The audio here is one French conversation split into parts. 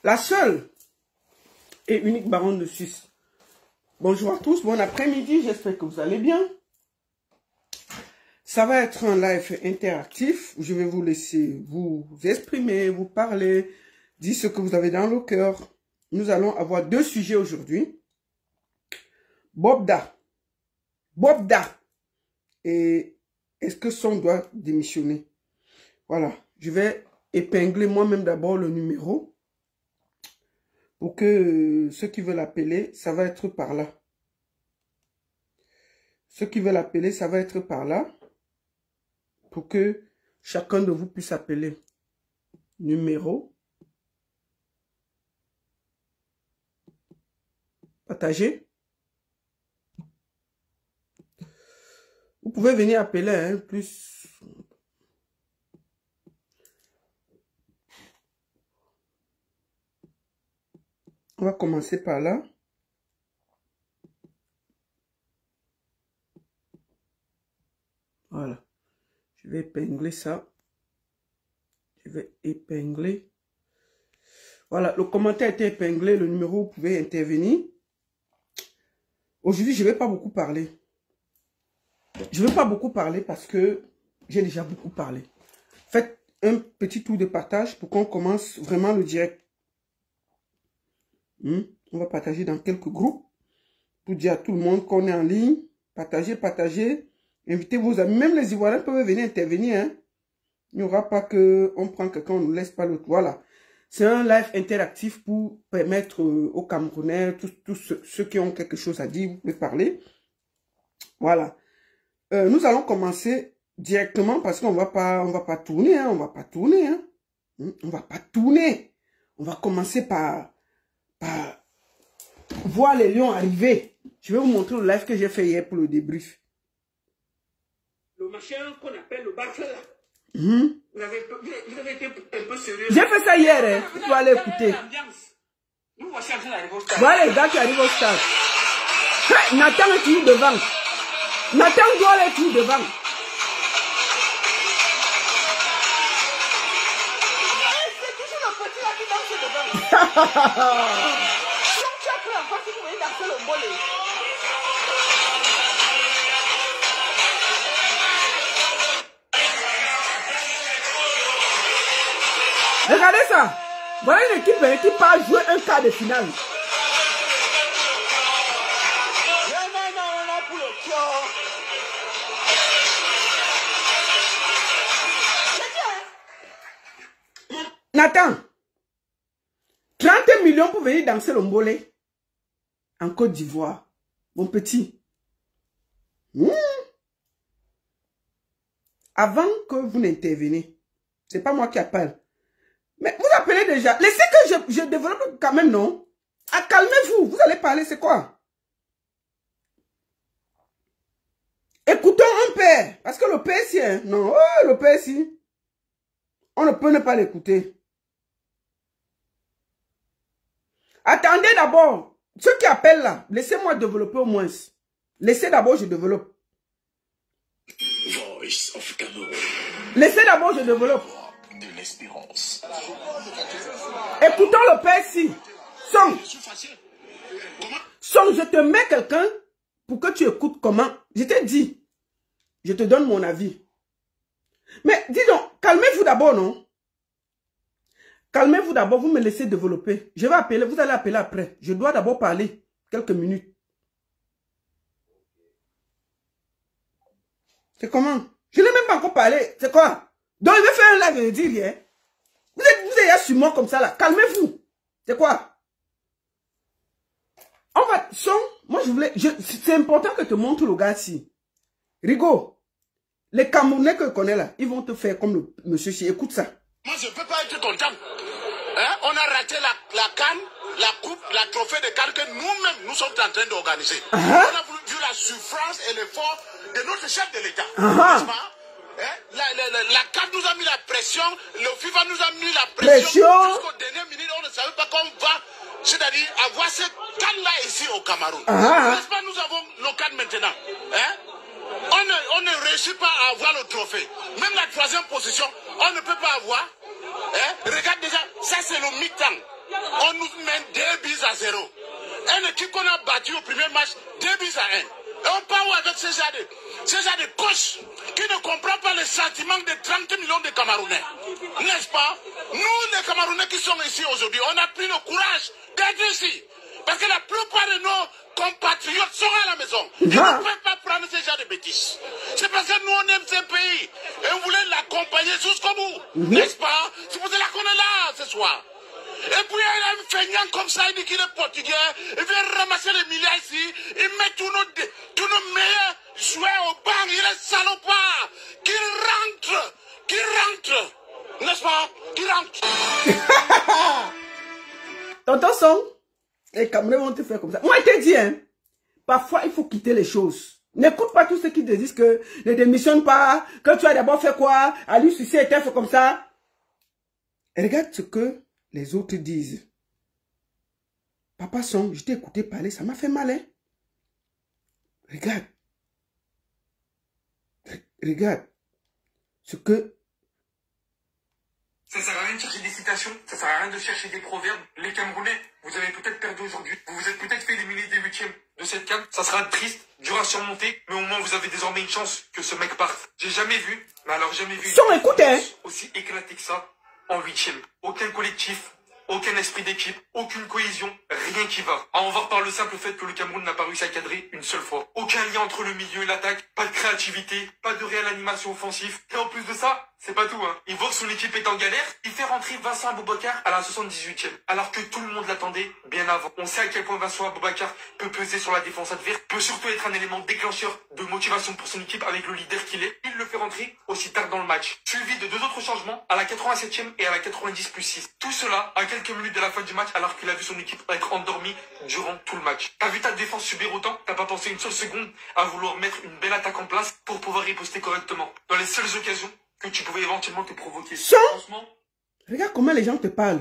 la seule et unique baronne de Suisse. Bonjour à tous, bon après-midi, j'espère que vous allez bien. Ça va être un live interactif où je vais vous laisser vous exprimer, vous parler, dire ce que vous avez dans le cœur. Nous allons avoir deux sujets aujourd'hui. Bobda. Et est-ce que Son doit démissionner? Voilà, je vais épingler moi-même d'abord le numéro pour que ceux qui veulent appeler, ça va être par là. Ceux qui veulent appeler, ça va être par là pour que chacun de vous puisse appeler. Numéro. Partagez. Vous pouvez venir appeler, hein, plus... On va commencer par là. Voilà. Je vais épingler ça. Je vais épingler. Voilà, le commentaire a été épinglé. Le numéro, vous pouvez intervenir. Aujourd'hui, je ne vais pas beaucoup parler. Je ne vais pas beaucoup parler parce que j'ai déjà beaucoup parlé. Faites un petit tour de partage pour qu'on commence vraiment le direct. On va partager dans quelques groupes pour dire à tout le monde qu'on est en ligne. Partagez. Invitez vos amis. Même les Ivoiriens peuvent venir intervenir. Hein. Il n'y aura pas que on prend quelqu'un, on ne laisse pas l'autre. Voilà. C'est un live interactif pour permettre aux Camerounais, tous ceux qui ont quelque chose à dire, vous pouvez parler. Voilà. Nous allons commencer directement parce qu'on va pas tourner. Hein. On va pas tourner. Hein. On va pas tourner. On va commencer par voir les lions arriver. Je vais vous montrer le live que j'ai fait hier pour le débrief. Le machin qu'on appelle le baffle là. Vous avez été un peu sérieux. J'ai fait ça hier, hein. Tu dois aller écouter. Nous voici en train d'arriver au stade. Voilà les gars qui arrivent au stade. Nathan est toujours devant. Nathan doit aller toujours devant. C'est toujours le petit là qui danse devant. Tu as pris en face, tu voulais danser le bolé. Regardez ça. Voilà une équipe qui part jouer un quart de finale. Non, pour le cœur. Nathan, 30 millions pour venir danser le mbolé en Côte d'Ivoire. Mon petit. Avant que vous n'intervenez, c'est pas moi qui appelle. Mais vous appelez déjà. Laissez que je développe quand même, non? Ah, calmez-vous. Vous allez parler, c'est quoi? Écoutons un père. Parce que le père, si, hein? Non, oh, le père, si. On ne peut ne pas l'écouter. Attendez d'abord. Ceux qui appellent là, laissez-moi développer au moins. Laissez d'abord, je développe. Voice of Cameroun. Laissez d'abord, je développe. De l'espérance. Écoutons le père si. Son, je te mets quelqu'un pour que tu écoutes comment. Je t'ai dit. Je te donne mon avis. Mais dis donc, calmez-vous d'abord, non? Calmez-vous d'abord, vous me laissez développer. Je vais appeler, vous allez appeler après. Je dois d'abord parler quelques minutes. C'est comment? Je n'ai même pas encore parlé. C'est quoi? Donc, il veut faire un live et dire rien. Vous êtes sur moi comme ça là. Calmez-vous. C'est quoi? On va... Moi, je voulais... C'est important que tu montres le gars ici. Rigo. Les Camerounais que je connais là, ils vont te faire comme le monsieur ici. Écoute ça. Moi, je ne peux pas être content. Hein? On a raté la canne, la coupe, la trophée de canne que nous-mêmes, nous sommes en train d'organiser. On a vu la souffrance et l'effort de notre chef de l'État. La CAN nous a mis la pression, le FIFA nous a mis la pression. Jusqu'au dernier minute, on ne savait pas qu'on va, c'est-à-dire avoir cette CAN-là ici au Cameroun. N'est-ce pas, nous avons nos CAN maintenant. Hein? On ne réussit pas à avoir le trophée. Même la troisième position, on ne peut pas avoir. Hein? Regarde déjà, ça c'est le mi-temps. on nous mène 2-0. Une équipe qu'on a battue au premier match, 2-1. Et on part avec ces gens de coach qui ne comprennent pas les sentiments de 30 millions de Camerounais. N'est-ce pas? Nous, les Camerounais qui sont ici aujourd'hui, on a pris le courage d'être ici. Parce que la plupart de nos compatriotes sont à la maison. Ils ne peuvent pas prendre ce genre de bêtises. C'est parce que nous, on aime ce pays. Et on voulait l'accompagner jusqu'au bout. N'est-ce pas? C'est pour cela qu'on est là ce soir. Et puis il y a un feignant comme ça, il dit qu'il est portugais, il vient ramasser les milliards ici, il met tous nos meilleurs joueurs au banc, il est salopard, qu'il rentre, n'est-ce pas? Qu'il rentre. Tonton Son, les Camerounais vont te faire comme ça. Moi, je te dis, hein, parfois, il faut quitter les choses. N'écoute pas tous ceux qui te disent que ne démissionne pas, que tu as d'abord fait quoi, à lui, ceci était fait comme ça. Et regarde ce que les autres disent. Papa Son, je t'ai écouté parler, ça m'a fait mal, hein. Regarde. Regarde. Ce que... Ça sert à rien de chercher des citations, ça sert à rien de chercher des proverbes. Les Camerounais, vous avez peut-être perdu aujourd'hui. Vous vous êtes peut-être fait éliminer des 8e de cette CAN. Ça sera triste, dur à surmonter, mais au moins vous avez désormais une chance que ce mec parte. J'ai jamais vu, mais alors jamais vu Son, écoute, hein, aussi éclaté que ça en 8e. Aucun collectif, aucun esprit d'équipe, aucune cohésion, rien qui va. À en voir par le simple fait que le Cameroun n'a pas réussi à cadrer une seule fois. Aucun lien entre le milieu et l'attaque, pas de créativité, pas de réelle animation offensive. Et en plus de ça, c'est pas tout, hein. Il voit que son équipe est en galère, il fait rentrer Vincent Aboubakar à la 78e. Alors que tout le monde l'attendait bien avant. On sait à quel point Vincent Aboubakar peut peser sur la défense adverse, peut surtout être un élément déclencheur de motivation pour son équipe avec le leader qu'il est. Il le fait rentrer aussi tard dans le match. Suivi de 2 autres changements à la 87e et à la 90+6. Tout cela à quelques minutes de la fin du match alors qu'il a vu son équipe être endormie durant tout le match. T'as vu ta défense subir autant, t'as pas pensé une seule seconde à vouloir mettre une belle attaque en place pour pouvoir riposter correctement. Dans les seules occasions que tu pouvais éventuellement te provoquer. Franchement, regarde comment les gens te parlent.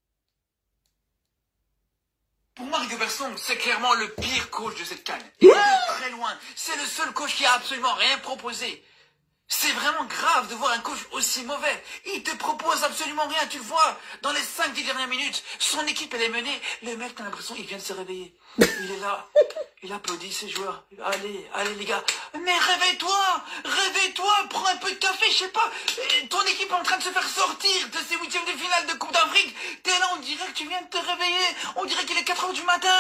Pour moi, Rigo Bersong, c'est clairement le pire coach de cette CAN. Il est de très loin. C'est le seul coach qui a absolument rien proposé. C'est vraiment grave de voir un coach aussi mauvais. Il te propose absolument rien, tu le vois. Dans les 5-10 dernières minutes, son équipe, elle est menée. Le mec, t'as l'impression qu'il vient de se réveiller. Il est là, il applaudit ses joueurs. Allez, allez les gars. Mais réveille-toi, prends un peu de café, je sais pas. Ton équipe est en train de se faire sortir de ces 8e de finale de Coupe d'Afrique. T'es là, on dirait que tu viens de te réveiller. On dirait qu'il est 4 h du matin.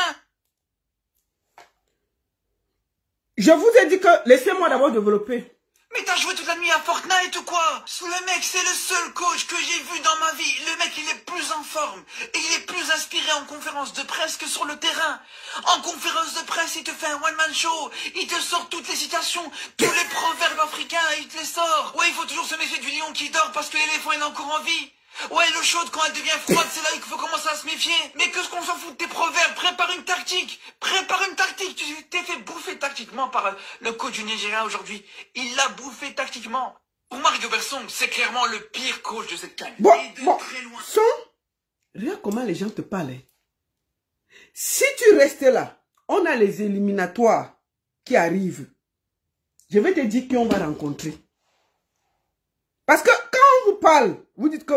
Je vous ai dit que laissez-moi d'abord développer. Mais t'as joué toute la nuit à Fortnite ou quoi? Le mec, c'est le seul coach que j'ai vu dans ma vie. Le mec, il est plus en forme. Et il est plus inspiré en conférence de presse que sur le terrain. En conférence de presse, il te fait un one-man show. Il te sort toutes les citations, tous les proverbes africains, il te les sort. Ouais, il faut toujours se méfier du lion qui dort parce que l'éléphant est encore en vie. Ouais, l'eau chaude, quand elle devient froide, c'est là qu'il faut commencer à se méfier. Mais qu'est-ce qu'on s'en fout de tes proverbes? Prépare une tactique. Tu t'es fait bouffer tactiquement par le coach du Nigeria aujourd'hui. Il l'a bouffé tactiquement. Pour moi, Rigo Bersong, c'est clairement le pire coach de cette CAN. Bon, très loin. Regarde comment les gens te parlent. Si tu restes là, on a les éliminatoires qui arrivent. Je vais te dire qui on va rencontrer. Parce que quand on vous parle, vous dites que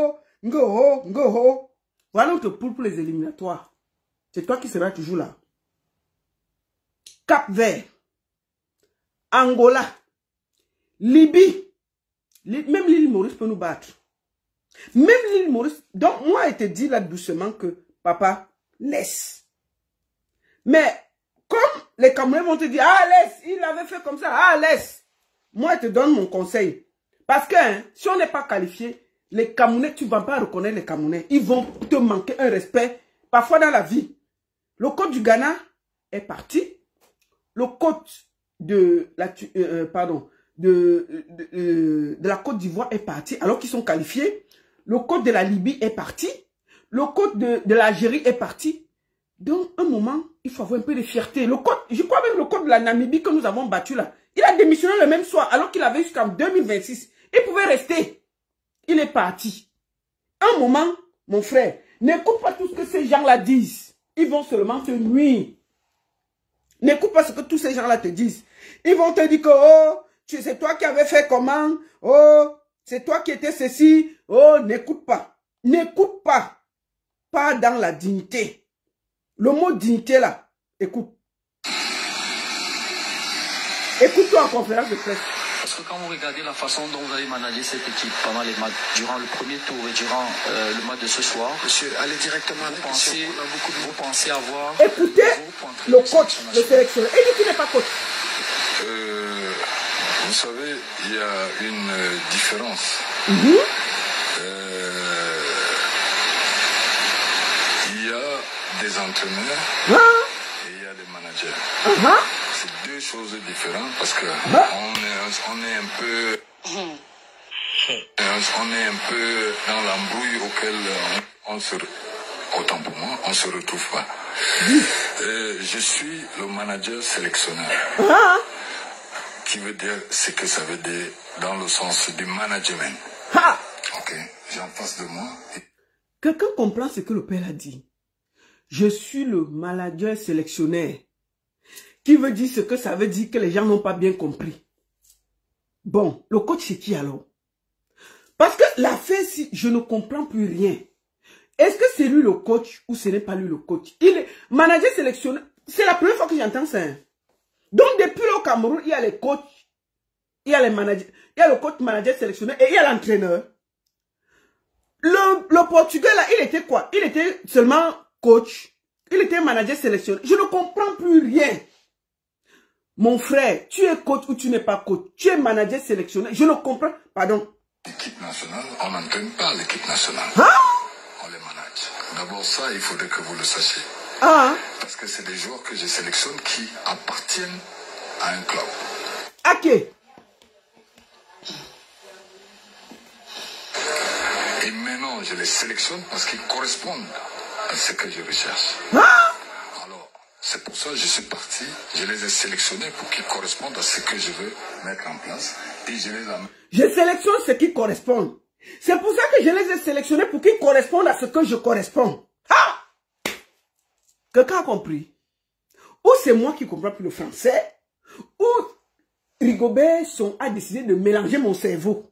voilà, on te poule pour les éliminatoires. C'est toi qui seras toujours là. Cap-Vert, Angola, Libye, même l'île Maurice peut nous battre. Même l'île Maurice. Donc moi, je te dis là doucement que papa, laisse. Mais comme les Camerounais vont te dire, ah laisse, il avait fait comme ça, ah laisse. Moi, je te donne mon conseil. Parce que hein, si on n'est pas qualifié, les Camerounais, tu ne vas pas reconnaître les Camerounais. Ils vont te manquer un respect, parfois dans la vie. Le coach du Ghana est parti. Le coach de la, la Côte d'Ivoire est parti, alors qu'ils sont qualifiés. Le coach de la Libye est parti. Le coach de l'Algérie est parti. Donc, un moment, il faut avoir un peu de fierté. Le coach, je crois même le coach de la Namibie que nous avons battu là, il a démissionné le même soir, alors qu'il avait jusqu'en 2026. Il pouvait rester. Il est parti. Un moment, mon frère, n'écoute pas tout ce que ces gens-là disent. Ils vont seulement te nuire. N'écoute pas ce que tous ces gens-là te disent. Ils vont te dire que, oh, c'est toi qui avais fait comment? Oh, c'est toi qui étais ceci. Oh, n'écoute pas. N'écoute pas. pas dans la dignité. Le mot dignité là, écoute. Écoute-toi en conférence de presse. Parce que quand vous regardez la façon dont vous avez managé cette équipe pendant les matchs, durant le premier tour et durant le match de ce soir, Monsieur, allez directement à l'émission. Vous pensez avoir... Écoutez le coach, le sélectionneur. Et dit qu'il n'est pas coach. Vous savez, il y a une différence. Il y a des entraîneurs et il y a des managers. C'est deux choses différentes parce que on est un peu dans l'embrouille auquel autant pour moi, on se retrouve pas. Je suis le manager sélectionneur. Qui veut dire ce que ça veut dire dans le sens du management. Ok, j'ai en face de moi. Quelqu'un comprend ce que le père a dit. Je suis le manager sélectionneur. Qui veut dire ce que ça veut dire que les gens n'ont pas bien compris. Bon, le coach c'est qui alors? Parce que l'affaire, si je ne comprends plus rien. Est-ce que c'est lui le coach ou ce n'est pas lui le coach? Il est manager sélectionneur. C'est la première fois que j'entends ça. Donc depuis le Cameroun, il y a les coachs, il y a les managers, il y a le coach manager sélectionneur et il y a l'entraîneur. Le Portugais là, il était quoi? Il était seulement coach. Il était manager sélectionneur. Je ne comprends plus rien. Mon frère, tu es coach ou tu n'es pas coach? Tu es manager sélectionneur. Je ne comprends. Pardon. L'équipe nationale, on n'entraîne pas l'équipe nationale. On les manage. D'abord ça, il faudrait que vous le sachiez. Parce que c'est des joueurs que je sélectionne qui appartiennent à un club. Ok. Et maintenant, je les sélectionne parce qu'ils correspondent à ce que je recherche. Alors, c'est pour ça que je suis parti. Je les ai sélectionnés pour qu'ils correspondent à ce que je veux mettre en place. Et je les amène. Je sélectionne ce qui correspond. C'est pour ça que je les ai sélectionnés pour qu'ils correspondent à ce que je corresponds. Quelqu'un a compris? Ou c'est moi qui comprends plus le français, ou Rigobert a décidé de mélanger mon cerveau.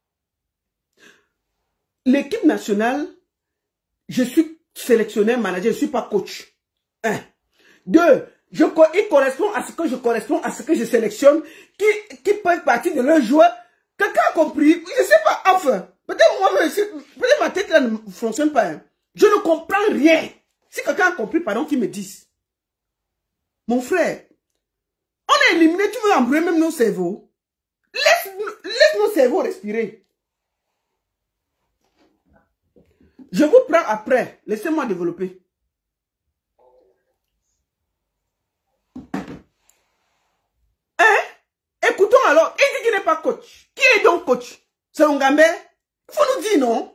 L'équipe nationale, je suis sélectionneur, manager, je ne suis pas coach. 1. 2. Il correspond à ce que je correspond, à ce que je sélectionne, qui peut être partie de leur joueur. Quelqu'un a compris? Je ne sais pas, enfin. Peut-être ma tête là ne fonctionne pas. Je ne comprends rien. Si quelqu'un a compris, pardon, qu'il me dise. Mon frère, on est éliminé, tu veux embrouiller même nos cerveaux. Laisse nos cerveaux respirer. Je vous prends après. Laissez-moi développer. Écoutons alors. Il dit qu'il n'est pas coach. Qui est donc coach? C'est Ngambé? Il faut nous dire non.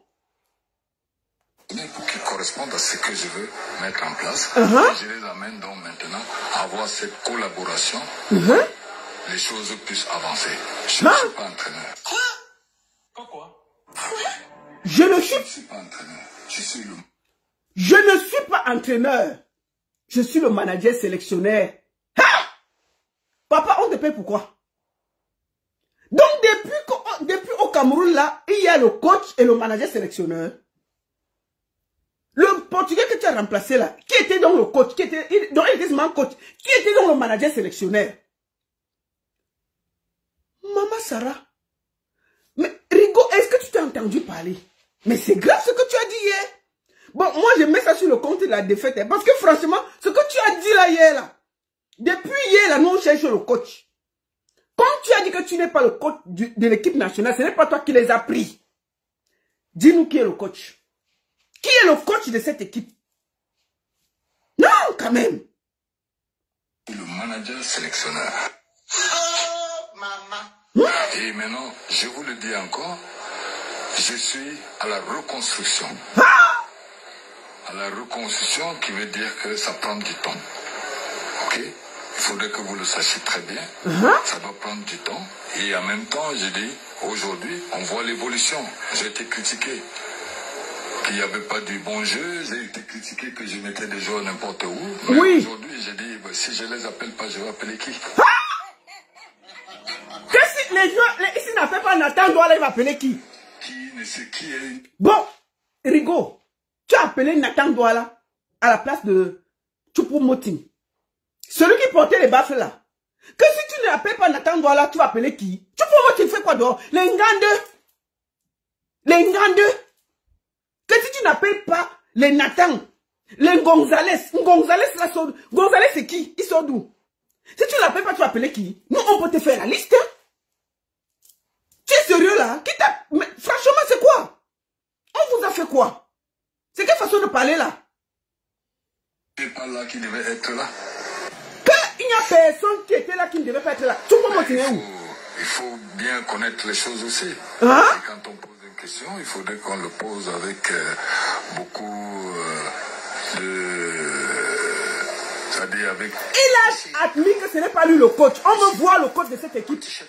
Pour qu'ils correspondent à ce que je veux mettre en place. Je les amène donc maintenant à avoir cette collaboration. Les choses puissent avancer. Je ne suis pas entraîneur. Quoi? Je ne suis pas entraîneur. Je ne suis pas entraîneur. Je suis le manager sélectionneur. Papa, on te paye pourquoi? Donc depuis au Cameroun là, il y a le coach et le manager sélectionneur. Le Portugais que tu as remplacé là, qui était donc le coach, il était seulement coach, qui était donc le manager sélectionneur? Maman Sarah, mais Rigo, est-ce que tu t'es entendu parler? Mais c'est grave ce que tu as dit hier. Bon, moi je mets ça sur le compte de la défaite, parce que franchement, ce que tu as dit là hier là, depuis hier là, nous on cherche le coach. Quand tu as dit que tu n'es pas le coach de l'équipe nationale, ce n'est pas toi qui les as pris. Dis-nous qui est le coach. Qui est le coach de cette équipe? Non, quand même. Le manager sélectionneur. Et maintenant, je vous le dis encore, je suis à la reconstruction. À la reconstruction qui veut dire que ça prend du temps. Ok? Il faudrait que vous le sachiez très bien. Ça doit prendre du temps. Et en même temps, je dis, aujourd'hui, on voit l'évolution. J'ai été critiqué qu'il n'y avait pas du bon jeu. J'ai été critiqué que je mettais des joueurs n'importe où. Mais aujourd'hui, j'ai dit, si je ne les appelle pas, je vais appeler qui? Qu'est-ce que les joueurs, s'ils n'appellent pas Nathan, il va appeler qui? Qui ne sait qui est. Bon, Rigo, Tu as appelé Nathan Douala à la place de Choupo-Moting. Celui qui portait les baffes là. Que si tu n'appelles pas Nathan Douala, tu vas appeler qui? Choupo-Moting fait quoi dehors? Les Ngandeux. Les Ngandeux. Que si tu n'appelles pas les Nathan, les Gonzalez. Gonzalez là, Gonzalez c'est qui? Ils sont d'où? Si tu n'appelles pas, tu vas appeler qui? Nous, on peut te faire la liste. Hein? Tu es sérieux là? Mais, franchement, c'est quoi? On vous a fait quoi? C'est quelle façon de parler là? C'est pas là qui devait être là. Il n'y a personne qui était là qui ne devait pas être là. Tout le monde continue où? Il faut bien connaître les choses aussi. Hein? Et quand on pose une question, il faudrait qu'on le pose avec beaucoup c'est-à-dire avec... Il a admis que ce n'est pas lui le coach. On veut voir le coach de cette équipe. Qui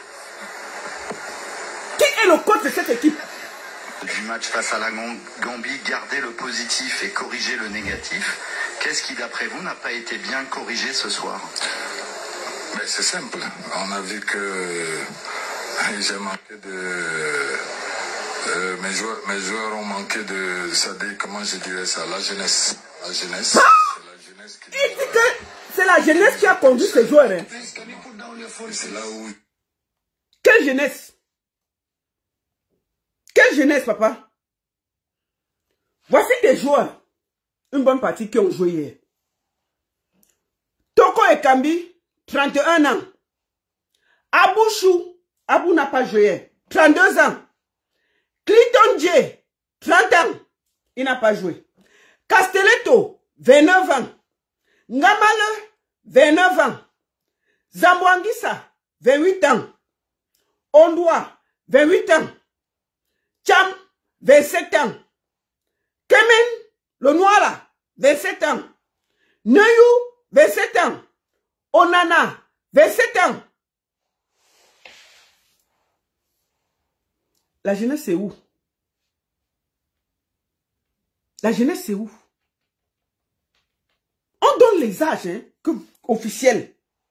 est le coach de cette équipe? Du match face à la Gambie, garder le positif et corriger le négatif. Qu'est-ce qui, d'après vous, n'a pas été bien corrigé ce soir? Mais c'est simple. On a vu que j'ai manqué de... mes joueurs ont manqué de... C'est-à-dire, comment je dirais ça? La jeunesse. La jeunesse. C'est la jeunesse qui... Il dit que c'est la jeunesse qui a conduit ces joueurs. Hein. C'est là où... Quelle jeunesse? Quelle jeunesse, papa? Voici des joueurs. Une bonne partie qui ont joué hier. Toko Ekambi, 31 ans. Abou Abou n'a pas joué hier. 32 ans. Clinton J, 30 ans. Il n'a pas joué. Castelletto, 29 ans. Ngamale, 29 ans. Zambouangissa, 28 ans. Ondwa, 28 ans. Cham, 27 ans. Kemen, le noir là, 27 ans. Neyou, 27 ans. Onana, 27 ans. La jeunesse c'est où? La jeunesse c'est où? On donne les âges hein, officiels.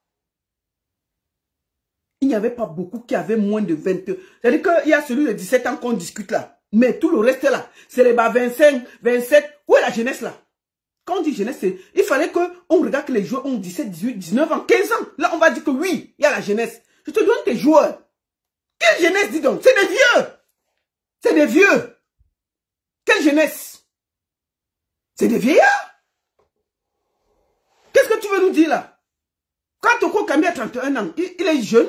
Il n'y avait pas beaucoup qui avaient moins de 22. C'est-à-dire qu'il y a celui de 17 ans qu'on discute là. Mais tout le reste là, c'est les bas 25, 27. Où est la jeunesse là? Quand on dit jeunesse, il fallait qu'on regarde que les joueurs ont 17, 18, 19 ans, 15 ans. Là, on va dire que oui, il y a la jeunesse. Je te donne tes joueurs. Quelle jeunesse, dis donc? C'est des vieux. C'est des vieux. Quelle jeunesse? C'est des vieillards. Qu'est-ce que tu veux nous dire là? Quand Toko Ekambi a 31 ans, il est jeune.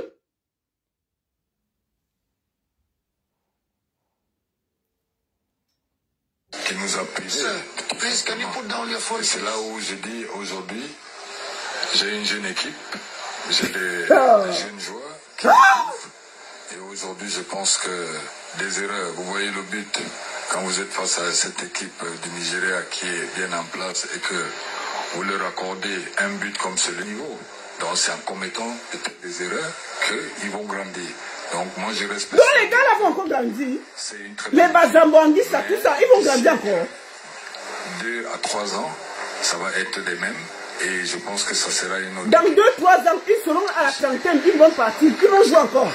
Qui nous a pris. C'est là où je dis aujourd'hui, j'ai une jeune équipe, j'ai des jeunes joueurs qui et aujourd'hui je pense que des erreurs, vous voyez le but, quand vous êtes face à cette équipe du Nigeria qui est bien en place et que vous leur accordez un but comme ce niveau, donc c'est en commettant peut-être des erreurs qu'ils vont grandir. Donc moi je respecte. Donc les gars là vont encore grandir. Les Bazambouangis, ça, tout ça, ils vont grandir encore. 2 à 3 ans, ça va être des mêmes. Et je pense que ça sera une autre. Dans 2-3 ans, ils seront à la trentaine, ils vont partir, ils vont jouer encore.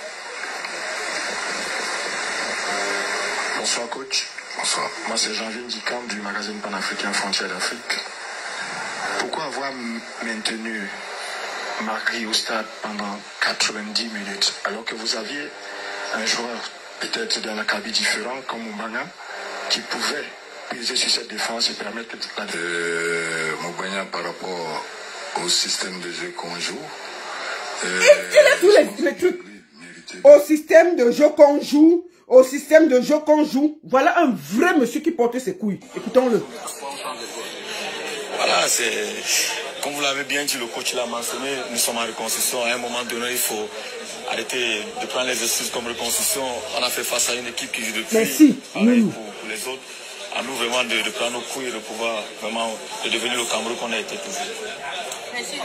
Bonsoir coach. Bonsoir. Moi c'est Jean-Vienne Dicamp du magazine panafricain Frontières d'Afrique. Pourquoi avoir maintenu Margui au stade pendant 90 minutes alors que vous aviez un joueur peut-être d'un acabit différent comme Moubanga qui pouvait peser sur cette défense et permettre que la Moubanga par rapport au système de jeu qu'on joue. Il a tous les trucs. Au système de jeu qu'on joue, au système de jeu qu'on joue. Voilà un vrai monsieur qui porte ses couilles. Écoutons-le. Voilà, c'est... Comme vous l'avez bien dit, le coach l'a mentionné, nous sommes en reconstruction. À un moment donné, il faut arrêter de prendre les excuses comme reconstruction. On a fait face à une équipe qui joue depuis. Merci. Pour les autres. À nous vraiment de prendre nos couilles et de pouvoir vraiment de devenir le Cameroun qu'on a été toujours. Merci.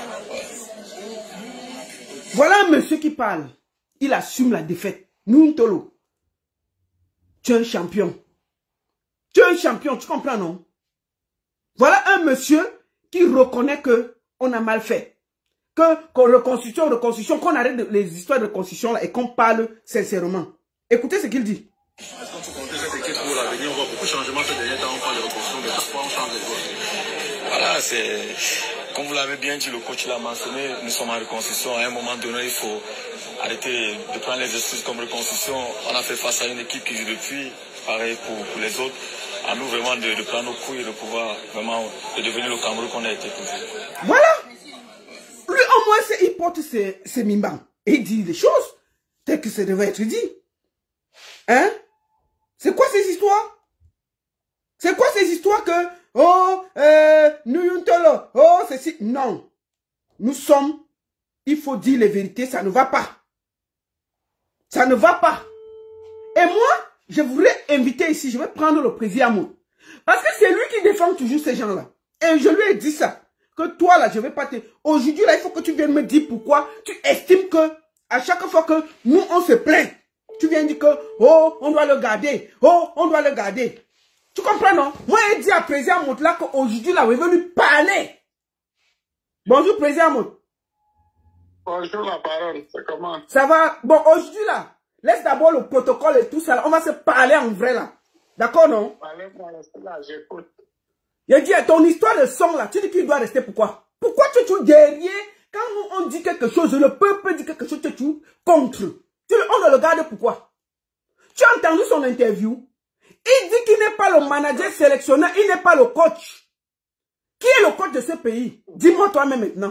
Voilà un monsieur qui parle. Il assume la défaite. Nuntolo. Tu es un champion. Tu es un champion, tu comprends, non? Voilà un monsieur qui reconnaît que on a mal fait. Que reconstruction, qu'on arrête les histoires de reconstruction là et qu'on parle sincèrement. Écoutez ce qu'il dit. Est-ce qu'on peut compter cette équipe marqué pour l'avenir. On voit beaucoup de changements ces derniers temps. On parle de reconstruction, mais chaque fois on change les joueurs. Voilà, c'est... Comme vous l'avez bien dit, le coach l'a mentionné, nous sommes en reconstruction. À un moment donné, il faut arrêter de prendre les excuses comme reconstruction. On a fait face à une équipe qui joue depuis, pareil pour les autres. À nous vraiment de prendre nos couilles et de pouvoir vraiment de devenir le Cameroun qu'on a été toujours. Voilà. Lui, au moins, il porte ses mimbans. Et il dit les choses telles que ça devait être dit. Hein? C'est quoi ces histoires? C'est quoi ces histoires que, oh, nous yuntolo, oh, ceci. Non. Nous sommes, il faut dire les vérités, ça ne va pas. Ça ne va pas. Et moi, je voudrais inviter ici, je vais prendre le président. Parce que c'est lui qui défend toujours ces gens-là. Et je lui ai dit ça. Que toi, là, je vais pas te... Aujourd'hui, là, il faut que tu viennes me dire pourquoi tu estimes que, à chaque fois que nous, on se plaint, tu viens dire que, oh, on doit le garder. Oh, on doit le garder. Tu comprends, non? Moi, j'ai dit à président Moutla qu'aujourd'hui, là, on est venu parler. Bonjour, président Mout. Bonjour, la parole. C'est comment? Ça va? Bon, aujourd'hui, là, laisse d'abord le protocole et tout ça. Là. On va se parler en vrai, là. D'accord, non? Parlez-moi, là, j'écoute. Il dit, ton histoire de son, là, tu dis qu'il doit rester pourquoi? Pourquoi tu es toujours derrière? Quand nous, on dit quelque chose, le peuple dit quelque chose, tu es toujours contre. On le regarde pourquoi? Tu as entendu son interview? Il dit qu'il n'est pas le manager sélectionneur, il n'est pas le coach. Qui est le coach de ce pays? Dis-moi toi-même maintenant.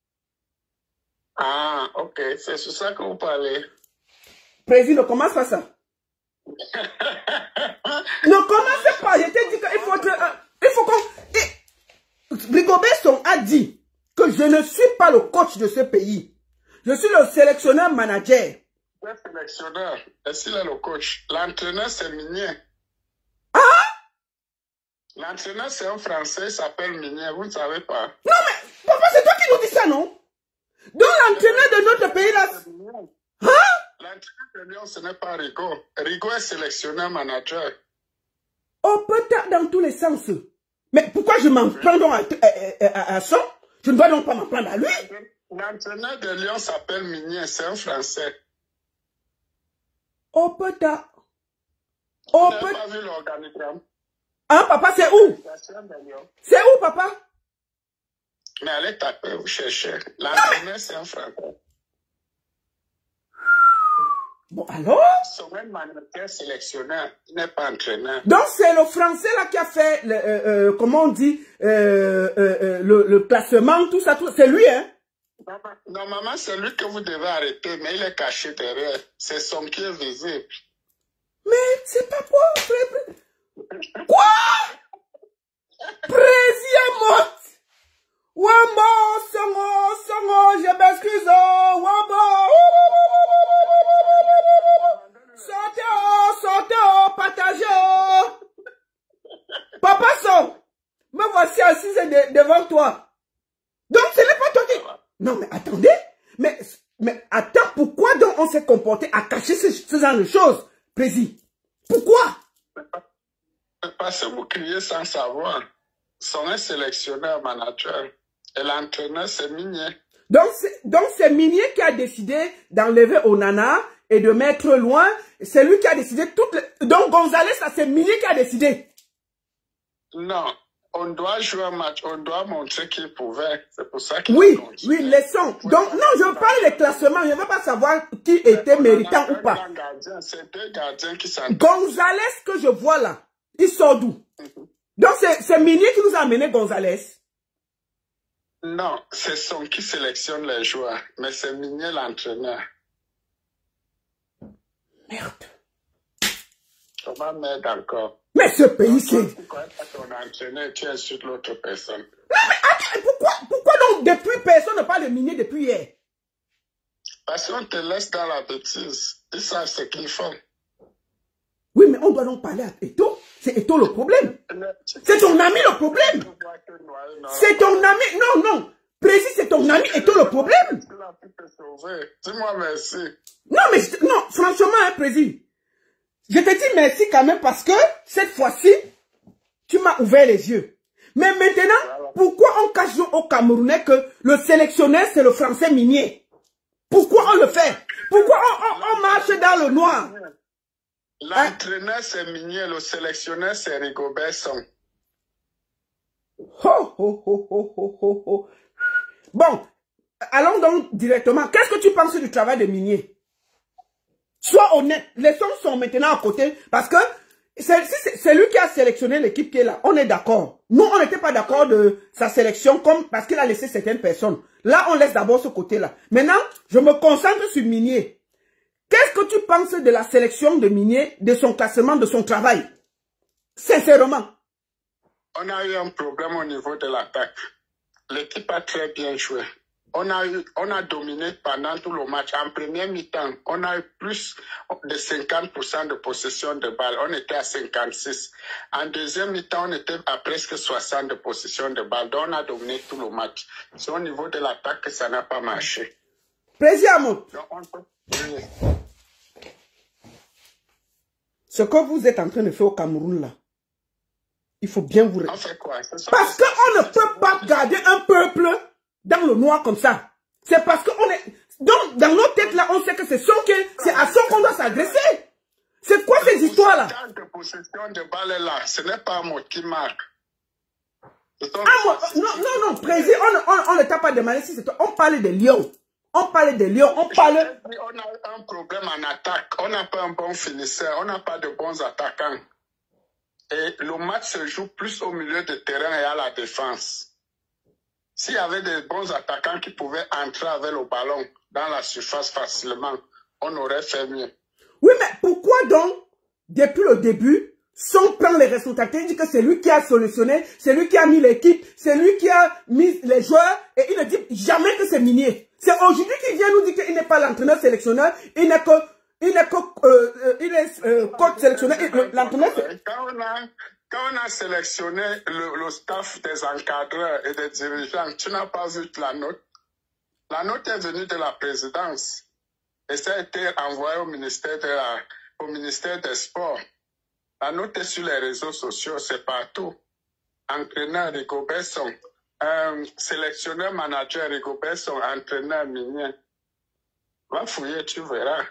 Ah, ok, c'est sur ça que vous parlez. Président, ne commence pas ça. Ne commencez pas, je t'ai dit qu'il faut... Il faut qu'on... Rigobert a dit que je ne suis pas le coach de ce pays. Je suis le sélectionneur manager. Le sélectionneur, est-ce qu'il est le coach? L'entraîneur, c'est Migné. Ah? L'entraîneur, c'est un Français, il s'appelle Migné, vous ne savez pas. Non mais, papa, c'est toi qui nous dis ça, non? Donc l'entraîneur de notre pays, là... Hein? L'entraîneur de Lyon, ce n'est pas Rigo. Rigo est sélectionneur manager. Oh, peut-être dans tous les sens. Mais pourquoi je m'en prends donc à ça? Je ne dois donc pas m'en prendre à lui. L'entraîneur de Lyon s'appelle Migné, c'est un Français. Oh, peut-être. Oh, peut-être. Tu n'as pas vu l'organigramme? Ah, papa, c'est où? C'est où, papa? Mais allez taper, vous cherchez. L'entraîneur, c'est un Français. Bon, alors? Son même manager sélectionneur, il n'est pas entraîneur. Donc, c'est le Français là qui a fait, comment on dit, le classement, tout ça, c'est lui, hein? Normalement, c'est lui que vous devez arrêter, mais il est caché derrière. C'est son qui est visible. Mais c'est pas quoi, frère? Quoi? Président Mott! Wambo, songo, je m'excuse, Wambo! Sortez, partagez. Papa son, me voici assis devant toi. Donc ce n'est pas toi qui... Non mais attendez, mais attends, pourquoi donc on s'est comporté à cacher ce genre de choses, président? Pourquoi? Parce que vous criez sans savoir. Son un sélectionneur manager et l'entraîneur c'est Migné. Donc c'est Migné qui a décidé d'enlever Onana et de mettre loin. C'est lui qui a décidé toutes les... Donc Gonzalez, c'est Migné qui a décidé. Non, on doit jouer un match, on doit montrer qu'il pouvait. C'est pour ça qu'il oui, laissons. Donc non, je veux parler des classements. Je ne veux pas savoir qui était méritant ou pas. C'est deux gardiens qui s'entraînent. Gonzalez que je vois là, il sort d'où? Donc c'est Migné qui nous a amené Gonzalez. Non, c'est son qui sélectionne les joueurs, mais c'est Migné l'entraîneur. Merde. Comment merde encore? Mais ce pays, c'est... Pourquoi ton entraîneur, tu insultes l'autre personne? Non, mais attends, pourquoi donc depuis personne ne parle de Migné depuis hier? Parce qu'on te laisse dans la bêtise. Ils savent ce qu'ils font. Oui, mais on doit donc parler à Eto. C'est Eto le problème. C'est ton ami le problème. C'est ton ami. Non. Précis, c'est ton ami Eto le problème. Dis-moi merci. Non, franchement, hein, Précis. Je te dis merci quand même parce que cette fois-ci, tu m'as ouvert les yeux. Mais maintenant, pourquoi on cache au Camerounais que le sélectionneur, c'est le Français Migné? Pourquoi on le fait? Pourquoi on marche dans le noir? L'entraîneur, c'est Minier, le sélectionneur, c'est Rigobert Song. Bon, allons donc directement. Qu'est-ce que tu penses du travail de Minier? Sois honnête, les sommes sont maintenant à côté parce que c'est lui qui a sélectionné l'équipe qui est là. On est d'accord. Nous, on n'était pas d'accord de sa sélection comme parce qu'il a laissé certaines personnes. Là, on laisse d'abord ce côté-là. Maintenant, je me concentre sur Minier. Qu'est-ce que tu penses de la sélection de Minier, de son classement, de son travail? Sincèrement. On a eu un problème au niveau de l'attaque. L'équipe a très bien joué. On a dominé pendant tout le match. En première mi-temps, on a eu plus de 50% de possession de balle. On était à 56. En deuxième mi-temps, on était à presque 60% de possession de balle. Donc, on a dominé tout le match. C'est au niveau de l'attaque que ça n'a pas marché. Président, ce que vous êtes en train de faire au Cameroun, là, il faut bien vous... On fait quoi? Parce qu'on ne peut pas garder un peuple dans le noir comme ça. C'est parce qu'on est... Donc, dans nos têtes, là, on sait que c'est à ça qu'on doit s'adresser. C'est quoi ces histoires-là? De possession de balle là, ce n'est pas moi qui marque. Non, président, on ne t'a pas demandé si c'est toi. On parlait des lions. On parlait des lions, on parlait... On a un problème en attaque. On n'a pas un bon finisseur. On n'a pas de bons attaquants. Et le match se joue plus au milieu de terrain et à la défense. S'il y avait des bons attaquants qui pouvaient entrer avec le ballon dans la surface facilement, on aurait fait mieux. Oui, mais pourquoi donc, depuis le début, son prend les responsabilités, il dit que c'est lui qui a solutionné, c'est lui qui a mis l'équipe, c'est lui qui a mis les joueurs, et il ne dit jamais que c'est Minier. C'est aujourd'hui qu'il vient nous dire qu'il n'est pas l'entraîneur sélectionneur, il n'est que coach sélectionneur, l'entraîneur. Quand on a sélectionné le staff des encadreurs et des dirigeants, tu n'as pas vu la note. La note est venue de la présidence et ça a été envoyé au ministère des Sports. La note est sur les réseaux sociaux, c'est partout. Entraîneur Rigobert Song, sélectionneur manager Rigobert Song, entraîneur Minier. Va fouiller, tu verras.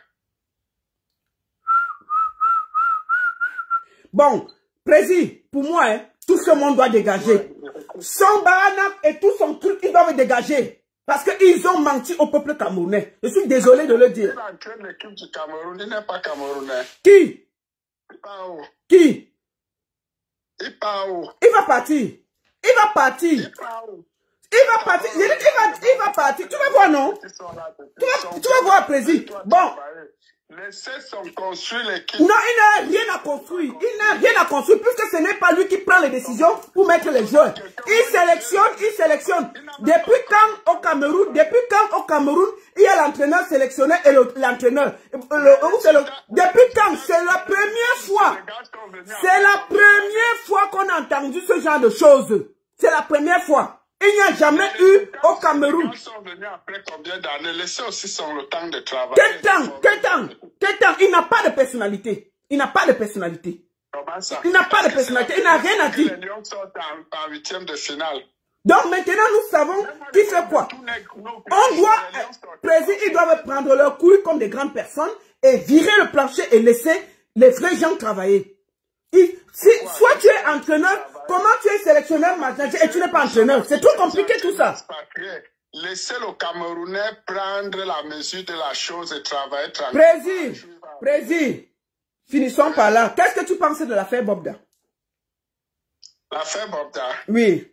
Bon, président, pour moi, hein, tout ce monde doit dégager. Son Baranak et tout son truc, ils doivent dégager. Parce qu'ils ont menti au peuple camerounais. Je suis désolé de le dire. Il entraîne l'équipe du Cameroun, il n'est pas camerounais. Qui? Il part où? Qui? Il part où? Il va partir. Il va partir. Il part où? Il va partir. Il va partir. Tu vas voir, non? Tu vas voir, président. Bon. Laissez son construire l'équipe. Non, il n'a rien à construire. Il n'a rien à construire puisque ce n'est pas lui qui prend les décisions pour mettre les joueurs. Il sélectionne. Depuis quand au Cameroun, il y a l'entraîneur sélectionné et l'entraîneur. Depuis quand? C'est la première fois. C'est la première fois qu'on a entendu ce genre de choses. C'est la première fois. Il n'y a jamais eu au Cameroun. Ils sont venus après combien d'années? Laissez aussi le temps de travail. Quel temps? Il n'a pas de personnalité. Il n'a pas de personnalité. Comment ça? Il n'a pas de personnalité. Il n'a rien à dire. Les Lions sont en huitième de finale. Donc maintenant, nous savons qui fait quoi. On doit, président, ils doivent prendre leur couille comme des grandes personnes et virer le plancher et laisser les vrais gens travailler. Soit tu es entraîneur, comment tu es sélectionneur, manager et tu n'es pas entraîneur? C'est trop compliqué tout ça. Laissez le Camerounais prendre la mesure de la chose et travailler tranquillement. Président, finissons par là. Qu'est-ce que tu penses de l'affaire Bobda? L'affaire Bobda? Oui.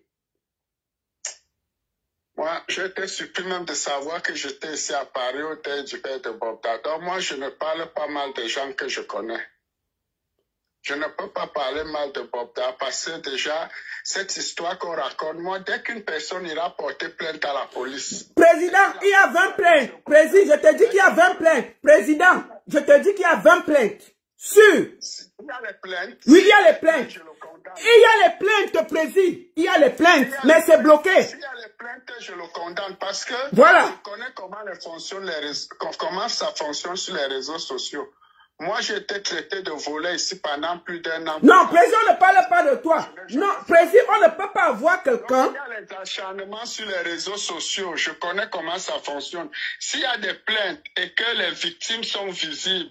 Moi, j'étais surpris même de savoir que j'étais ici à Paris au deuil du père de Bobda. Donc moi, je ne parle pas mal des gens que je connais. Je ne peux pas parler mal de Bobda parce que déjà, cette histoire qu'on raconte, moi, dès qu'une personne ira porter plainte à la police. Président, il y a 20 plaintes. Président, je te dis qu'il y a 20 plaintes. Président, je te dis qu'il y a 20 plaintes. Sûr. Il y a les plaintes. Oui, il y a les plaintes. Il y a les plaintes, président. Il y a les plaintes, mais c'est bloqué. S'il y a les plaintes, je le condamne parce que voilà. Je connais comment ça fonctionne sur les réseaux sociaux. Moi, j'ai été traité de volet ici pendant plus d'un an. Non, président, on ne parle pas de toi. Non, président, on ne peut pas avoir quelqu'un. Il y a les acharnements sur les réseaux sociaux. Je connais comment ça fonctionne. S'il y a des plaintes et que les victimes sont visibles,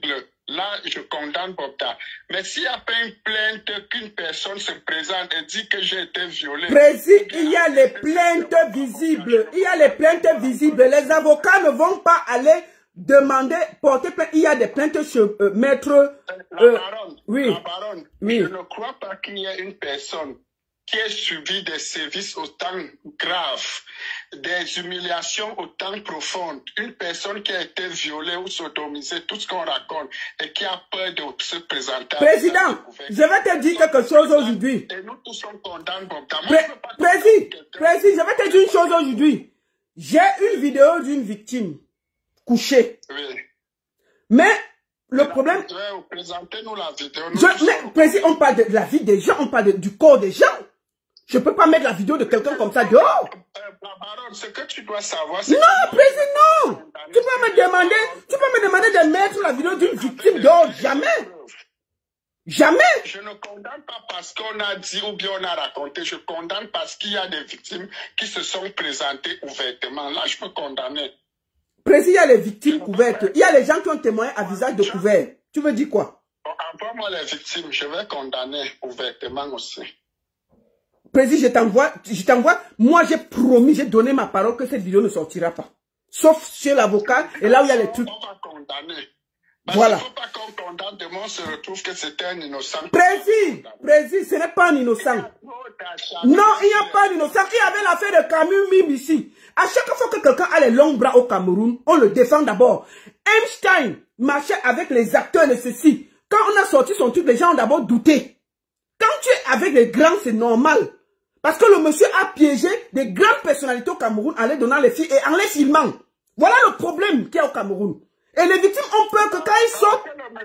là, je condamne Bobda. Mais s'il n'y a pas une plainte qu'une personne se présente et dit que j'ai été violé. Précis, il y a les plaintes visibles. Il y a les plaintes visibles. Les avocats ne vont pas aller demander, porter plainte. Il y a des plaintes chez maître. Oui. La baronne, oui. Je ne crois pas qu'il y ait une personne qui ait subi des sévices autant graves, des humiliations autant profondes, une personne qui a été violée ou sodomisée, tout ce qu'on raconte, et qui a peur de se présenter. Président, je vais te dire quelque chose aujourd'hui. Et nous tous on condamne Bobda. Président, je vais te dire une chose aujourd'hui. J'ai une vidéo d'une victime couchée. Oui. Mais le problème... Présentez-nous la vidéo. Mais, président, on parle de la vie des gens, on parle du corps des gens. Je ne peux pas mettre la vidéo de quelqu'un comme ça dehors. La baronne, ce que tu dois savoir, c'est... Non, président, non. Tu peux me demander de mettre la vidéo d'une victime dehors. Jamais. Jamais. Je ne condamne pas parce qu'on a dit ou bien on a raconté. Je condamne parce qu'il y a des victimes qui se sont présentées ouvertement. Là, je peux condamner. Président, il y a les victimes couvertes. Il y a les gens qui ont témoigné à visage de couvert. Tu veux dire quoi? Envoie-moi les victimes. Je vais condamner ouvertement aussi. Président, je t'envoie. Moi, j'ai promis, j'ai donné ma parole que cette vidéo ne sortira pas. Sauf chez l'avocat et là où il y a les trucs. On va condamner. Voilà. Il ne faut pas qu'on condamne. Demain, on se retrouve que c'était un innocent. Président, ce n'est pas un innocent. Non, il n'y a pas d'innocent. Il y avait l'affaire de Camus Mim ici. À chaque fois que quelqu'un a les longs bras au Cameroun, on le défend d'abord. Einstein marchait avec les acteurs de ceci. Quand on a sorti son truc, les gens ont d'abord douté. Quand tu es avec les grands, c'est normal. Parce que le monsieur a piégé des grandes personnalités au Cameroun en les donnant les filles et en les filmant. Voilà le problème qu'il y a au Cameroun. Et les victimes ont peur que quand ils sortent...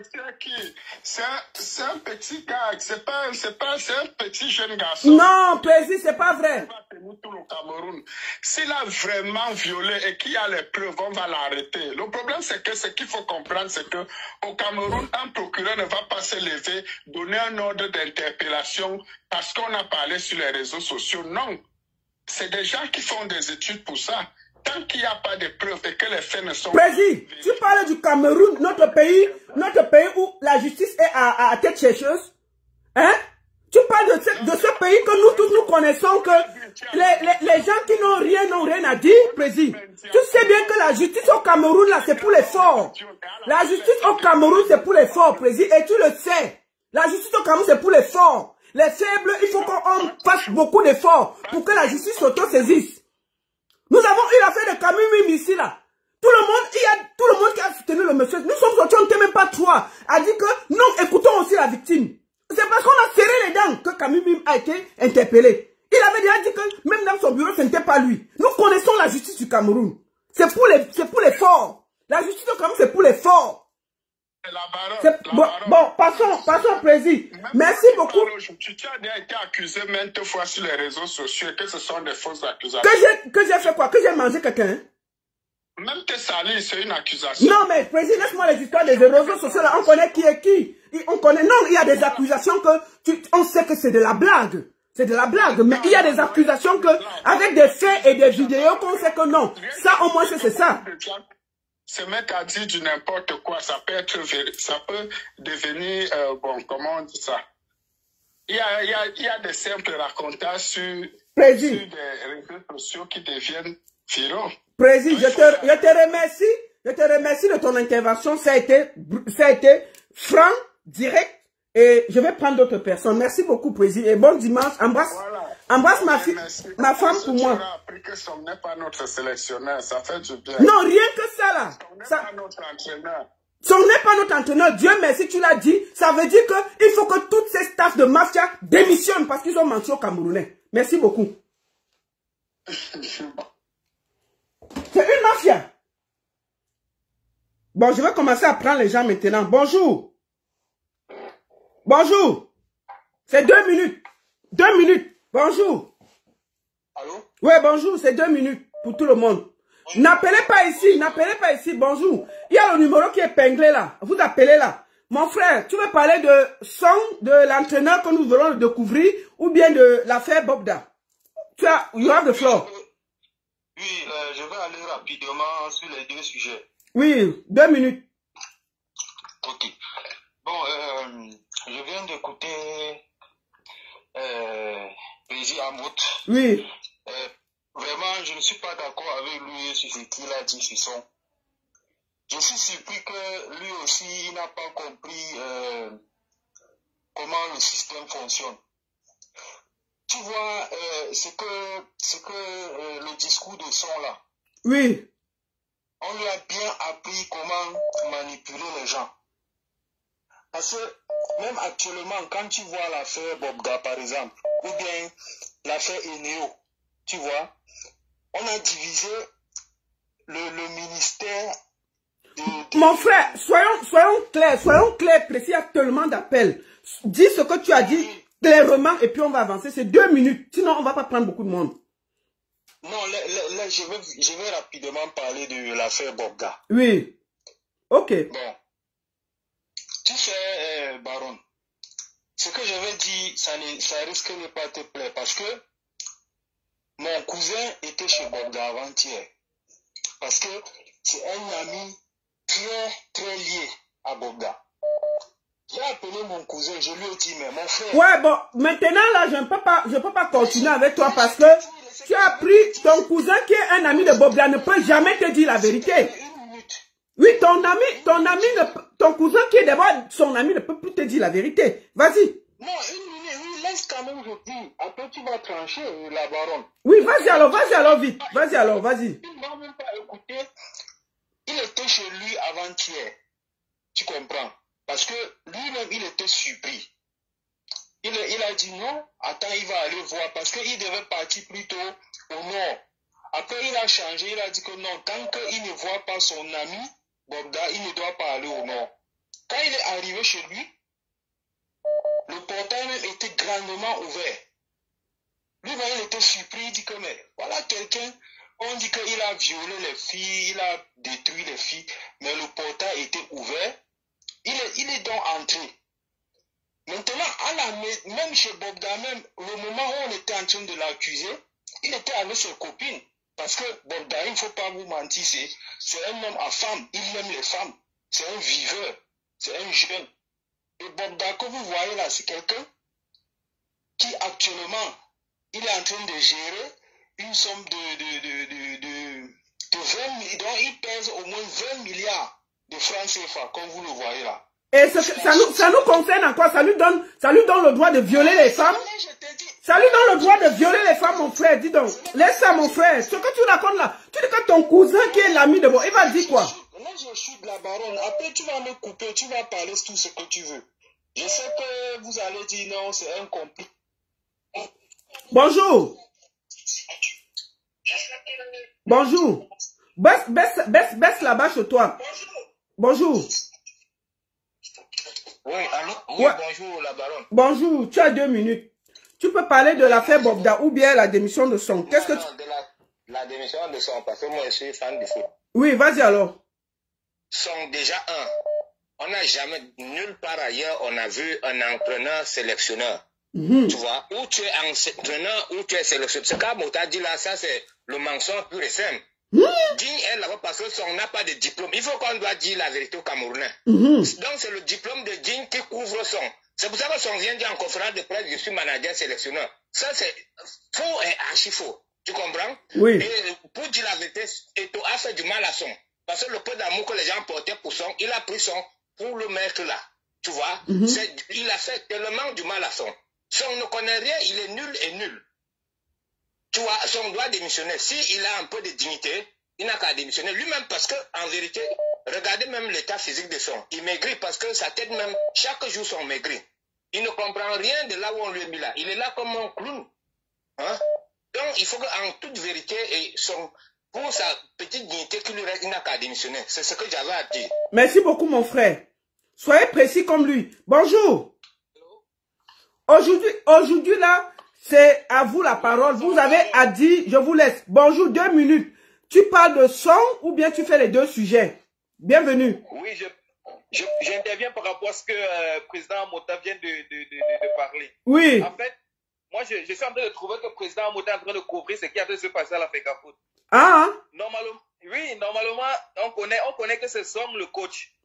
C'est un petit gars, c'est un petit jeune garçon. Non, président, c'est pas vrai. S'il a vraiment violé et qu'il y a les preuves, on va l'arrêter. Le problème, c'est que ce qu'il faut comprendre, c'est que au Cameroun, un procureur ne va pas se lever, donner un ordre d'interpellation parce qu'on a parlé sur les réseaux sociaux. Non. C'est des gens qui font des études pour ça. Tant qu'il n'y a pas de preuves et que les faits ne sont pas... Président, tu parles du Cameroun, notre pays où la justice est à tête chercheuse. Hein? Tu parles de ce pays que nous tous nous connaissons, que les gens qui n'ont rien à dire, président. Tu sais bien que la justice au Cameroun, là, c'est pour les forts. La justice au Cameroun, c'est pour les forts, président, et tu le sais. La justice au Cameroun, c'est pour les forts. Les faibles, il faut qu'on fasse beaucoup d'efforts pour que la justice s'auto-saisisse. Nous avons eu l'affaire de Camus Mim ici, là. Tout le monde qui a soutenu le monsieur. Nous sommes sortis, on n'était même pas trois. A dit que non, écoutons aussi la victime. C'est parce qu'on a serré les dents que Camus Mim a été interpellé. Il avait déjà dit que même dans son bureau, ce n'était pas lui. Nous connaissons la justice du Cameroun. C'est pour les forts. La justice du Cameroun, c'est pour les forts. Bon, passons, président. Merci beaucoup. Tu as déjà été accusé maintes fois sur les réseaux sociaux et que ce sont des fausses accusations. Que j'ai fait quoi? Que j'ai mangé quelqu'un? Même tes salis, c'est une accusation. Non, mais président, laisse-moi les histoires des réseaux sociaux là. On connaît qui est qui. On connaît. Non, il y a des accusations on sait que c'est de la blague. C'est de la blague. Mais il y a des accusations avec des faits et des vidéos qu'on sait que non. Ça, au moins, c'est ça. Ce mec a dit du n'importe quoi, ça peut devenir, comment on dit ça? Il y a des simples racontages sur des réseaux sociaux qui deviennent viraux. Président, je te remercie de ton intervention, ça a été franc, direct, et je vais prendre d'autres personnes. Merci beaucoup, président, et bon dimanche, embrasse ma femme pour moi. Appris que ce n'est pas notre sélectionneur, ça fait du bien. Non, rien que ça là. Ce n'est pas notre entraîneur. Ce n'est pas notre entraîneur. Dieu merci, tu l'as dit. Ça veut dire qu'il faut que toutes ces staffs de mafia démissionnent parce qu'ils ont menti aux Camerounais. Merci beaucoup. C'est une mafia. Bon, je vais commencer à prendre les gens maintenant. Bonjour. Bonjour. C'est 2 minutes. 2 minutes. Bonjour. Allô? Oui, bonjour, c'est 2 minutes pour tout le monde. N'appelez pas ici, bonjour. Il y a le numéro qui est épinglé là. Vous appelez là. Mon frère, tu veux parler de son de l'entraîneur que nous allons découvrir ou bien de l'affaire Bobda? You have the floor. Oui, je vais aller rapidement sur les deux sujets. Oui, 2 minutes. Ok. Bon, je viens d'écouter Président Amout. Oui. Vraiment, je ne suis pas d'accord avec lui sur ce qu'il a dit sur son. Je suis surpris que lui aussi, il n'a pas compris comment le système fonctionne. Tu vois, c'est que le discours de son là. Oui. On lui a bien appris comment manipuler les gens. Parce que même actuellement, quand tu vois l'affaire Bobga par exemple, ou bien l'affaire Eneo, tu vois, on a divisé le ministère de... Mon frère, soyons clairs, précis, il y a tellement d'appels. Dis ce que tu as dit clairement et puis on va avancer. C'est 2 minutes, sinon on ne va pas prendre beaucoup de monde. Non, là je vais rapidement parler de l'affaire Bobga. Oui. Ok. Bon. Tu sais, Baron, ce que je vais dire, ça risque de ne pas te plaire parce que mon cousin était chez Bobga avant-hier. Parce que c'est un ami très, très lié à Bobga. J'ai appelé mon cousin, je lui ai dit, mais mon frère... Ouais, bon, maintenant là, je ne peux pas continuer avec toi parce que tu as pris ton cousin qui est un ami de Bobga, ne peut jamais te dire la vérité. Oui, ton cousin qui est d'abord son ami ne peut plus te dire la vérité. Vas-y. Non, une minute, oui, laisse quand même, je dis. Après, tu vas trancher, la baronne. Oui, vas-y alors vite. Vas-y alors, vas-y. Il ne m'a même pas écouté. Il était chez lui avant-hier. Tu comprends? Parce que lui-même, il était surpris. Il a dit non, attends, il va aller voir. Parce qu'il devait partir plutôt au nord. Après, il a changé. Il a dit que non, tant qu'il ne voit pas son ami, Bobga, il ne doit pas aller au nord. Quand il est arrivé chez lui, le portail même était grandement ouvert. Lui-même, il était surpris. Il dit que, mais voilà quelqu'un, on dit qu'il a violé les filles, il a détruit les filles, mais le portail était ouvert. Il est donc entré. Maintenant, même chez Bobga, même le moment où on était en train de l'accuser, il était avec ses copines. Parce que Bobga, il ne faut pas vous mentir, c'est un homme à femme, il aime les femmes. C'est un viveur, c'est un jeune. Et Bobga que vous voyez là, c'est quelqu'un qui actuellement, il est en train de gérer une somme de 20 millions, donc il pèse au moins 20 milliards de francs CFA, comme vous le voyez là. Et ça nous concerne en quoi? Ça lui donne le droit de violer les femmes? Ça lui donne le droit de violer les femmes, mon frère. Dis donc. Laisse ça, mon frère. Ce que tu racontes là, tu dis que ton cousin qui est l'ami de moi, il va dire quoi? Là, je suis de la baronne. Après, tu vas me couper, tu vas parler tout ce que tu veux. Je sais que vous allez dire non, c'est un complice. Bonjour. Bonjour. Baisse là-bas chez toi. Bonjour. Oui, allô? Oui, ouais. Bonjour, la baronne. Bonjour, tu as 2 minutes. Tu peux parler de l'affaire Bobga ou bien la démission de Son. Qu'est-ce que tu... de la démission de Son, parce que moi, je suis fan du foot. Oui, vas-y alors. Son, déjà, on n'a jamais, nulle part ailleurs, on a vu un entraîneur sélectionneur. Tu vois, où tu es entraîneur, où tu es sélectionneur. Ce qu'a Mota dit là, ça c'est le mensonge pur et simple. Digne est là-bas parce que Son n'a pas de diplôme. Il faut qu'on doit dire la vérité aux Camerounais. Donc c'est le diplôme de Digne qui couvre Son. C'est pour ça que Son vient dire en conférence de presse, je suis manager sélectionneur. Ça c'est faux et archi faux. Tu comprends? Oui. Et pour dire la vérité, Eto'o a fait du mal à Son. Parce que le peu d'amour que les gens portaient pour Son, il a pris Son pour le mettre là. Tu vois? Il a fait tellement du mal à Son. Son ne connaît rien, il est nul et nul. Tu vois, Son doit démissionner. S'il a un peu de dignité, il n'a qu'à démissionner lui-même parce que, en vérité, regardez même l'état physique de Son. Il maigrit parce que sa tête même, chaque jour, Son maigrit. Il ne comprend rien de là où on lui a mis là. Il est là comme un clown. Hein? Donc, il faut qu'en toute vérité, pour sa petite dignité qu'il lui reste, il n'a qu'à démissionner. C'est ce que j'avais à dire. Merci beaucoup, mon frère. Soyez précis comme lui. Bonjour. Aujourd'hui, là, c'est à vous la parole. Vous avez à dire, je vous laisse. Bonjour, 2 minutes. Tu parles de Son ou bien tu fais les 2 sujets? Bienvenue. Oui, j'interviens par rapport à ce que le président Mota vient de parler. Oui. En fait, moi, je suis en train de trouver que le président Mota est en train de couvrir ce qui est en train de se passer à la FECAFOOT. Ah. Normalement, on connaît que c'est Son le coach.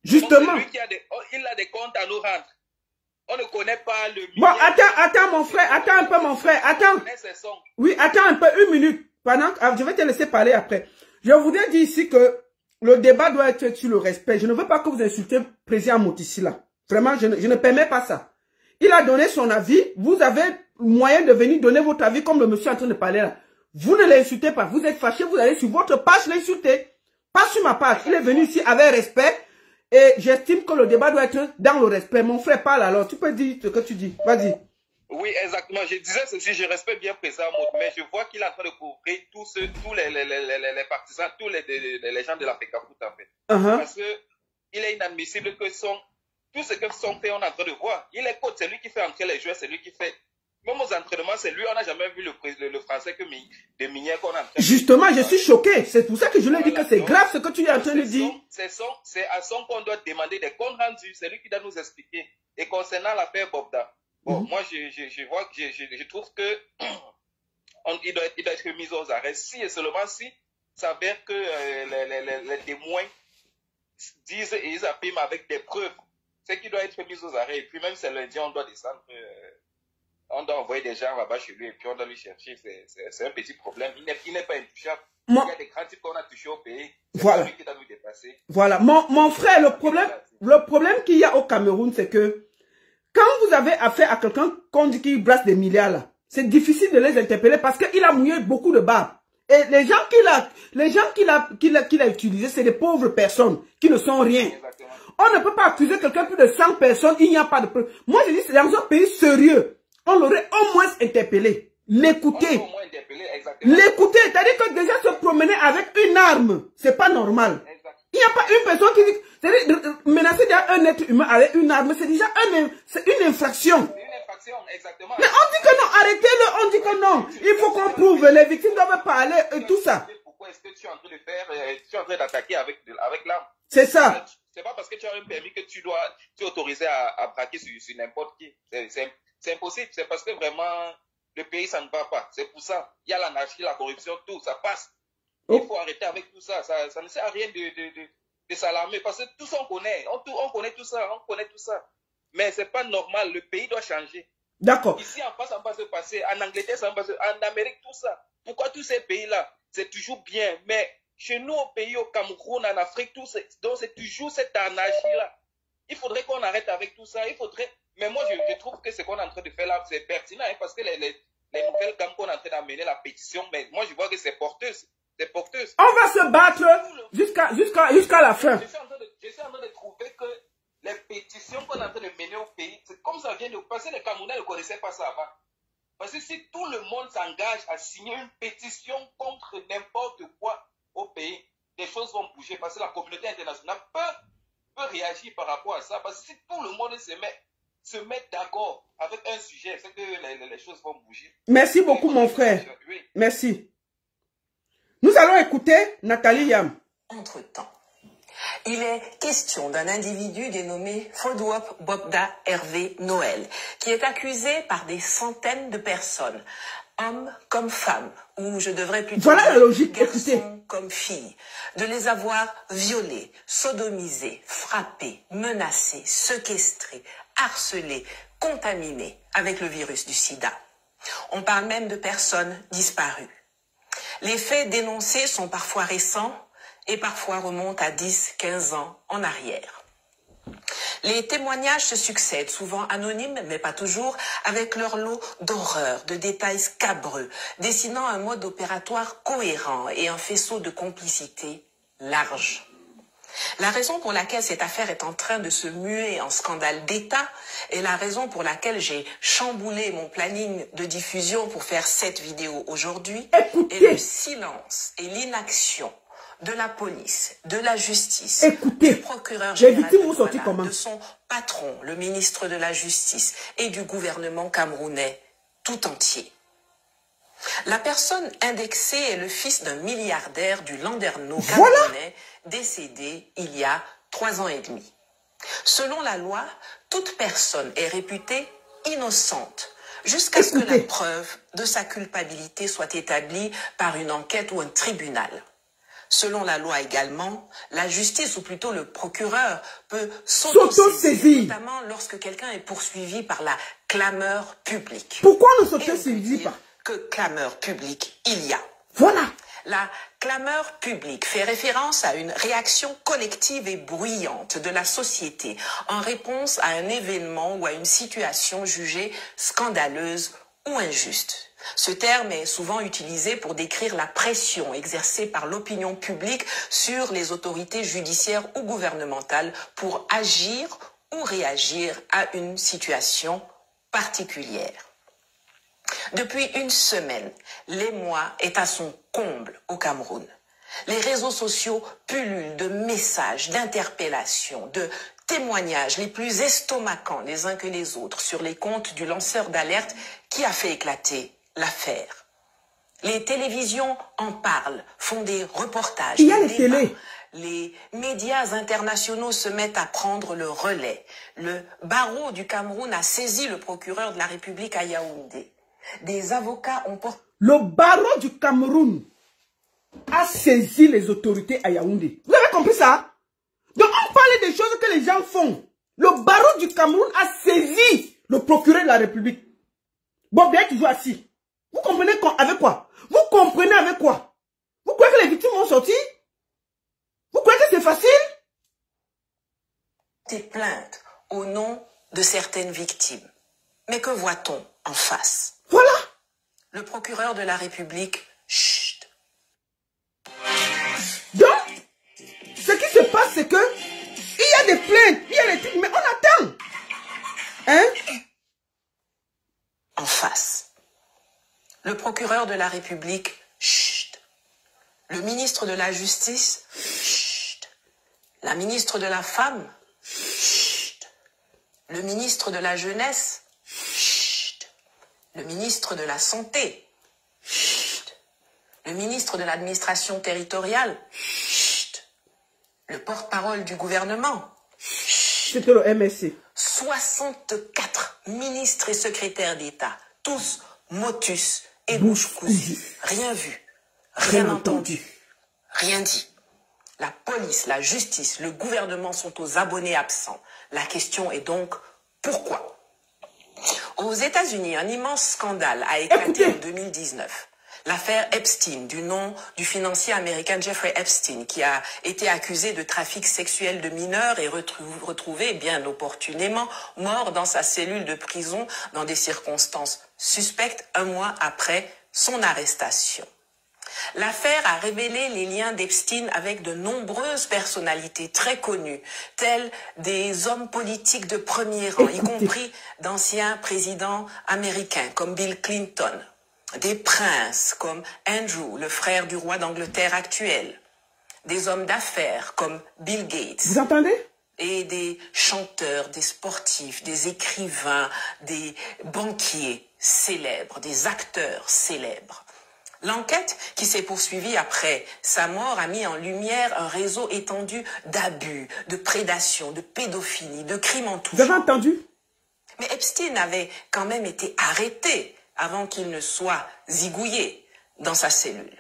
Justement. Il a des comptes à nous rendre. On ne connaît pas le... Bon, attends mon frère, attends un peu mon frère, attends. Oui, attends un peu, une minute. Je vais te laisser parler après. Je voudrais dire ici que le débat doit être sur le respect. Je ne veux pas que vous insultez le président Motissi là. Vraiment, je ne permets pas ça. Il a donné son avis. Vous avez moyen de venir donner votre avis comme le monsieur est en train de parler là. Vous ne l'insultez pas. Vous êtes fâché, vous allez sur votre page l'insulter. Pas sur ma page. Il est venu ici avec respect. Et j'estime que le débat doit être dans le respect. Mon frère parle alors. Tu peux dire ce que tu dis. Vas-y. Oui, exactement. Je disais ceci, je respecte bien le président Mout, mais je vois qu'il est en train de couvrir tous les partisans, tous les gens de la FECAFOOT en fait. Parce que il est inadmissible que tout ce que son fait, on est en train de voir. Il est coach, c'est lui qui fait entrer les joueurs, c'est lui qui fait. Même aux entraînements, c'est lui, on n'a jamais vu le français de Minier qu'on a en train de... Justement, je suis choqué. C'est pour ça que je lui ai dit que c'est grave ce que tu es en train de dire. C'est à son qu'on doit demander des comptes rendus. C'est lui qui doit nous expliquer. Et concernant l'affaire Bobda, bon, moi, je trouve que il doit être mis aux arrêts. Si et seulement si ça s'avère que les témoins disent et ils affirment avec des preuves, c'est qu'il doit être mis aux arrêts. Et puis même c'est lundi, on doit descendre... on doit envoyer des gens là-bas chez lui et puis on doit lui chercher. C'est un petit problème. Il n'est pas intouchable. Il y a des grands types qu'on a touchés au pays. Voilà. Lui qui doit nous dépasser. Voilà. Mon frère, le problème qu'il y a au Cameroun, c'est que quand vous avez affaire à quelqu'un qu'on dit qu'il brasse des milliards là, c'est difficile de les interpeller parce qu'il a mouillé beaucoup de barbe. Et les gens qu'il a utilisés, c'est des pauvres personnes qui ne sont rien. Exactement. On ne peut pas accuser quelqu'un plus de 100 personnes, il n'y a pas de preuve. Moi, je dis, c'est dans un pays sérieux. On l'aurait au moins interpellé. L'écouter. L'écouter. C'est-à-dire que déjà se promener avec une arme, c'est pas normal. Il n'y a pas une personne qui dit... C'est-à-dire menacer un être humain avec une arme, c'est déjà une infraction. C'est une infraction, exactement. Mais on dit que non, arrêtez-le, on dit que non. Il faut qu'on prouve, les victimes doivent parler et tout ça. Pourquoi est-ce que tu es en train de faire, tu es en train d'attaquer avec l'arme? C'est ça. C'est pas parce que tu as un permis que tu es autorisé à braquer sur n'importe qui. C'est impossible. C'est parce que vraiment, le pays, ça ne va pas. C'est pour ça. Il y a l'anarchie, la corruption, tout. Ça passe. Il faut arrêter avec tout ça. Ça ne sert à rien de s'alarmer. Parce que tout ça, on connaît. On connaît tout ça. On connaît tout ça. Mais c'est pas normal. Le pays doit changer. D'accord. Ici, en France, ça va se passer. En Angleterre, ça va se passer. En Amérique, tout ça. Pourquoi tous ces pays-là, c'est toujours bien. Mais chez nous, au pays, au Cameroun, en Afrique, donc c'est toujours cette anarchie-là. Il faudrait qu'on arrête avec tout ça. Il faudrait... Mais moi, je trouve que ce qu'on est en train de faire là, c'est pertinent, hein, parce que les nouvelles gammes qu'on est en train d'amener, la pétition, mais moi, je vois que c'est porteuse. C'est porteuse. On va se battre jusqu'à la fin. Je suis en train de trouver que les pétitions qu'on est en train de mener au pays, c'est comme ça vient de passer. Les Camerounais ne connaissaient pas ça avant. Parce que si tout le monde s'engage à signer une pétition contre n'importe quoi au pays, les choses vont bouger, parce que la communauté internationale peut réagir par rapport à ça. Parce que si tout le monde se met d'accord avec un sujet, c'est que les choses vont bouger. Merci beaucoup, mon frère. Oui. Merci. Nous allons écouter Nathalie Yam. Entre-temps, il est question d'un individu dénommé Fodouop Bobda Hervé Noël, qui est accusé par des centaines de personnes, hommes comme femmes, ou je devrais plutôt voilà dire la logique, garçons comme filles, de les avoir violés, sodomisés, frappés, menacés, séquestrés, harcelés, contaminés avec le virus du sida. On parle même de personnes disparues. Les faits dénoncés sont parfois récents et parfois remontent à 10, 15 ans en arrière. Les témoignages se succèdent, souvent anonymes, mais pas toujours, avec leur lot d'horreurs, de détails scabreux, dessinant un mode opératoire cohérent et un faisceau de complicité large. La raison pour laquelle cette affaire est en train de se muer en scandale d'État est la raison pour laquelle j'ai chamboulé mon planning de diffusion pour faire cette vidéo aujourd'hui, et le silence et l'inaction de la police, de la justice, du procureur général de son patron, le ministre de la Justice, et du gouvernement camerounais tout entier. La personne indexée est le fils d'un milliardaire du Landerneau camerounais, décédé il y a 3 ans et demi. Selon la loi, toute personne est réputée innocente jusqu'à ce que la preuve de sa culpabilité soit établie par une enquête ou un tribunal. Selon la loi également, la justice, ou plutôt le procureur, peut s'auto-saisir, notamment lorsque quelqu'un est poursuivi par la clameur publique. Pourquoi on ne s'auto-saisit pas? Que clameur publique il y a. Voilà. La clameur publique fait référence à une réaction collective et bruyante de la société en réponse à un événement ou à une situation jugée scandaleuse ou injuste. Ce terme est souvent utilisé pour décrire la pression exercée par l'opinion publique sur les autorités judiciaires ou gouvernementales pour agir ou réagir à une situation particulière. Depuis une semaine, l'émoi est à son comble au Cameroun. Les réseaux sociaux pullulent de messages, d'interpellations, de témoignages les plus estomacants les uns que les autres sur les comptes du lanceur d'alerte qui a fait éclater l'affaire. Les télévisions en parlent, font des reportages, il y a les télés. Les médias internationaux se mettent à prendre le relais. Le barreau du Cameroun a saisi le procureur de la République à Yaoundé. Des avocats ont porté... Le barreau du Cameroun a saisi les autorités à Yaoundé. Vous avez compris ça? Donc on parlait des choses que les gens font. Le barreau du Cameroun a saisi le procureur de la République. Bon, bien toujours assis. Vous comprenez avec quoi? Vous comprenez avec quoi? Vous croyez que les victimes vont sortir? Vous croyez que c'est facile? Des plaintes au nom de certaines victimes. Mais que voit-on en face? Voilà. Le procureur de la République, chut. Donc, ce qui se passe, c'est que il y a des plaintes, il y a des trucs, mais on attend. Hein? En face. Le procureur de la République, chut. Le ministre de la Justice, chut. La ministre de la Femme, chut. Le ministre de la Jeunesse, chut. Le ministre de la Santé, chut. Le ministre de l'Administration territoriale, chut. Le porte-parole du gouvernement, chut. C'était le MSC. 64 ministres et secrétaires d'État, tous motus et bouche cousue. Rien vu, rien entendu, rien dit. La police, la justice, le gouvernement sont aux abonnés absents. La question est donc, pourquoi? Aux États-Unis, un immense scandale a éclaté en 2019. L'affaire Epstein, du nom du financier américain Jeffrey Epstein, qui a été accusé de trafic sexuel de mineurs et retrouvé bien opportunément mort dans sa cellule de prison dans des circonstances suspectes un mois après son arrestation. L'affaire a révélé les liens d'Epstein avec de nombreuses personnalités très connues, telles des hommes politiques de premier rang, y compris d'anciens présidents américains comme Bill Clinton, des princes comme Andrew, le frère du roi d'Angleterre actuel, des hommes d'affaires comme Bill Gates. Vous entendez? Et des chanteurs, des sportifs, des écrivains, des banquiers célèbres, des acteurs célèbres. L'enquête qui s'est poursuivie après sa mort a mis en lumière un réseau étendu d'abus, de prédation, de pédophilie, de crimes en tout genre. Vous avez entendu? Mais Epstein avait quand même été arrêté avant qu'il ne soit zigouillé dans sa cellule.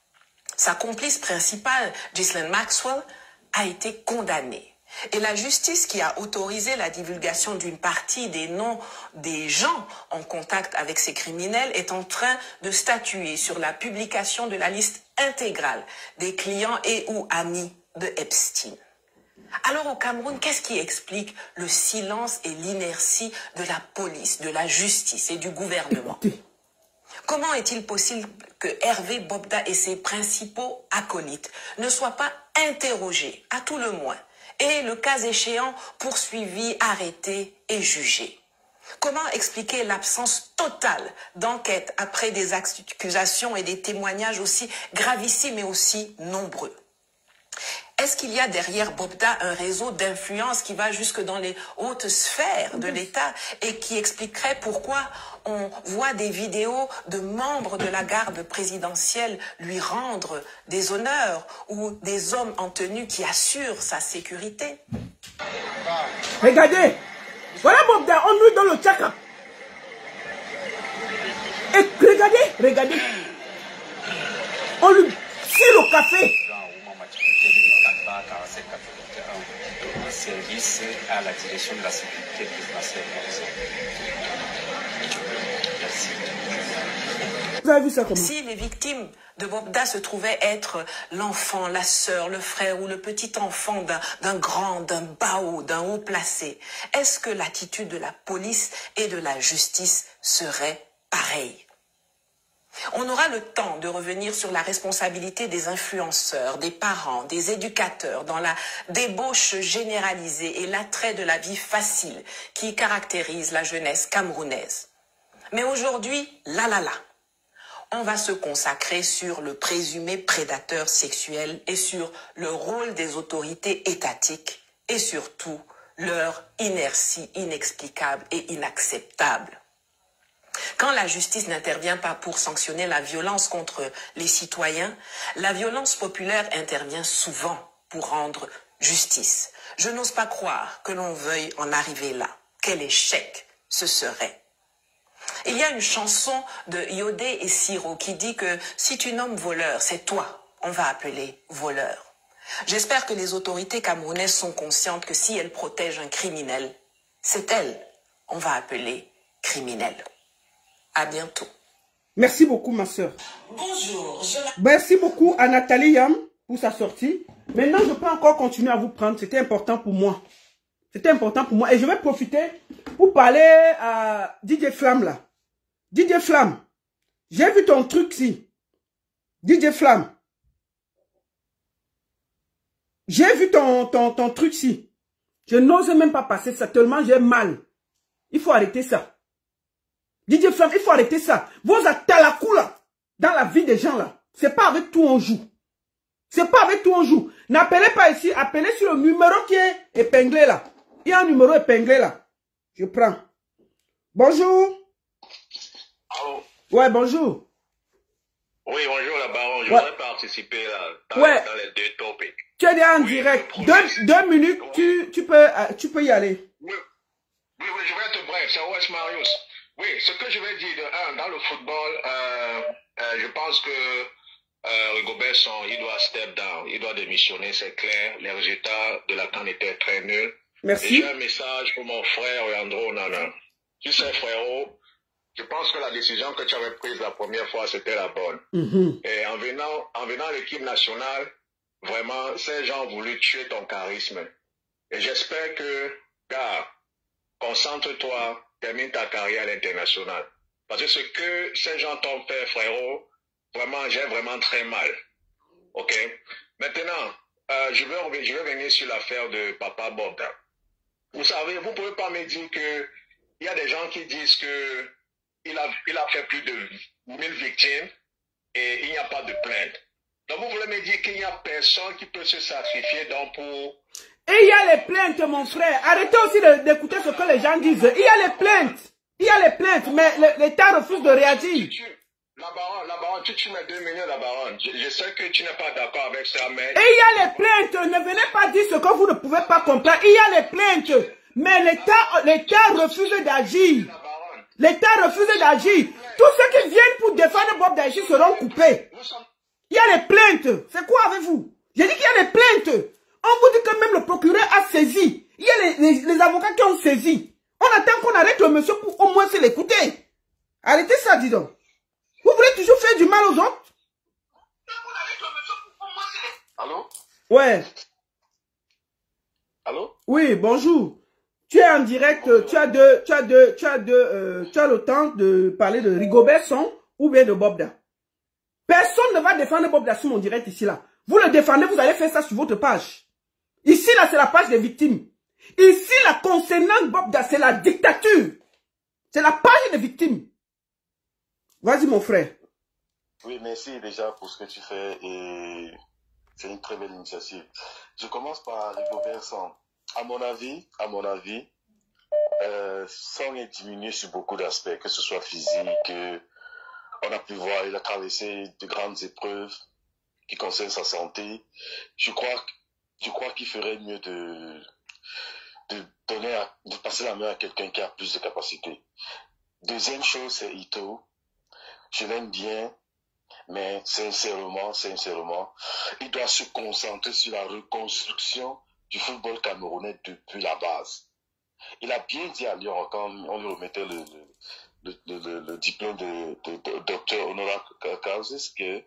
Sa complice principale, Ghislaine Maxwell, a été condamnée. Et la justice qui a autorisé la divulgation d'une partie des noms des gens en contact avec ces criminels est en train de statuer sur la publication de la liste intégrale des clients et ou amis de Epstein. Alors au Cameroun, qu'est-ce qui explique le silence et l'inertie de la police, de la justice et du gouvernement? Comment est-il possible que Hervé Bobda et ses principaux acolytes ne soient pas interrogés, à tout le moins, et le cas échéant poursuivis, arrêtés et jugés? Comment expliquer l'absence totale d'enquête après des accusations et des témoignages aussi gravissimes et aussi nombreux? Est-ce qu'il y a derrière Bobda un réseau d'influence qui va jusque dans les hautes sphères de l'État et qui expliquerait pourquoi on voit des vidéos de membres de la garde présidentielle lui rendre des honneurs ou des hommes en tenue qui assurent sa sécurité? Regardez, voilà Bobda, on nous dans le tchaka. Et regardez, on lui tire le café. 47-81 service à la direction de la sécurité présidentielle. Merci. Vous avez vu ça comment? Si les victimes de Bobda se trouvaient être l'enfant, la sœur, le frère ou le petit enfant d'un grand, d'un bao, d'un haut placé, est-ce que l'attitude de la police et de la justice serait pareille? On aura le temps de revenir sur la responsabilité des influenceurs, des parents, des éducateurs dans la débauche généralisée et l'attrait de la vie facile qui caractérise la jeunesse camerounaise. Mais aujourd'hui, on va se consacrer sur le présumé prédateur sexuel et sur le rôle des autorités étatiques et surtout leur inertie inexplicable et inacceptable. Quand la justice n'intervient pas pour sanctionner la violence contre les citoyens, la violence populaire intervient souvent pour rendre justice. Je n'ose pas croire que l'on veuille en arriver là. Quel échec ce serait! Il y a une chanson de Yodé et Siro qui dit que si tu nommes voleur, c'est toi, on va appeler voleur. J'espère que les autorités camerounaises sont conscientes que si elles protègent un criminel, c'est elles, on va appeler criminel. À bientôt. Merci beaucoup, ma soeur. Bonjour. Merci beaucoup à Nathalie Yam pour sa sortie. Maintenant, je peux encore continuer à vous prendre. C'était important pour moi. C'était important pour moi. Et je vais profiter pour parler à DJ Flamme là. DJ Flamme, j'ai vu ton truc ici. DJ Flamme. J'ai vu ton truc ici. Je n'ose même pas passer ça, tellement j'ai mal. Il faut arrêter ça. DJ Flamme, il faut arrêter ça. Vos atalakou là, dans la vie des gens là, c'est pas avec tout on joue. C'est pas avec tout on joue. N'appelez pas ici, appelez sur le numéro qui est épinglé là. Il y a un numéro épinglé là. Je prends. Bonjour. Allô? Ouais, bonjour. Oui, bonjour la baronne. Je voudrais participer là, dans les deux topics. Tu es déjà en direct. Deux minutes, tu peux y aller. Oui, je vais être bref. C'est West Marius. Oui, ce que je vais dire de dans le football, je pense que Rigobert il doit step down, il doit démissionner, c'est clair. Les résultats de la CAN étaient très nuls. Merci. Et j'ai un message pour mon frère Leandro Nana. Tu sais, frérot, je pense que la décision que tu avais prise la première fois, c'était la bonne. Et en venant à l'équipe nationale, vraiment, ces gens ont voulu tuer ton charisme. Et j'espère que, gars, concentre-toi, termine ta carrière à l'international. Parce que ce que ces gens t'ont fait, frérot, vraiment, j'ai vraiment très mal. Ok? Maintenant, je vais venir sur l'affaire de Papa Bobda. Vous savez, vous ne pouvez pas me dire que il y a des gens qui disent que il a fait plus de 1000 victimes et il n'y a pas de plainte. Donc vous voulez me dire qu'il n'y a personne qui peut se sacrifier donc pour... Et il y a les plaintes, mon frère. Arrêtez aussi d'écouter ce que les gens disent. Il y a les plaintes. Il y a les plaintes, mais l'État refuse de réagir. La baronne, tu mets 2 minutes, la baronne. Je sais que tu n'es pas d'accord avec ça, mais... Et il y a les plaintes. Ne venez pas dire ce que vous ne pouvez pas comprendre. Il y a les plaintes. Mais l'État refuse d'agir. L'État refuse d'agir. Tous ceux qui viennent pour défendre Bob Daïchi seront coupés. Il y a les plaintes. C'est quoi avec vous? J'ai dit qu'il y a les plaintes. On vous dit que même le procureur a saisi. Il y a les avocats qui ont saisi. On attend qu'on arrête le monsieur pour au moins se l'écouter. Arrêtez ça, dis donc. Vous voulez toujours faire du mal aux autres? Allô? Ouais. Allô? Oui, bonjour. Tu es en direct, tu as le temps de parler de Rigobert Song ou bien de Bobda. Personne ne va défendre Bobda sur mon direct ici là. Vous le défendez, vous allez faire ça sur votre page. Ici là, c'est la page des victimes. Ici là, concernant Bobda, c'est la dictature. C'est la page des victimes. Vas-y mon frère. Oui, merci déjà pour ce que tu fais et c'est une très belle initiative. Je commence par Rigobert Song. À mon avis, Song est diminué sur beaucoup d'aspects, que ce soit physique, on a pu voir, il a traversé de grandes épreuves qui concernent sa santé. Je crois qu'il ferait mieux de passer la main à quelqu'un qui a plus de capacités. Deuxième chose, c'est Ito. Je l'aime bien, Mais sincèrement, il doit se concentrer sur la reconstruction du football camerounais depuis la base. Il a bien dit à Lyon, quand on lui remettait le diplôme de docteur honoris causa, que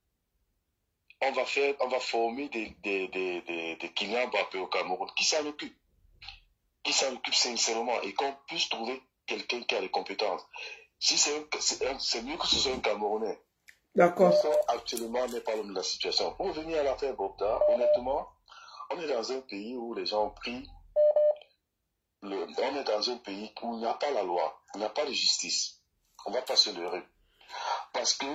on va former des Kylian Mbappé au Cameroun. Qui s'en occupe? Qui s'en occupe sincèrement, et qu'on puisse trouver quelqu'un qui a les compétences. Si c'est mieux que ce soit un Camerounais. D'accord. Actuellement, on n'est pas l'homme de la situation. Pour revenir à l'affaire Bobda, honnêtement, on est dans un pays où les gens ont pris... on est dans un pays où il n'y a pas la loi, il n'y a pas de justice. On ne va pas se leurrer. Parce que,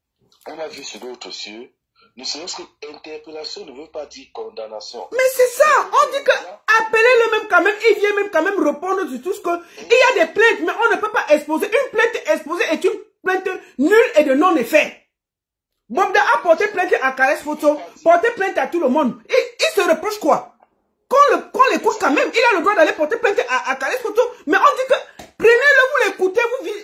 on a vu sur d'autres cieux, ne serait-ce que interpellation ne veut pas dire condamnation. Mais c'est ça, on dit que appelez-le même quand même, il vient même quand même répondre sur tout ce que... Il y a des plaintes, mais on ne peut pas exposer. Une plainte exposée est une plainte nulle et de non-effet. Bobda a porté plainte à Caresse Photo, porté plainte à tout le monde. Il se reproche quoi? Qu'on l'écoute quand même, il a le droit d'aller porter plainte à Caresse Photo, mais on dit que prenez-le, vous l'écoutez,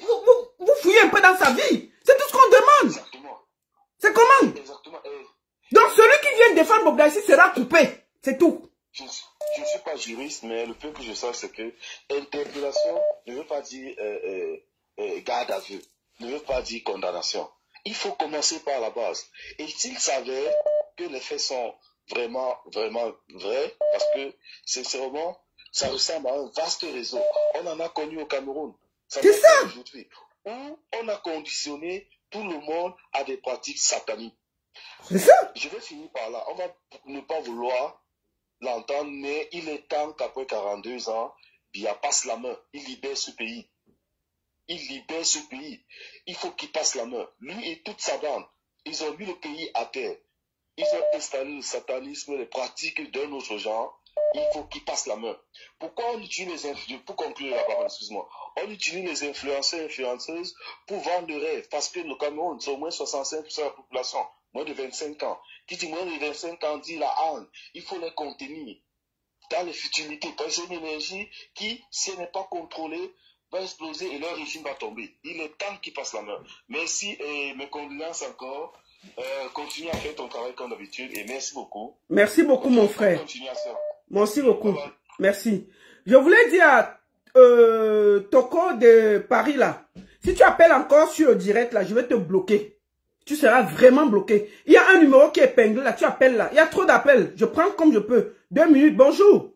vous fouillez un peu dans sa vie. C'est tout ce qu'on demande. C'est comment? Exactement. Donc celui qui vient défendre Bobda ici sera coupé. C'est tout. Je ne suis pas juriste, mais le peu que je sais, c'est que interpellation ne veut pas dire garde à vue, ne veut pas dire condamnation. Il faut commencer par la base. Et s'il s'avère que les faits sont vraiment vrais, parce que sincèrement, ça ressemble à un vaste réseau. On en a connu au Cameroun. C'est ça. Aujourd'hui, où on a conditionné tout le monde à des pratiques sataniques. C'est ça. Je vais finir par là. On va ne pas vouloir l'entendre, mais il est temps qu'après 42 ans, Biya passe la main. Il libère ce pays. Il libère ce pays. Il faut qu'il passe la main. Lui et toute sa bande, ils ont mis le pays à terre. Ils ont installé le satanisme, les pratiques d'un autre genre. Il faut qu'ils passent la main. Pourquoi on utilise les influenceurs, pour conclure la parole, excuse-moi, on utilise les influenceurs et influenceuses pour vendre le rêve, parce que le Cameroun, c'est au moins 65% de la population, moins de 25 ans. Qui dit moins de 25 ans dit la haine. Il faut les contenir dans les futilités. Parce que c'est une énergie qui, si elle n'est pas contrôlée, va exploser et leur régime va tomber. Il est temps qu'ils passent la main. Merci et mes condoléances encore. Continue à faire ton travail comme d'habitude et merci beaucoup. Merci beaucoup mon frère. Merci beaucoup. Merci. Je voulais dire à Toko de Paris là, si tu appelles encore sur le direct là, je vais te bloquer. Tu seras vraiment bloqué. Il y a un numéro qui est épinglé là, tu appelles là. Il y a trop d'appels. Je prends comme je peux. 2 minutes. Bonjour.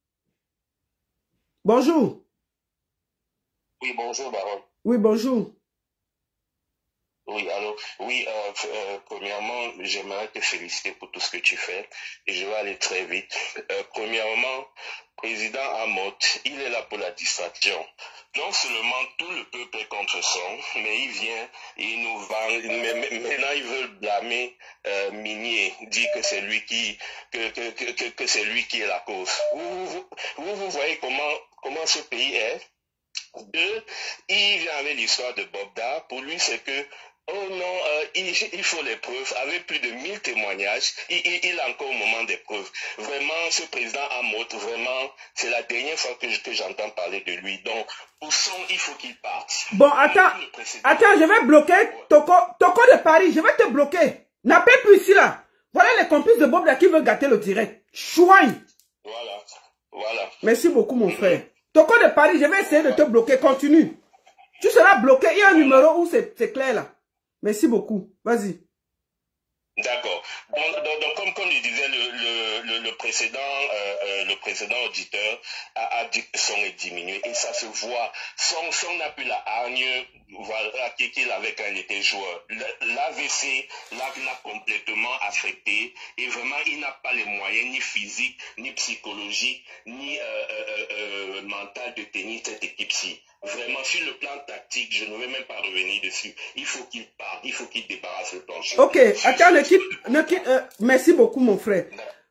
Bonjour. Oui, bonjour, Baron. Oui, bonjour. Oui, alors, oui, premièrement, j'aimerais te féliciter pour tout ce que tu fais et je vais aller très vite. Premièrement, président Amot, il est là pour la distraction. Non seulement tout le peuple est contre son, mais il vient, il nous vend, maintenant ils veulent blâmer Minier, dire que c'est lui que c'est lui qui est la cause. Vous voyez comment ce pays est. Deux, il vient avec l'histoire de Bobda. Pour lui, c'est que oh non, il faut les preuves. Avec plus de 1000 témoignages, il est encore au moment des preuves. Vraiment, ce président Amot, vraiment, c'est la dernière fois que j'entends parler de lui. Donc, pour son, il faut qu'il parte. Bon, attends, je vais bloquer Toko de Paris. Je vais te bloquer. N'appelle plus ici là. Voilà les complices de Bobda qui veulent gâter le direct. Chouaille. Voilà. Merci beaucoup, mon frère. Toko de Paris, je vais essayer de te bloquer. Continue. Tu seras bloqué. Il y a un numéro où c'est clair là. Merci beaucoup. Vas-y. D'accord. Donc, comme je disais, le précédent auditeur a dit que son est diminué et ça se voit. Son n'a plus la hargne voilà, qu'il avait quand il était joueur. L'AVC l'a complètement affecté et vraiment il n'a pas les moyens ni physiques, ni psychologiques, ni mental de tenir cette équipe-ci. Vraiment, sur le plan tactique, je ne vais même pas revenir dessus. Il faut qu'il parte, il faut qu'il débarrasse le plancher. Ok, attends, merci beaucoup, mon frère.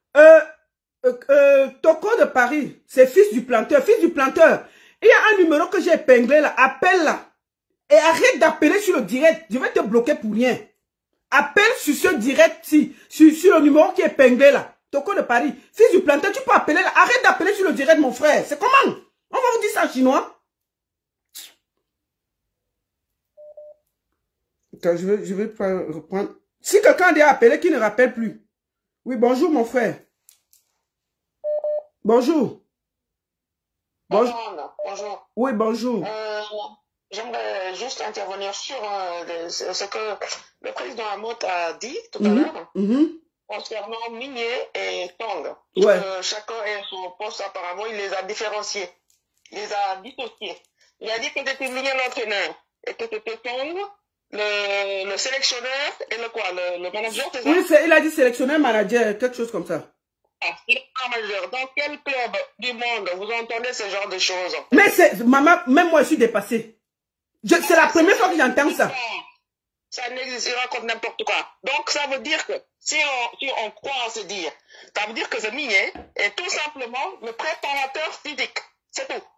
Toko de Paris, c'est fils du planteur. Fils du planteur, il y a un numéro que j'ai épinglé là. Appelle là. Et arrête d'appeler sur le direct. Je vais te bloquer pour rien. Appelle sur ce direct-ci. Sur le numéro qui est épinglé là. Toko de Paris, fils du planteur, tu peux appeler là. Arrête d'appeler sur le direct, mon frère. C'est comment? On va vous dire ça en chinois. Attends, je vais pas reprendre. Si quelqu'un a déjà appelé qui ne rappelle plus. Oui, bonjour mon frère. Bonjour. Bonjour. Bonjour. Oui, bonjour. J'aimerais juste intervenir sur ce que le président Hamout a dit tout à l'heure concernant Minier et Tong. Ouais. Chacun est son poste, apparemment, il les a différenciés. Il les a dissociés. Il a dit que c'était Minier l'entraîneur et que c'était Tong le sélectionneur et le manager, c'est ça? Oui, il a dit sélectionneur, manager, quelque chose comme ça. Dans quel club du monde vous entendez ce genre de choses? Mais maman, même moi je suis dépassé. C'est la première fois que j'entends ça. Ça n'existera comme n'importe quoi. Donc ça veut dire que si on croit en se dire, ça veut dire que ce Minier est tout simplement le préparateur physique. C'est tout.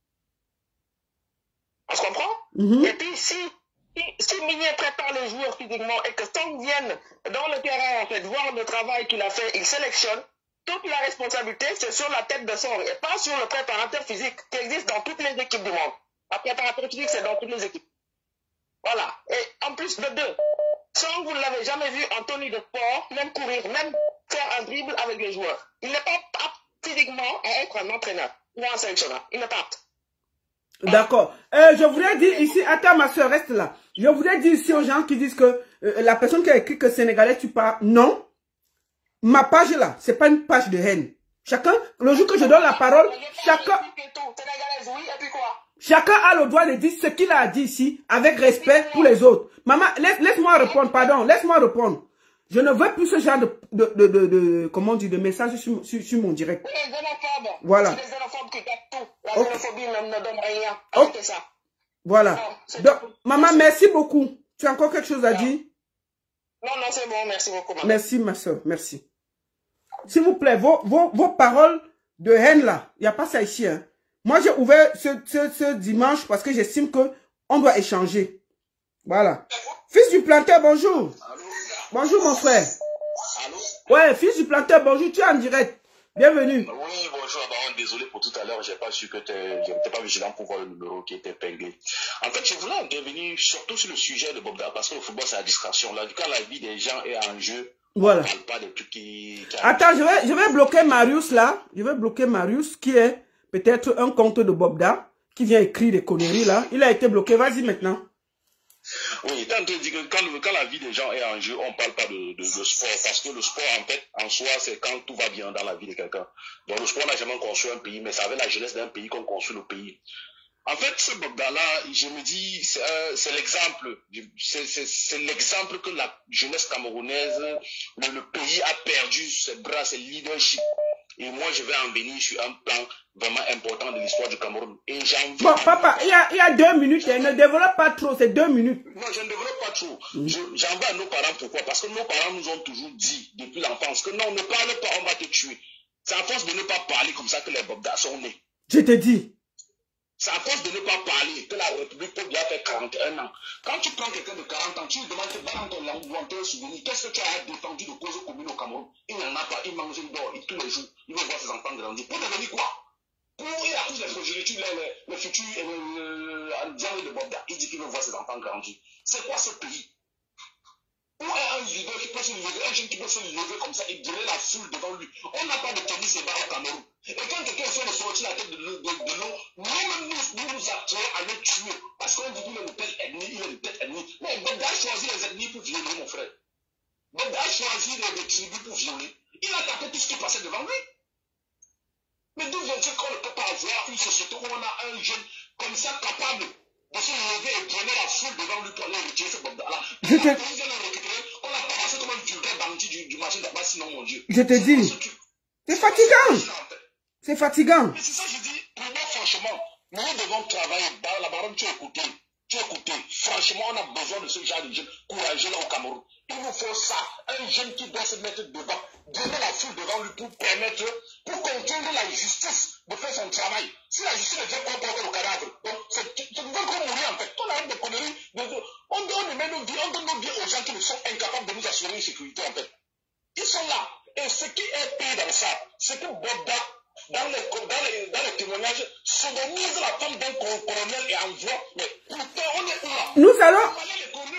On se comprend? Et puis si Minier prépare les joueurs physiquement et que Tong vienne dans le terrain en fait voir le travail qu'il a fait, il sélectionne. Toute la responsabilité, c'est sur la tête de Song et pas sur le préparateur physique qui existe dans toutes les équipes du monde. Le préparateur physique, c'est dans toutes les équipes. Voilà. Et en plus de deux, Song, vous ne l'avez jamais vu en tenue de sport, même courir, même faire un dribble avec les joueurs. Il n'est pas apte physiquement à être un entraîneur ou un sélectionneur. Il n'est pas apte. D'accord. Je voudrais dire ici, attends ma soeur, reste là. Je voudrais dire ici aux gens qui disent que la personne qui a écrit que Sénégalais tu parles, non. Ma page là, c'est pas une page de haine. Chacun, le jour que je donne la parole, chacun a le droit de dire ce qu'il a dit ici, avec respect pour les autres. Maman, laisse-moi répondre, pardon, laisse-moi répondre. Je ne veux plus ce genre comment dire, de messages sur mon direct. Voilà. La xénophobie ne donne rien. Arrêtez ça. Voilà. Donc, maman, merci beaucoup. Tu as encore quelque chose à dire? Non, c'est bon, merci beaucoup. Maman. Merci, ma soeur, merci. S'il vous plaît, vos paroles de haine là, il n'y a pas ça ici. Hein. Moi, j'ai ouvert ce dimanche parce que j'estime qu'on doit échanger. Voilà. Fils du planteur, bonjour. Allô? Bonjour, mon frère. Allô? Ouais, fils du planteur, bonjour, tu es en direct. Bienvenue. Oui, bonjour, Baron. Désolé pour tout à l'heure, j'ai pas su que je n'étais pas vigilant pour voir le numéro qui était épinglé. En fait, je voulais intervenir surtout sur le sujet de Bobda, parce que le football, c'est la distraction. Là, quand la vie des gens est en jeu, voilà. On ne parle pas des trucs qui... Attends, je vais bloquer Marius là. Je vais bloquer Marius qui est peut-être un compte de Bobda, qui vient écrire des conneries là. Il a été bloqué, vas-y maintenant. Oui, tant que dit que quand la vie des gens est en jeu, on ne parle pas de sport. Parce que le sport, en fait, en soi, c'est quand tout va bien dans la vie de quelqu'un. Donc le sport n'a jamais construit un pays, mais c'est avec la jeunesse d'un pays qu'on construit le pays. En fait, ce Bobda-là, je me dis, c'est l'exemple. C'est l'exemple que la jeunesse camerounaise, le pays a perdu ses bras, ses leadership. Et moi, je vais en venir sur un plan vraiment important de l'histoire du Cameroun. Et j'en veux... Bon, papa, il y a 2 minutes. Ne développe pas trop, c'est 2 minutes. Non, je ne développe pas trop. J'en veux à nos parents. Pourquoi? Parce que nos parents nous ont toujours dit, depuis l'enfance, que non, ne parle pas, on va te tuer. C'est à force de ne pas parler comme ça que les Bobdas sont nés. Je te dis. C'est à force de ne pas parler que la République peut bien faire 41 ans. Quand tu prends quelqu'un de 40 ans, tu lui demandes dans ton lointain souvenir, qu'est-ce que tu as défendu de cause commune au Cameroun? Il n'en a pas, il mange, il dort, et tous les jours, il veut voir ses enfants grandir. Pour devenir quoi? Pour il accuse les progénitures, le futur diable de Bobda. Il dit qu'il veut voir ses enfants grandir. C'est quoi ce pays? Où est un leader qui peut se lever, un jeune qui peut se lever comme ça et tirer la foule devant lui? On n'a pas de tennis et barre au Cameroun. Et quand quelqu'un essaie de sortir la tête de l'eau, nous attirons à le tuer. Parce qu'on dit qu'il est le tel ennemi, il est le tel ennemi. Mais Bobda a choisi les ennemis pour violer, mon frère. Bobda a choisi les tribus pour violer. Il a tapé tout ce qui passait devant lui. Mais d'où vient-il qu'on ne peut pas avoir une société où on a un jeune comme ça capable de se lever et prendre la foule devant lui pour aller retirer ce Bobda-là? On l'a passé comme un vulgaire bandit du marché d'Abba, sinon, mon Dieu. Je te dis, c'est fatigant. C'est fatigant. C'est ça, je dis, pour moi, franchement, nous devons travailler. La baronne, tu as écouté. Franchement, on a besoin de ce genre de jeunes courageux là au Cameroun. Il nous faut ça. Un jeune qui doit se mettre devant, donner la foule devant lui pour permettre, pour contraindre la justice de faire son travail. Si la justice devient comporter le cadavre, c'est nous qu'on mourir en fait. On arrête de conneries. On donne nos biens aux gens qui ne sont incapables de nous assurer une sécurité en fait. Ils sont là. Et ce qui est pire dans ça, c'est que Bobda, dans les témoignages, sodomise la femme d'un colonel et envoie. Mais putain, on est où là? Nous allons.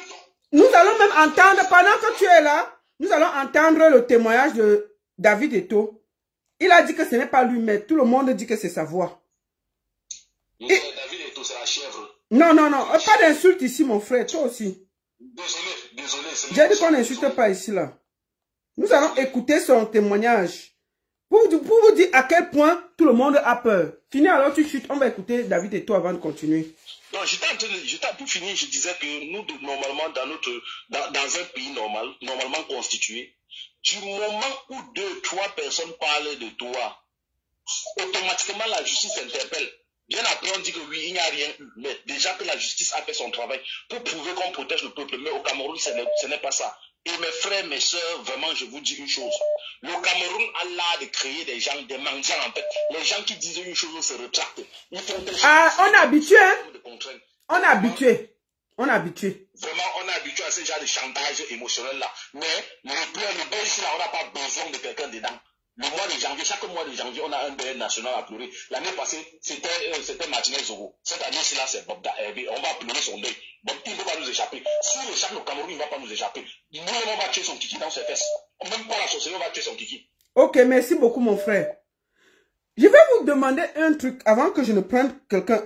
Nous allons même entendre, pendant que tu es là, nous allons entendre le témoignage de David Eto'o. Il a dit que ce n'est pas lui, mais tout le monde dit que c'est sa voix. David Eto'o, c'est la chèvre. Non, non, non. Pas d'insulte ici, mon frère. Toi aussi. Désolé. J'ai dit qu'on n'insulte pas ici, là. Nous allons écouter son témoignage. Pour vous dire à quel point tout le monde a peur. Fini alors, tu chutes. On va écouter David Eto'o avant de continuer. Non, pour finir, je disais que nous, normalement, dans un pays normalement constitué, du moment où 2, 3 personnes parlent de toi, automatiquement la justice interpelle. Bien après, on dit que oui, il n'y a rien eu. Mais déjà que la justice a fait son travail pour prouver qu'on protège le peuple. Mais au Cameroun, ce n'est pas ça. Et mes frères, mes soeurs, vraiment, je vous dis une chose. Le Cameroun a l'art de créer des gens, des mendiants en fait. Les gens qui disent une chose se rétractent. On est habitué, hein? On est habitué. On est habitué. Vraiment, on est habitué à ce genre de chantage émotionnel-là. Mais le bain ici, là, on n'a pas besoin de quelqu'un dedans. Le mois de janvier, chaque mois de janvier, on a un bain national à pleurer. L'année passée, c'était Martinez Zoro. Cette année-ci, là, c'est Bobda Hervé. On va pleurer son deuil. Donc, il ne peut pas nous échapper. Si on échappe le Cameroun, il ne va pas nous échapper. Nous, on va tuer son kiki dans ses fesses. Même pas la sorcellerie, on va tuer son kiki. Ok, merci beaucoup, mon frère. Je vais vous demander un truc avant que je ne prenne quelqu'un.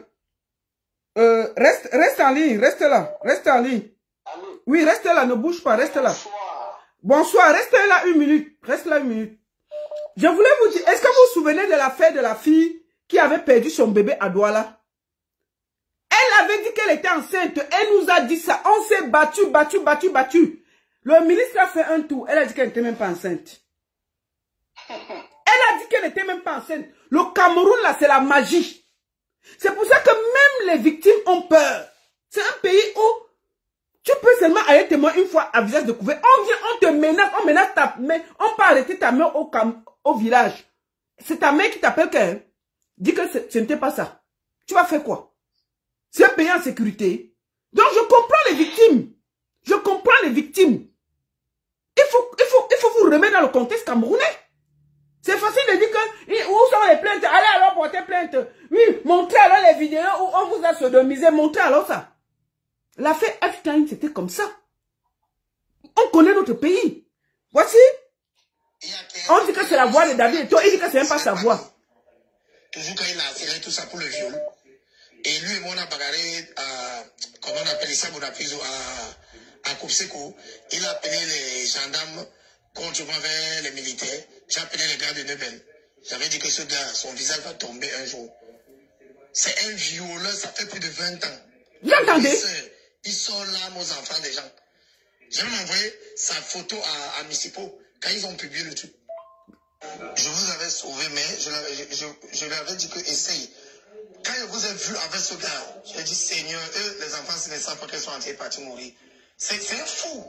Reste en ligne, reste là. Reste en ligne. Allez. Oui, reste là, ne bouge pas, reste là. Bonsoir, reste là 1 minute. Reste là 1 minute. Je voulais vous dire, est-ce que vous vous souvenez de l'affaire de la fille qui avait perdu son bébé à Douala? Elle avait dit qu'elle était enceinte. Elle nous a dit ça. On s'est battu. Le ministre a fait un tour. Elle a dit qu'elle n'était même pas enceinte. Elle a dit qu'elle n'était même pas enceinte. Le Cameroun, là, c'est la magie. C'est pour ça que même les victimes ont peur. C'est un pays où tu peux seulement aller témoigner une fois à visage découvert. On vient, on te menace, on menace ta mère. On peut arrêter ta mère au village. C'est ta mère qui t'appelle qu'elle dit que ce n'était pas ça. Tu vas faire quoi? C'est un pays en sécurité. Donc je comprends les victimes. Je comprends les victimes. Il faut vous remettre dans le contexte camerounais. C'est facile de dire que où sont les plaintes? Allez alors porter plainte. Oui, montrez alors les vidéos où on vous a sodomisé. Montrez alors ça. L'affaire Epstein, c'était comme ça. On connaît notre pays. Voici. On dit que c'est la voix de David Eto'o. Il dit que c'est même pas sa voix. Toujours quand il a fait tout ça pour le viol. Et lui et moi, on a bagarré à, comment on appelle ça, à Kopseko. Il a appelé les gendarmes contre vers les militaires. J'ai appelé les gars de Nebel. J'avais dit que ce gars, son visage va tomber un jour. C'est un violeur, ça fait plus de 20 ans. Vous entendez? Il sort l'âme aux enfants des gens. J'ai même envoyé sa photo à Missipo quand ils ont publié le truc. Je vous avais sauvé, mais je lui avais dit que essaye. Quand je vous ai vu avec ce gars, j'ai dit Seigneur, eux, les enfants, ce ne savent pas qu'ils sont entiers partis mourir. C'est fou.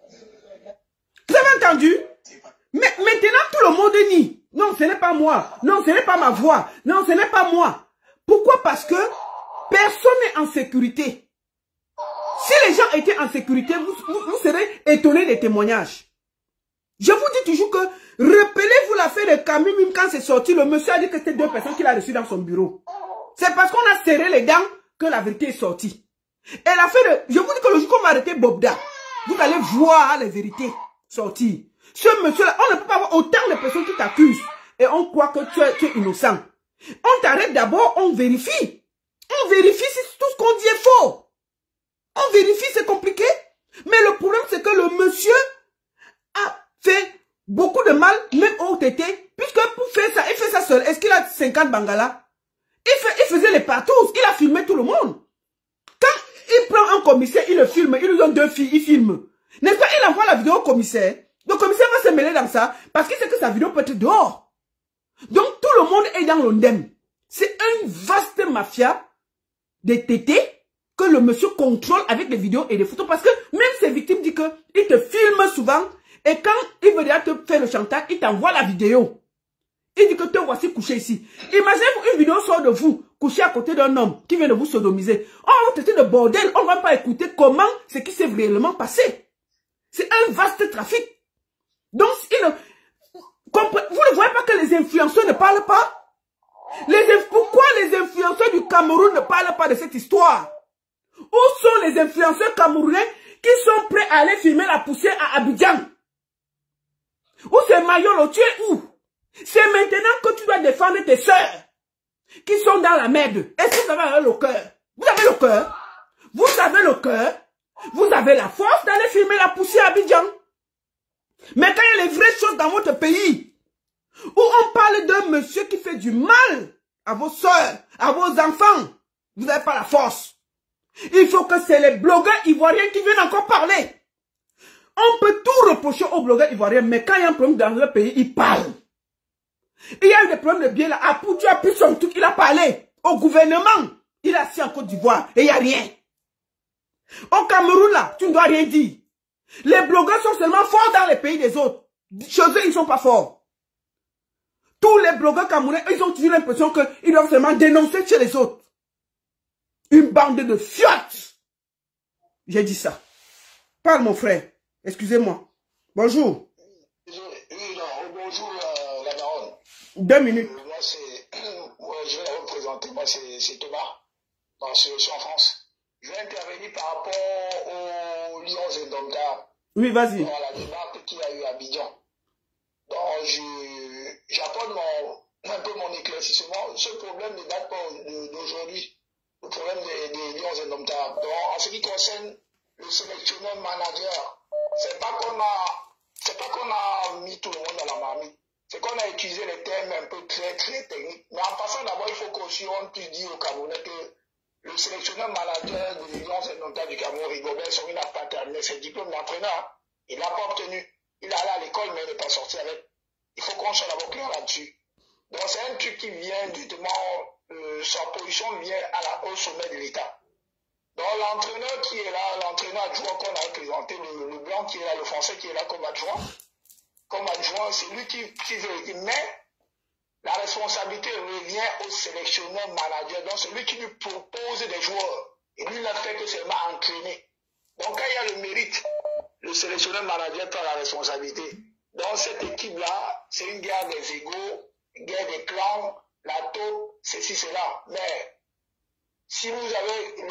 Vous avez entendu? Mais maintenant, tout le monde nie. Non, ce n'est pas moi. Non, ce n'est pas ma voix. Non, ce n'est pas moi. Pourquoi? Parce que personne n'est en sécurité. Si les gens étaient en sécurité, vous serez étonnés des témoignages. Je vous dis toujours que, rappelez-vous l'affaire de Camille, même quand c'est sorti, le monsieur a dit que c'était 2 personnes qu'il a reçues dans son bureau. C'est parce qu'on a serré les dents que la vérité est sortie. Et l'affaire de... Je vous dis que le jour qu'on va arrêter Bobda, vous allez voir les vérités sortir. Ce monsieur-là, on ne peut pas avoir autant de personnes qui t'accusent. Et on croit que tu es innocent. On t'arrête d'abord, on vérifie. On vérifie si tout ce qu'on dit est faux. On vérifie, c'est compliqué. Mais le problème, c'est que le monsieur a fait beaucoup de mal, même au TT. Puisque pour faire ça, il fait ça seul. Est-ce qu'il a 50 bangalas? Il faisait les partous. Il a filmé tout le monde. Quand il prend un commissaire, il le filme. Il lui donne 2 filles, il filme. N'est-ce pas? Il envoie la vidéo au commissaire. Le commissaire va se mêler dans ça parce qu'il sait que sa vidéo peut être dehors. Donc tout le monde est dans l'ondem. C'est une vaste mafia des tétés que le monsieur contrôle avec des vidéos et des photos. Parce que même ses victimes disent qu'il te filme souvent. Et quand il veut déjà te faire le chantage, il t'envoie la vidéo. Il dit que te voici couché ici. Imaginez-vous une vidéo sort de vous, couché à côté d'un homme qui vient de vous sodomiser. On va traiter de bordel. On ne va pas écouter comment ce qui s'est réellement passé. C'est un vaste trafic. Donc, vous ne voyez pas que les influenceurs ne parlent pas? Pourquoi les influenceurs du Cameroun ne parlent pas de cette histoire? Où sont les influenceurs camerounais qui sont prêts à aller filmer la poussière à Abidjan. Où c'est Mayolo, tu es où? C'est maintenant que tu dois défendre tes sœurs qui sont dans la merde. Est-ce que vous avez le cœur? Vous avez le cœur? Vous avez le cœur? Vous avez la force d'aller filmer la poussière à Abidjan? Mais quand il y a les vraies choses dans votre pays, où on parle d'un monsieur qui fait du mal à vos soeurs, à vos enfants, vous n'avez pas la force. Il faut que c'est les blogueurs ivoiriens qui viennent encore parler. On peut tout reprocher aux blogueurs ivoiriens, mais quand il y a un problème dans le pays, ils parlent. Il y a eu des problèmes de biens là. Apoutu a pris son truc, il a parlé au gouvernement. Il a assis en Côte d'Ivoire et il n'y a rien. Au Cameroun là, tu ne dois rien dire. Les blogueurs sont seulement forts dans les pays des autres. Chez eux, ils ne sont pas forts. Tous les blogueurs camerounais, ils ont toujours l'impression qu'ils doivent seulement dénoncer chez les autres. Une bande de fiottes. J'ai dit ça. Parle mon frère. Excusez-moi. Bonjour. Bonjour la baronne. 2 minutes. Moi, je vais la représenter. Moi, c'est Thomas. Je suis en France. Je vais intervenir par rapport aux Lions indomptables. Oui, vas-y. Dans la démarche qu'il y a eu à Abidjan. Donc, j'apporte un peu mon éclaircissement. Ce problème ne date pas d'aujourd'hui. Le problème des Lions indomptables. Donc, en ce qui concerne le sélectionneur manager, c'est pas qu'on a mis tout le monde dans la marmite. C'est qu'on a utilisé les termes un peu très techniques. Mais en passant d'abord, il faut qu'on puisse dire au Camerounais que le sélectionneur manager des Lions indomptables du Cameroun, Rigobert Song, il n'a pas terminé ses diplômes d'entraîneur. Il n'a pas obtenu. Il est allé à l'école, mais il n'est pas sorti avec. Il faut qu'on soit d'abord clair là-dessus. Donc c'est un truc qui vient justement, sa position vient au sommet de l'État. Donc l'entraîneur qui est là, l'entraîneur adjoint qu'on a représenté, le blanc qui est là, le français qui est là comme adjoint, c'est lui qui veut l'équipe. Mais la responsabilité revient au sélectionneur manager, donc c'est lui qui lui propose des joueurs. Et lui n'a fait que seulement entraîner. Donc quand il y a le mérite, le sélectionneur manager prend la responsabilité. Dans cette équipe-là, c'est une guerre des égaux, une guerre des clans, la taupe, ceci, cela. Mais si vous avez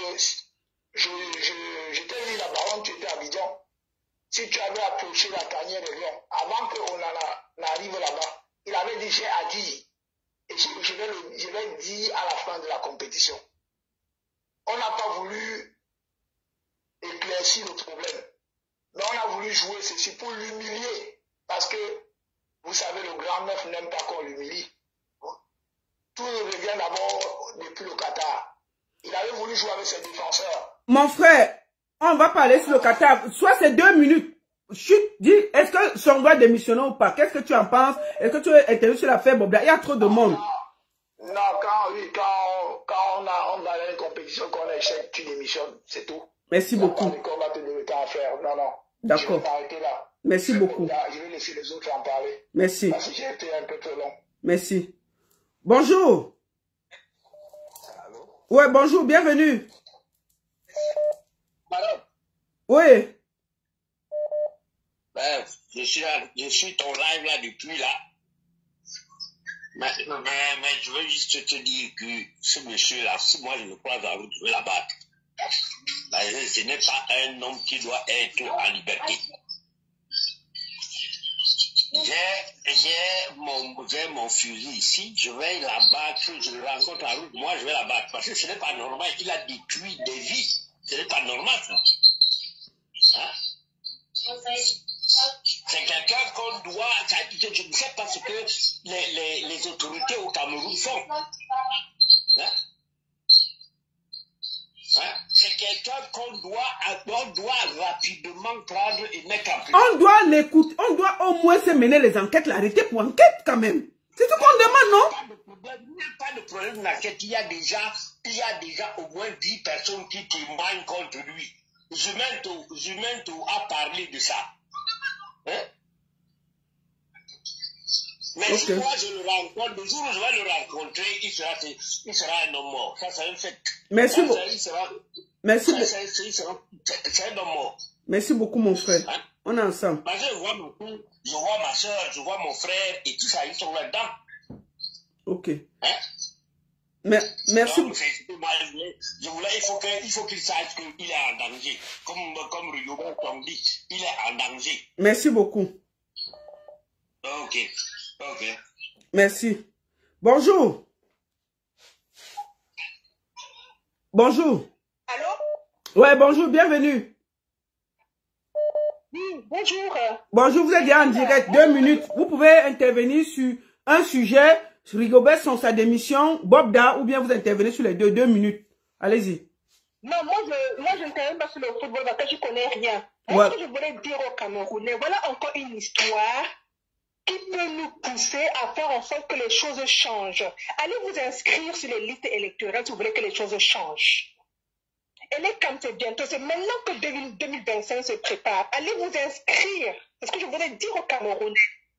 je t'ai dit la baronne, tu étais à Abidjan. Si tu avais approché la tanière de Lion, avant qu'on arrive là-bas, il avait dit j'ai à dire. Et je vais dire à la fin de la compétition. On n'a pas voulu éclaircir le problème. Mais on a voulu jouer ceci pour l'humilier. Parce que, vous savez, le grand neuf n'aime pas qu'on l'humilie. Tout revient d'abord depuis le Qatar. Il avait voulu jouer avec ses défenseurs. Mon frère, on va parler sur le Qatar. Soit c'est 2 minutes. Chut, dis, est-ce que Song doit démissionner ou pas? Qu'est-ce que tu en penses? Est-ce que tu es intéressé sur l'affaire Bobla? Il y a trop de monde. Non, quand on va à une compétition, qu'on échec, tu démissionnes. C'est tout. Merci beaucoup. On va te donner le temps à faire. Non. D'accord. Je vais m'arrêter là. Merci beaucoup. Je vais laisser les autres en parler. Merci. Parce que j'ai été un peu trop long. Merci. Bonjour. Allô? Ouais, bonjour, bienvenue. Madame. Oui. Ben, je suis ton live là depuis là. Mais je veux juste te dire que ce monsieur-là, si moi je le croise en route, je vais la battre. Ce n'est pas un homme qui doit être en liberté. J'ai mon fusil ici, je vais la battre, je le rencontre en route, moi je vais la battre. Parce que ce n'est pas normal, il a détruit des vies. Ce n'est pas normal ça. Hein? C'est quelqu'un qu'on doit, je ne sais pas ce que les autorités au Cameroun font. Hein? Hein? C'est quelqu'un qu'on doit rapidement prendre et mettre en place. On doit l'écouter, on doit au moins se mener les enquêtes, l'arrêter pour enquête quand même. C'est ce qu'on demande, non? Il n'y a pas de problème d'enquête, il y a déjà au moins 10 personnes qui témoignent contre lui. Jumento a parlé de ça. Hein? Mais si moi je le rencontre, le jour où je vais le rencontrer, il sera un homme mort. Ça, c'est un fait. Merci beaucoup. C'est un homme mort. Merci beaucoup, mon frère. Hein? On est ensemble. Parce que je vois mon frère, je vois ma soeur, je vois mon frère, et tout ça, ils sont là-dedans. Ok. Hein? Merci. Donc, je voulais, il faut qu'il sache qu'il est en danger. Comme Rigoberto on dit, il est en danger. Merci beaucoup. Ok. Merci. Bonjour. Bonjour. Allô? Ouais, bonjour, bienvenue. Oui, bonjour. Bonjour, vous êtes déjà en direct, 2 minutes. Vous pouvez intervenir sur un sujet, sur Rigobert sans sa démission, Bobda, ou bien vous intervenez sur les 2 minutes. Allez-y. Non, moi je n'interviens pas sur le football parce que je ne connais rien. Ouais. Ce que je voulais dire aux Camerounais, voilà encore une histoire qui peut nous pousser à faire en sorte que les choses changent. Allez vous inscrire sur les listes électorales si vous voulez que les choses changent. Et les camps, c'est bientôt. C'est maintenant que 2025 se prépare. Allez vous inscrire. C'est ce que je voulais dire aux Camerounais.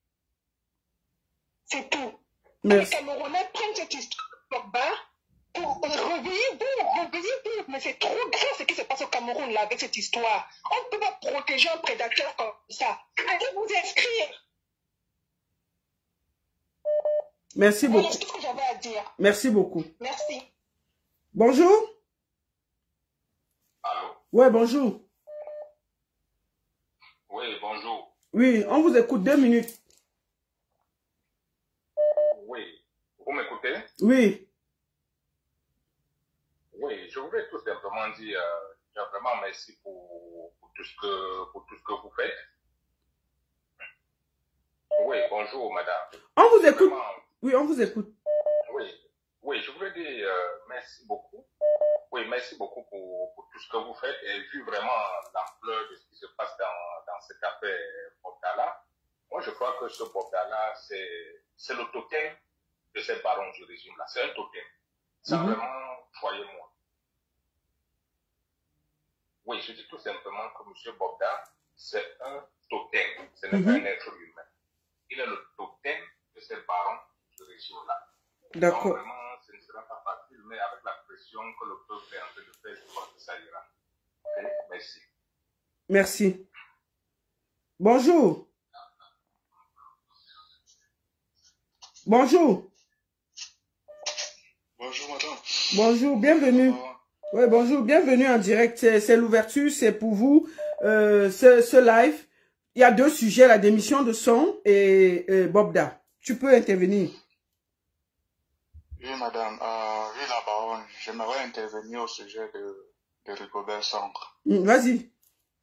C'est tout. Les Camerounais prennent cette histoire pour revenir. Mais c'est trop grave ce qui se passe au Cameroun là avec cette histoire. On ne peut pas protéger un prédateur comme ça. Allez vous inscrire. Merci beaucoup. Voilà tout ce que j'avais à dire. Merci beaucoup. Merci. Bonjour. Allô? Ouais, bonjour. Oui, bonjour. Oui, on vous écoute 2 minutes. Oui, vous m'écoutez? Oui. Oui, je voulais tout simplement dire vraiment merci pour tout ce que vous faites. Oui, bonjour madame. On vous écoute. Vraiment, oui, on vous écoute. Oui, je voulais dire merci beaucoup. Oui, merci beaucoup pour tout ce que vous faites et vu vraiment l'ampleur de ce qui se passe dans cette affaire Bobda-là. Moi, je crois que ce Bobda-là, c'est le totem de ces barons du régime-là. C'est un totem. Ça, vraiment, croyez-moi. Oui, je dis tout simplement que M. Bobda, c'est un totem. Ce n'est pas un être humain. Il est le totem de ces barons du régime-là. D'accord. Donc, vraiment, ce ne sera pas facile, mais avec la pression que le peuple est en train de faire, je crois que ça ira. Ok, merci. Merci. Bonjour. Bonjour. Bonjour, madame. Bonjour, bienvenue. Oui, bonjour, bienvenue en direct. C'est l'ouverture, c'est pour vous. Ce live, il y a 2 sujets, la démission de Son et Bobda. Tu peux intervenir. Oui, madame. Oui, la baronne. J'aimerais intervenir au sujet de Rigobert Songre. Vas-y.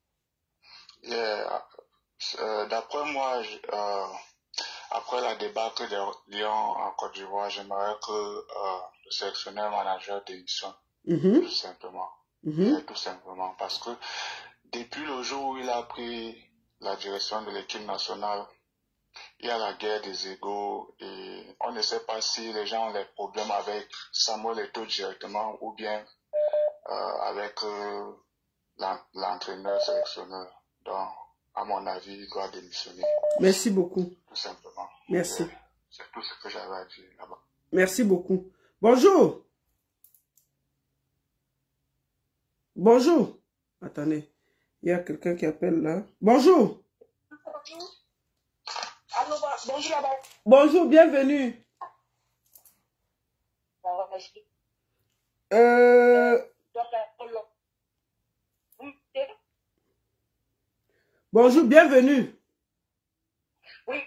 D'après moi, après la débâcle de Lyon en Côte d'Ivoire, j'aimerais que le sélectionneur manager démissionne. Tout simplement. Tout simplement. Parce que depuis le jour où il a pris la direction de l'équipe nationale, il y a la guerre des égos et on ne sait pas si les gens ont des problèmes avec Samuel Eto'o directement ou bien avec l'entraîneur sélectionneur. Donc, à mon avis, il doit démissionner. Merci beaucoup. Tout simplement. Merci. C'est tout ce que j'avais à dire là-bas. Merci beaucoup. Bonjour. Bonjour. Attendez. Il y a quelqu'un qui appelle là. Bonjour. Allô, bonjour là-bas. Bonjour, bienvenue. Bonjour, bienvenue. Oui,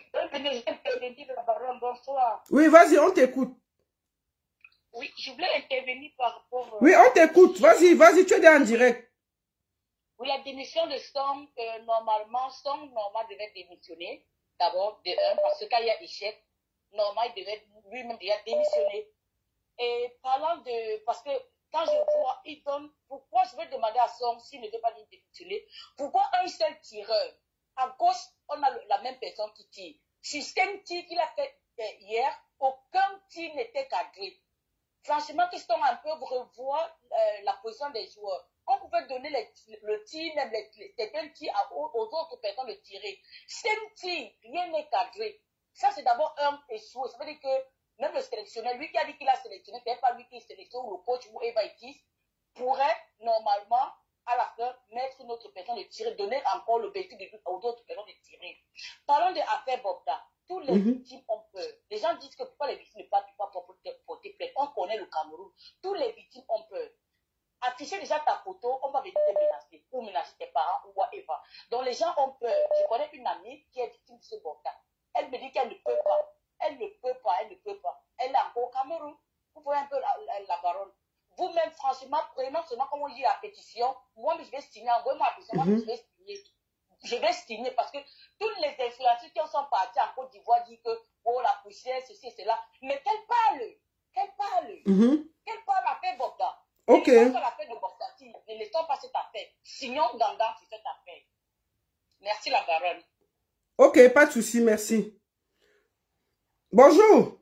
bonsoir. Oui, vas-y, on t'écoute. Oui, je voulais intervenir par rapport... Oui, on t'écoute. Vas-y, tu es en direct. Oui, la démission de Song, normalement, Song devait démissionner. D'abord, de 1, parce que quand il y a échec, normalement, il devait lui-même déjà démissionner. Et parlant de... Parce que quand je vois, il donne... Pourquoi je vais demander à Song s'il ne veut pas démissionner? Pourquoi un seul tireur? À gauche, on a la même personne qui tire. Système tir qu'il a fait hier, aucun tir n'était cadré. Franchement, qu'ils sont un peu revoir la position des joueurs. On pouvait donner le tir, même certains tirs aux autres personnes de tirer. Système tir, rien n'est cadré. Ça, c'est d'abord un échoué. Ça veut dire que même le sélectionneur, lui qui a dit qu'il a sélectionné, ce n'est pas lui qui sélectionne, ou le coach ou Eva Itis, pourrait normalement, à la fin, mettre une autre personne de tirer, donner encore le bénéfice aux autres personnes de tirer. Parlons de l'affaire Bobda. Tous les victimes ont peur. Les gens disent que pourquoi les victimes ne partent pas pour porter plainte. On connaît le Cameroun. Tous les victimes ont peur. Afficher déjà ta photo, on va venir te menacer. Ou menacer tes parents ou whatever. Donc les gens ont peur. Je connais une amie qui est victime de ce Bokda. Elle me dit qu'elle ne peut pas. Elle ne peut pas. Elle ne peut pas. Elle est encore au Cameroun. Vous voyez un peu la baronne. Vous-même, franchement, prenez seulement comme on lit la pétition. Moi, je vais signer. Envoyez-moi la pétition. Moi, je vais signer. Je vais signer parce que tous les influenceurs qui sont partis en Côte d'Ivoire disent que, oh, la poussière, ceci et cela. Mais qu'elle parle. Qu'elle parle. Qu'elle parle à paix Bokda. Ok. La paix de Bokda. Ne laissons pas cette affaire. Signons Ganda sur cette affaire. Merci, la baronne. Ok, pas de souci, merci. Bonjour.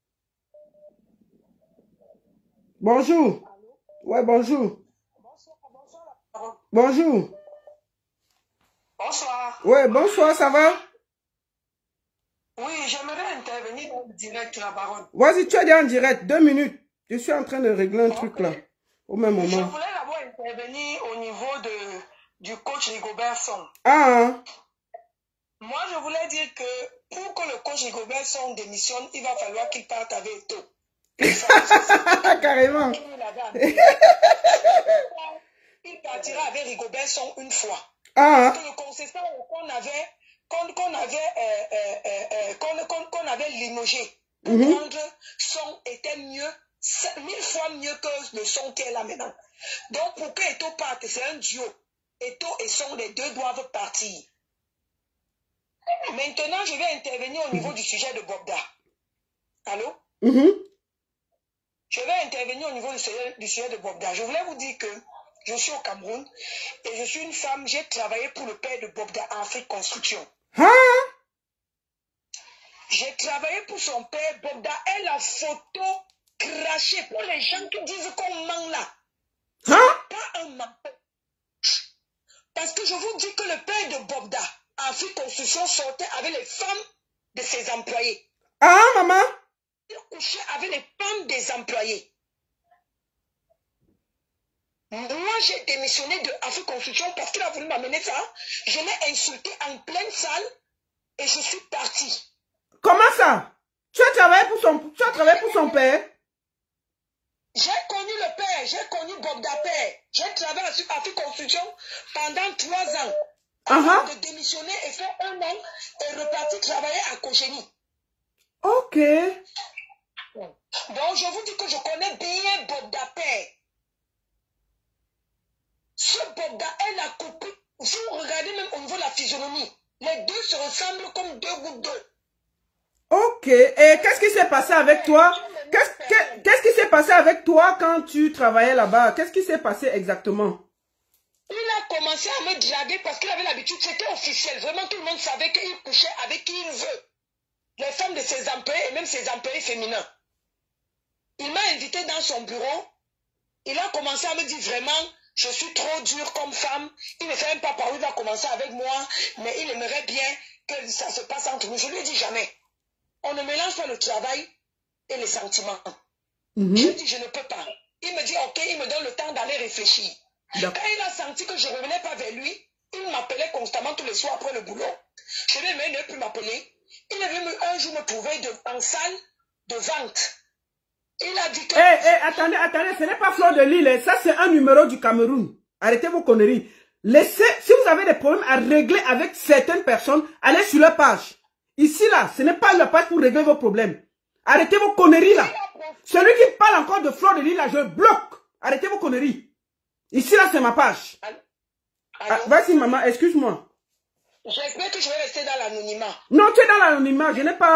Bonjour. Ouais, bonjour. Bonjour. Bonsoir. Ouais, bonsoir, ça va? Oui, j'aimerais intervenir dans le direct, la baronne. Vas-y, tu es déjà en direct, 2 minutes. Je suis en train de régler un truc là, au même moment. Je voulais d'abord intervenir au niveau du coach Rigobert Song. Ah. Moi, je voulais dire que pour que le coach Rigobert Song démissionne, il va falloir qu'il parte avec Eto. Carrément. Il partira avec Rigobert Song une fois. Ah. Parce que le concession qu'on avait limogé pour prendre son était mieux, 1000 fois mieux que le son qui est là maintenant. Donc pour que Eto parte, c'est un duo. Eto et Son, les deux doivent partir. Maintenant, je vais intervenir au niveau du sujet de Bokda. Allô? Je vais intervenir au niveau du sujet de Bokda. Je voulais vous dire que je suis au Cameroun et je suis une femme, j'ai travaillé pour le père de Bokda en Afrique Construction. J'ai travaillé pour son père. Bokda est la photo crachée pour les gens qui disent qu'on ment là. Pas un menteur. Parce que je vous dis que le père de Bokda en Afrique Construction sortait avec les femmes de ses employés. Ah, maman? Il couchait avec les femmes des employés. Moi, j'ai démissionné de Afrique Construction parce qu'il a voulu m'amener ça. Je l'ai insulté en pleine salle et je suis partie. Comment ça? Tu as travaillé pour son père? J'ai connu le père, j'ai connu Bokda père. J'ai travaillé à Afrique Construction pendant 3 ans. Avant de démissionner et faire 1 an et repartir travailler à Cogénie. Ok. Donc, je vous dis que je connais bien Bokda père. Ce Bokda est la copie. Si vous regardez même au niveau de la physionomie, les deux se ressemblent comme 2 gouttes d'eau. Ok. Et qu'est-ce qui s'est passé avec toi? Qu'est-ce qui s'est passé avec toi quand tu travaillais là-bas? Qu'est-ce qui s'est passé exactement? Il a commencé à me draguer parce qu'il avait l'habitude, c'était officiel. Vraiment, tout le monde savait qu'il couchait avec qui il veut. Les femmes de ses employés et même ses employés féminins. Il m'a invité dans son bureau. Il a commencé à me dire vraiment, je suis trop dure comme femme. Il ne sait même pas par où il va commencer avec moi. Mais il aimerait bien que ça se passe entre nous. Je lui ai dit jamais. On ne mélange pas le travail et les sentiments. Je dis, je ne peux pas. Il me dit, ok, il me donne le temps d'aller réfléchir. Quand il a senti que je ne revenais pas vers lui, il m'appelait constamment tous les soirs après le boulot. Je lui ai dit, mais il ne veut plus m'appeler. Il est venu un jour me trouver en salle de vente. Il a dit que... Attendez, ce n'est pas Fleur de Lille. Ça, c'est un numéro du Cameroun. Arrêtez vos conneries. Si vous avez des problèmes à régler avec certaines personnes, allez sur leur page. Ici, là, ce n'est pas leur page pour régler vos problèmes. Arrêtez vos conneries, là. Celui qui parle encore de Fleur de Lille, là, je bloque. Arrêtez vos conneries. Ici, là, c'est ma page. Vas-y, maman, excuse-moi. J'espère que je vais rester dans l'anonymat. Non, tu es dans l'anonymat. Je n'ai pas...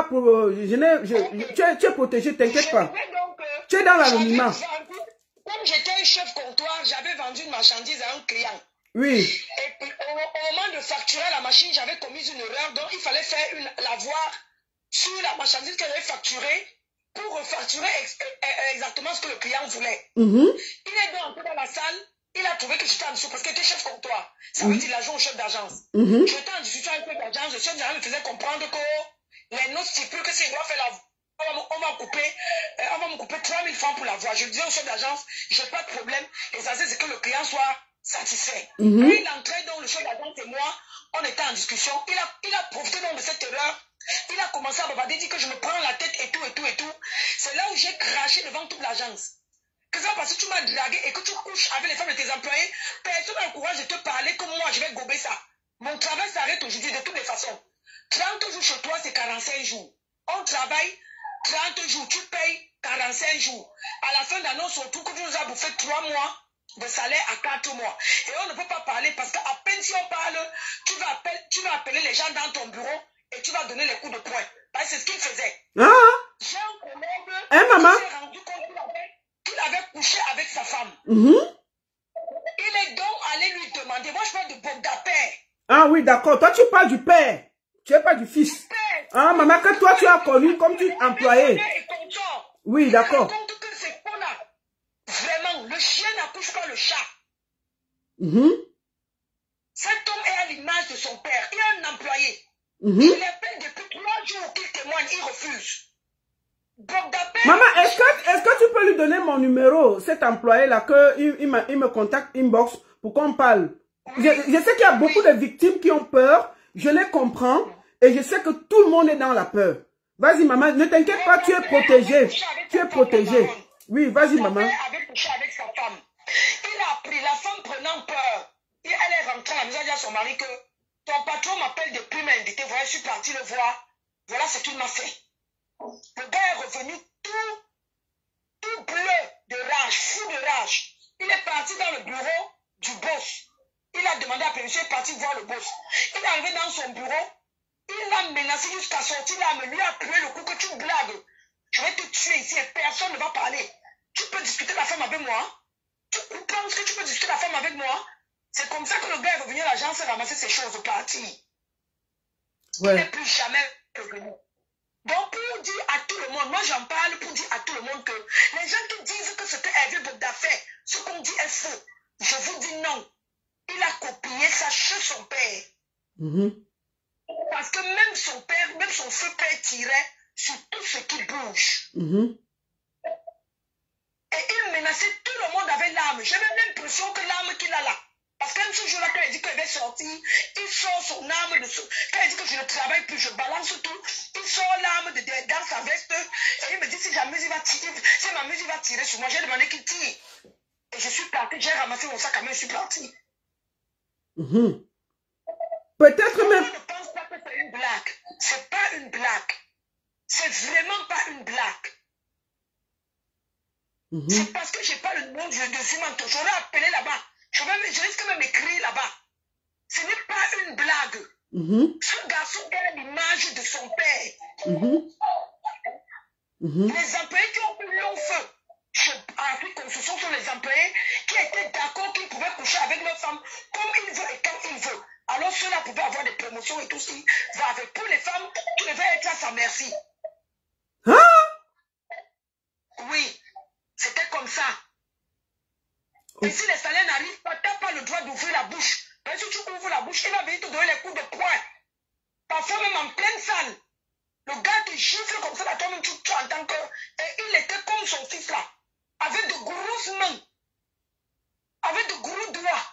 tu es protégé, t'inquiète pas. Tu es dans l'anonymat. Comme j'étais un chef comptoir, j'avais vendu une marchandise à un client. Oui. Et puis, au moment de facturer la machine, j'avais commis une erreur. Donc, il fallait faire l'avoir sur la marchandise que j'avais facturée pour refacturer exactement ce que le client voulait. Il est donc entré dans la salle. Il a trouvé que j'étais en dessous parce qu'il était chef comptoir. Ça veut dire l'agent au chef d'agence. J'étais en discussion avec le chef d'agence. Le chef d'agence me faisait comprendre que les notes stipulent que s'il doit faire la voix, on va me couper 3000 francs pour la voix. Je disais au chef d'agence, je n'ai pas de problème. L'essentiel, c'est que le client soit satisfait. Puis il entrait donc le chef d'agence et moi, on était en discussion. Il a profité donc de cette erreur Il a commencé à bavarder, dit que je me prends la tête et tout, et tout, et tout. C'est là où j'ai craché devant toute l'agence. Que ça parce que tu m'as dragué et que tu couches avec les femmes de tes employés, personne n'a le courage de te parler comme moi, je vais gober ça. Mon travail s'arrête aujourd'hui de toutes les façons. 30 jours chez toi, c'est 45 jours. On travaille 30 jours, tu payes 45 jours. À la fin d'année, surtout que tu nous as bouffé 3 mois de salaire à 4 mois. Et on ne peut pas parler parce qu'à peine si on parle, tu vas appeler les gens dans ton bureau et tu vas donner les coups de poing. Parce que c'est ce qu'il faisait. Ah. J'ai un collègue maman. qui s'est rendu compte qu'il avait couché avec sa femme. Il est donc allé lui demander. Moi, je parle de Bogda père. Ah oui, d'accord. Toi, tu parles du père. Tu n'es pas du fils. Ah, maman, que toi, tu as connu comme tu employé. Oui, d'accord. Vraiment, le chien n'accouche pas le chat. Cet homme est à l'image de son père. Il a un employé. Il l'appelle depuis 3 jours qu'il témoigne. Il refuse. Maman, est-ce que tu peux lui donner mon numéro, cet employé-là, qu'il me contacte inbox pour qu'on parle? Je sais qu'il y a beaucoup de victimes qui ont peur. Je les comprends. Et je sais que tout le monde est dans la peur. Vas-y, maman, ne t'inquiète pas, tu es protégée. Tu es protégée. Oui, vas-y, maman. Son père avait couché avec sa femme. Il a appris, la femme prenant peur. Et elle est rentrée à la maison, elle dit à son mari que ton patron m'appelle depuis m'a invité. Voilà, je suis partie le voir. Voilà ce qu'il m'a fait. Le gars est revenu tout bleu de rage, fou de rage. Il est parti dans le bureau du boss. Il a demandé à permission, il est parti voir le boss. Il est arrivé dans son bureau. Il l'a menacé jusqu'à sortir là, mais lui a appuyé le coup que tu blagues. Je vais te tuer ici et personne ne va parler. Tu peux discuter la femme avec moi? Tu penses que tu peux discuter la femme avec moi? C'est comme ça que le gars est revenu à l'agence et ramasser ses choses, parti. Ouais. Il n'est plus jamais revenu. Donc pour dire à tout le monde, moi j'en parle pour dire à tout le monde que les gens qui disent que ce que Hervé Bogda fait, ce qu'on dit est faux. Je vous dis non. Il a copié ça chez son père. Parce que même son père, même son feu père tirait sur tout ce qui bouge. Et il menaçait tout le monde avec l'arme. J'avais l'impression que l'arme qu'il a là. Parce que même ce jour-là, quand il dit qu'il va sortir, il sort son arme. Quand il dit que je ne travaille plus, je balance tout. Il sort l'arme dans sa veste. Et il me dit si jamais il va tirer, si ma musique va tirer sur moi, j'ai demandé qu'il tire. Et je suis parti, j'ai ramassé mon sac à main, je suis parti. Peut-être même. Je ne pense pas que c'est une blague. C'est pas une blague. C'est vraiment pas une blague. C'est parce que j'ai pas le nom de Zumanto. J'aurais appelé là-bas. Je risque même écrire là-bas. Ce n'est pas une blague. Ce garçon est l'image de son père. Les employés qui ont pris long feu à Afrique Construction sont les employés qui étaient d'accord qu'ils pouvaient coucher avec leurs femmes comme ils veulent et quand ils veulent. Alors ceux-là pouvaient avoir des promotions et tout ça. Avec pour les femmes, tu devais être à sa merci. Oui, c'était comme ça. Et si les salaires n'arrivent pas, tu n'as pas le droit d'ouvrir la bouche. Mais si tu ouvres la bouche, il va venir te donner les coups de poing. Parfois même en pleine salle. Le gars te gifle comme ça, là, toi-même tu entends que... Et il était comme son fils là. Avec de grosses mains. Avec de gros doigts.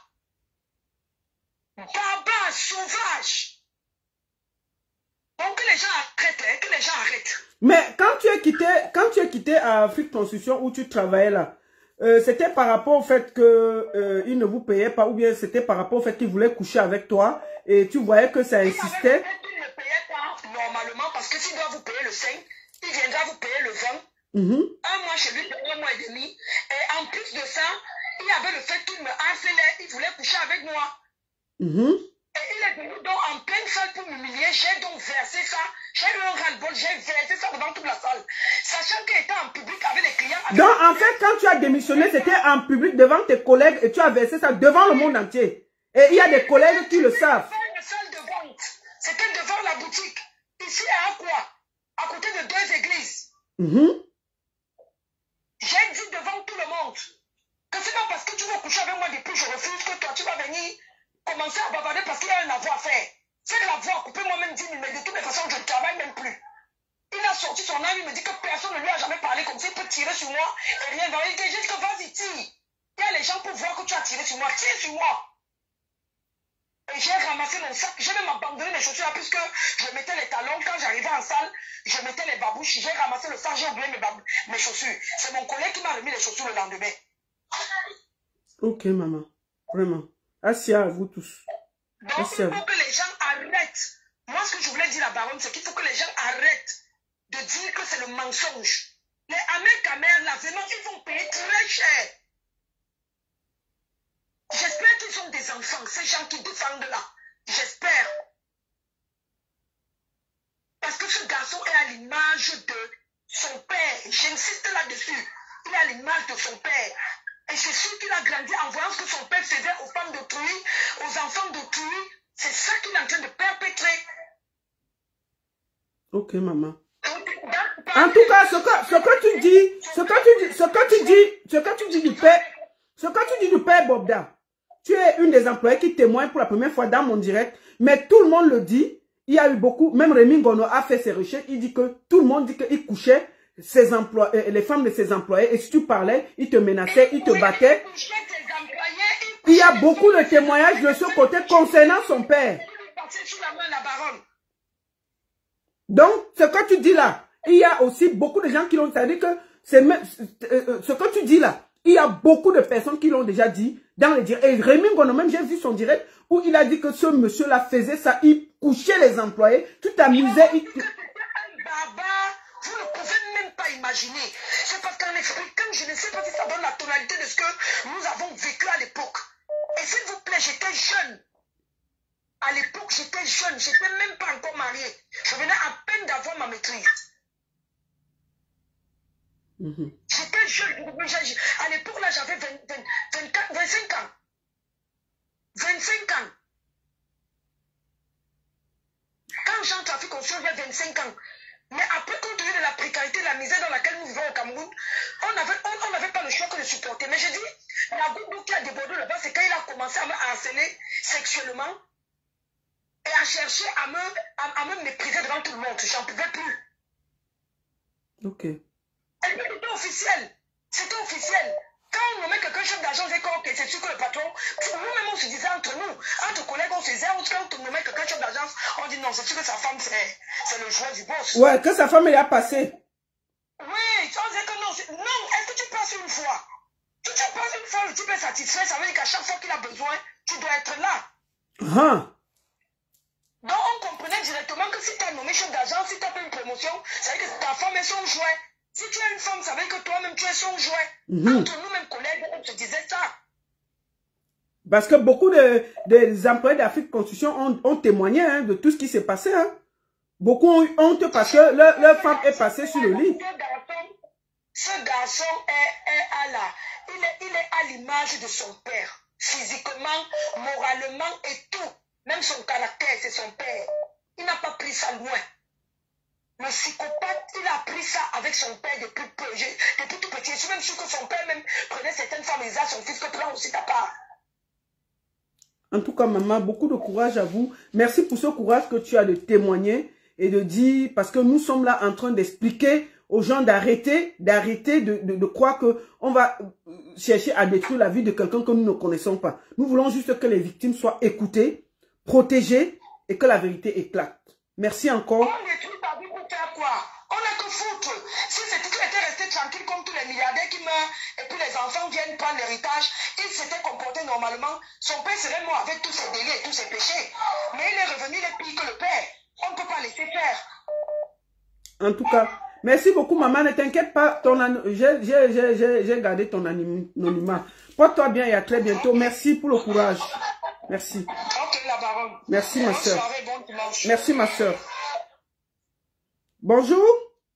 Barbare, sauvage. Donc que les gens arrêtent, que les gens arrêtent. Mais quand tu as quitté Afrique Construction où tu travaillais là, c'était par rapport au fait que il ne vous payait pas ou bien c'était par rapport au fait qu'il voulait coucher avec toi et tu voyais que ça insistait? Il ne payait pas normalement parce que s'il doit vous payer le 5, il viendra vous payer le 20. Un mois chez lui, 1 mois et demi. Et en plus de ça, il y avait le fait qu'il me harcelait, il voulait coucher avec moi. Et il est venu donc en pleine salle pour m'humilier. J'ai donc versé ça. J'ai eu un ras-le-bol, j'ai versé ça devant toute la salle. Sachant qu'il était en public avec les clients. Donc en fait, quand tu as démissionné, c'était en public devant tes collègues et tu as versé ça devant le monde entier. Et il y a des collègues qui le savent. C'était une salle de vente. C'était devant la boutique. Ici à quoi? À côté de 2 églises. J'ai dit devant tout le monde que c'est pas parce que tu veux coucher avec moi depuis je refuse que toi tu vas venir commencer à bavarder parce qu'il y a un avoir à faire. C'est de l'avoir coupé moi-même 10 000, mais de toutes les façons, je ne travaille même plus. Il a sorti son âme, il me dit que personne ne lui a jamais parlé comme ça, il peut tirer sur moi et rien. Il dit juste que vas-y, tire. Il y a les gens pour voir que tu as tiré sur moi, tire sur moi. Et J'ai ramassé mon sac. J'ai même abandonné mes chaussures puisque je mettais les talons. Quand j'arrivais en salle, je mettais les babouches. J'ai ramassé le sac, j'ai oublié mes chaussures. C'est mon collègue qui m'a remis les chaussures le lendemain. Ok, maman. Vraiment. Assia à vous tous. Donc, il faut que les gens arrêtent. Moi, ce que je voulais dire à la baronne, c'est qu'il faut que les gens arrêtent de dire que c'est le mensonge. Les Américains, là, vraiment, ils vont payer très cher. J'espère qu'ils sont des enfants, ces gens qui défendent là. J'espère. Parce que ce garçon est à l'image de son père. J'insiste là-dessus. Il est à l'image de son père. Et c'est sûr qu'il a grandi en voyant ce que son père faisait aux femmes d'autrui, aux enfants d'autrui. C'est ça qu'il est en train de perpétrer. Ok, maman. En tout cas, ce que tu dis du père Bobda, tu es une des employées qui témoigne pour la première fois dans mon direct, mais tout le monde le dit. Il y a eu beaucoup, même Rémi Ngono a fait ses recherches, il dit que tout le monde dit qu'il couchait ses employés, les femmes de ses employés, et si tu parlais, il te menaçait, il te battait. Il y a beaucoup de témoignages de ce côté concernant son père. Donc, ce que tu dis là, il y a aussi beaucoup de gens qui l'ont dit. C'est-à-dire que ce que tu dis là, il y a beaucoup de personnes qui l'ont déjà dit dans les directs. Et Rémi Ngono, même j'ai vu son direct où il a dit que ce monsieur-là faisait ça, il couchait les employés, tu t'amusais. Vous ne pouvez même pas imaginer. C'est parce qu'en expliquant, je ne sais pas si ça donne la tonalité de ce que nous avons vécu à l'époque. Et s'il vous plaît, j'étais jeune. À l'époque, j'étais jeune, je n'étais même pas encore mariée. Je venais à peine d'avoir ma maîtrise. J'étais jeune. À l'époque, là, j'avais 25 ans. 25 ans. Quand j'entre en trafic conscient, j'avais 25 ans. Mais après, compte tenu de la précarité, de la misère dans laquelle nous vivons au Cameroun, on n'avait pas le choix que de supporter. Mais je dis, la goutte d'eau qui a débordé là-bas, c'est quand il a commencé à me harceler sexuellement et à chercher à me mépriser devant tout le monde. J'en pouvais plus. Ok. Et puis, c'était officiel. C'était officiel. Quand on nommait quelqu'un chef d'agence, c'est sûr que le patron, nous-mêmes on se disait entre nous, entre collègues, on se disait, quand on nommait quelqu'un chef d'agence, on dit non, c'est sûr que sa femme, c'est le joueur du boss. Ouais, que sa femme, elle a passé. Oui, on disait que non, est-ce que tu passes une fois? Si tu passes une fois, le type est satisfait, ça veut dire qu'à chaque fois qu'il a besoin, tu dois être là. Donc on comprenait directement que si tu as nommé chef d'agence, si tu as fait une promotion, ça veut dire que ta femme est son jouet. Si tu es une femme, ça veut dire que toi-même tu es son jouet. Entre nous-mêmes collègues, on se disait ça. Parce que beaucoup des employés d'Afrique Construction ont témoigné de tout ce qui s'est passé. Beaucoup ont eu honte parce que leur femme est passée sur le lit. Ce garçon il est à l'image de son père. Physiquement, moralement et tout. Même son caractère, c'est son père. Il n'a pas pris ça loin. Le psychopathe, il a pris ça avec son père depuis tout petit. Je suis même sûr que son père même prenait certaines femmes et disait à son fils que prends aussi ta part. En tout cas, maman, beaucoup de courage à vous. Merci pour ce courage que tu as de témoigner et de dire, parce que nous sommes là en train d'expliquer aux gens d'arrêter de croire qu'on va chercher à détruire la vie de quelqu'un que nous ne connaissons pas. Nous voulons juste que les victimes soient écoutées, protégées et que la vérité éclate. Merci encore. On détruit ta vie pour faire quoi? On n'a que foutre. Si c'était resté tranquille comme tous les milliardaires qui meurent et puis les enfants viennent prendre l'héritage, il s'était comporté normalement. Son père serait mort avec tous ses délits et tous ses péchés. Mais il est revenu, il est pire que le père. On ne peut pas laisser faire. En tout cas, merci beaucoup maman. Ne t'inquiète pas, j'ai gardé ton anonymat. Porte-toi bien et à très bientôt. Merci pour le courage. Merci. Ok, la baronne. Merci ma soeur. Bon dimanche. Merci ma soeur. Bonjour.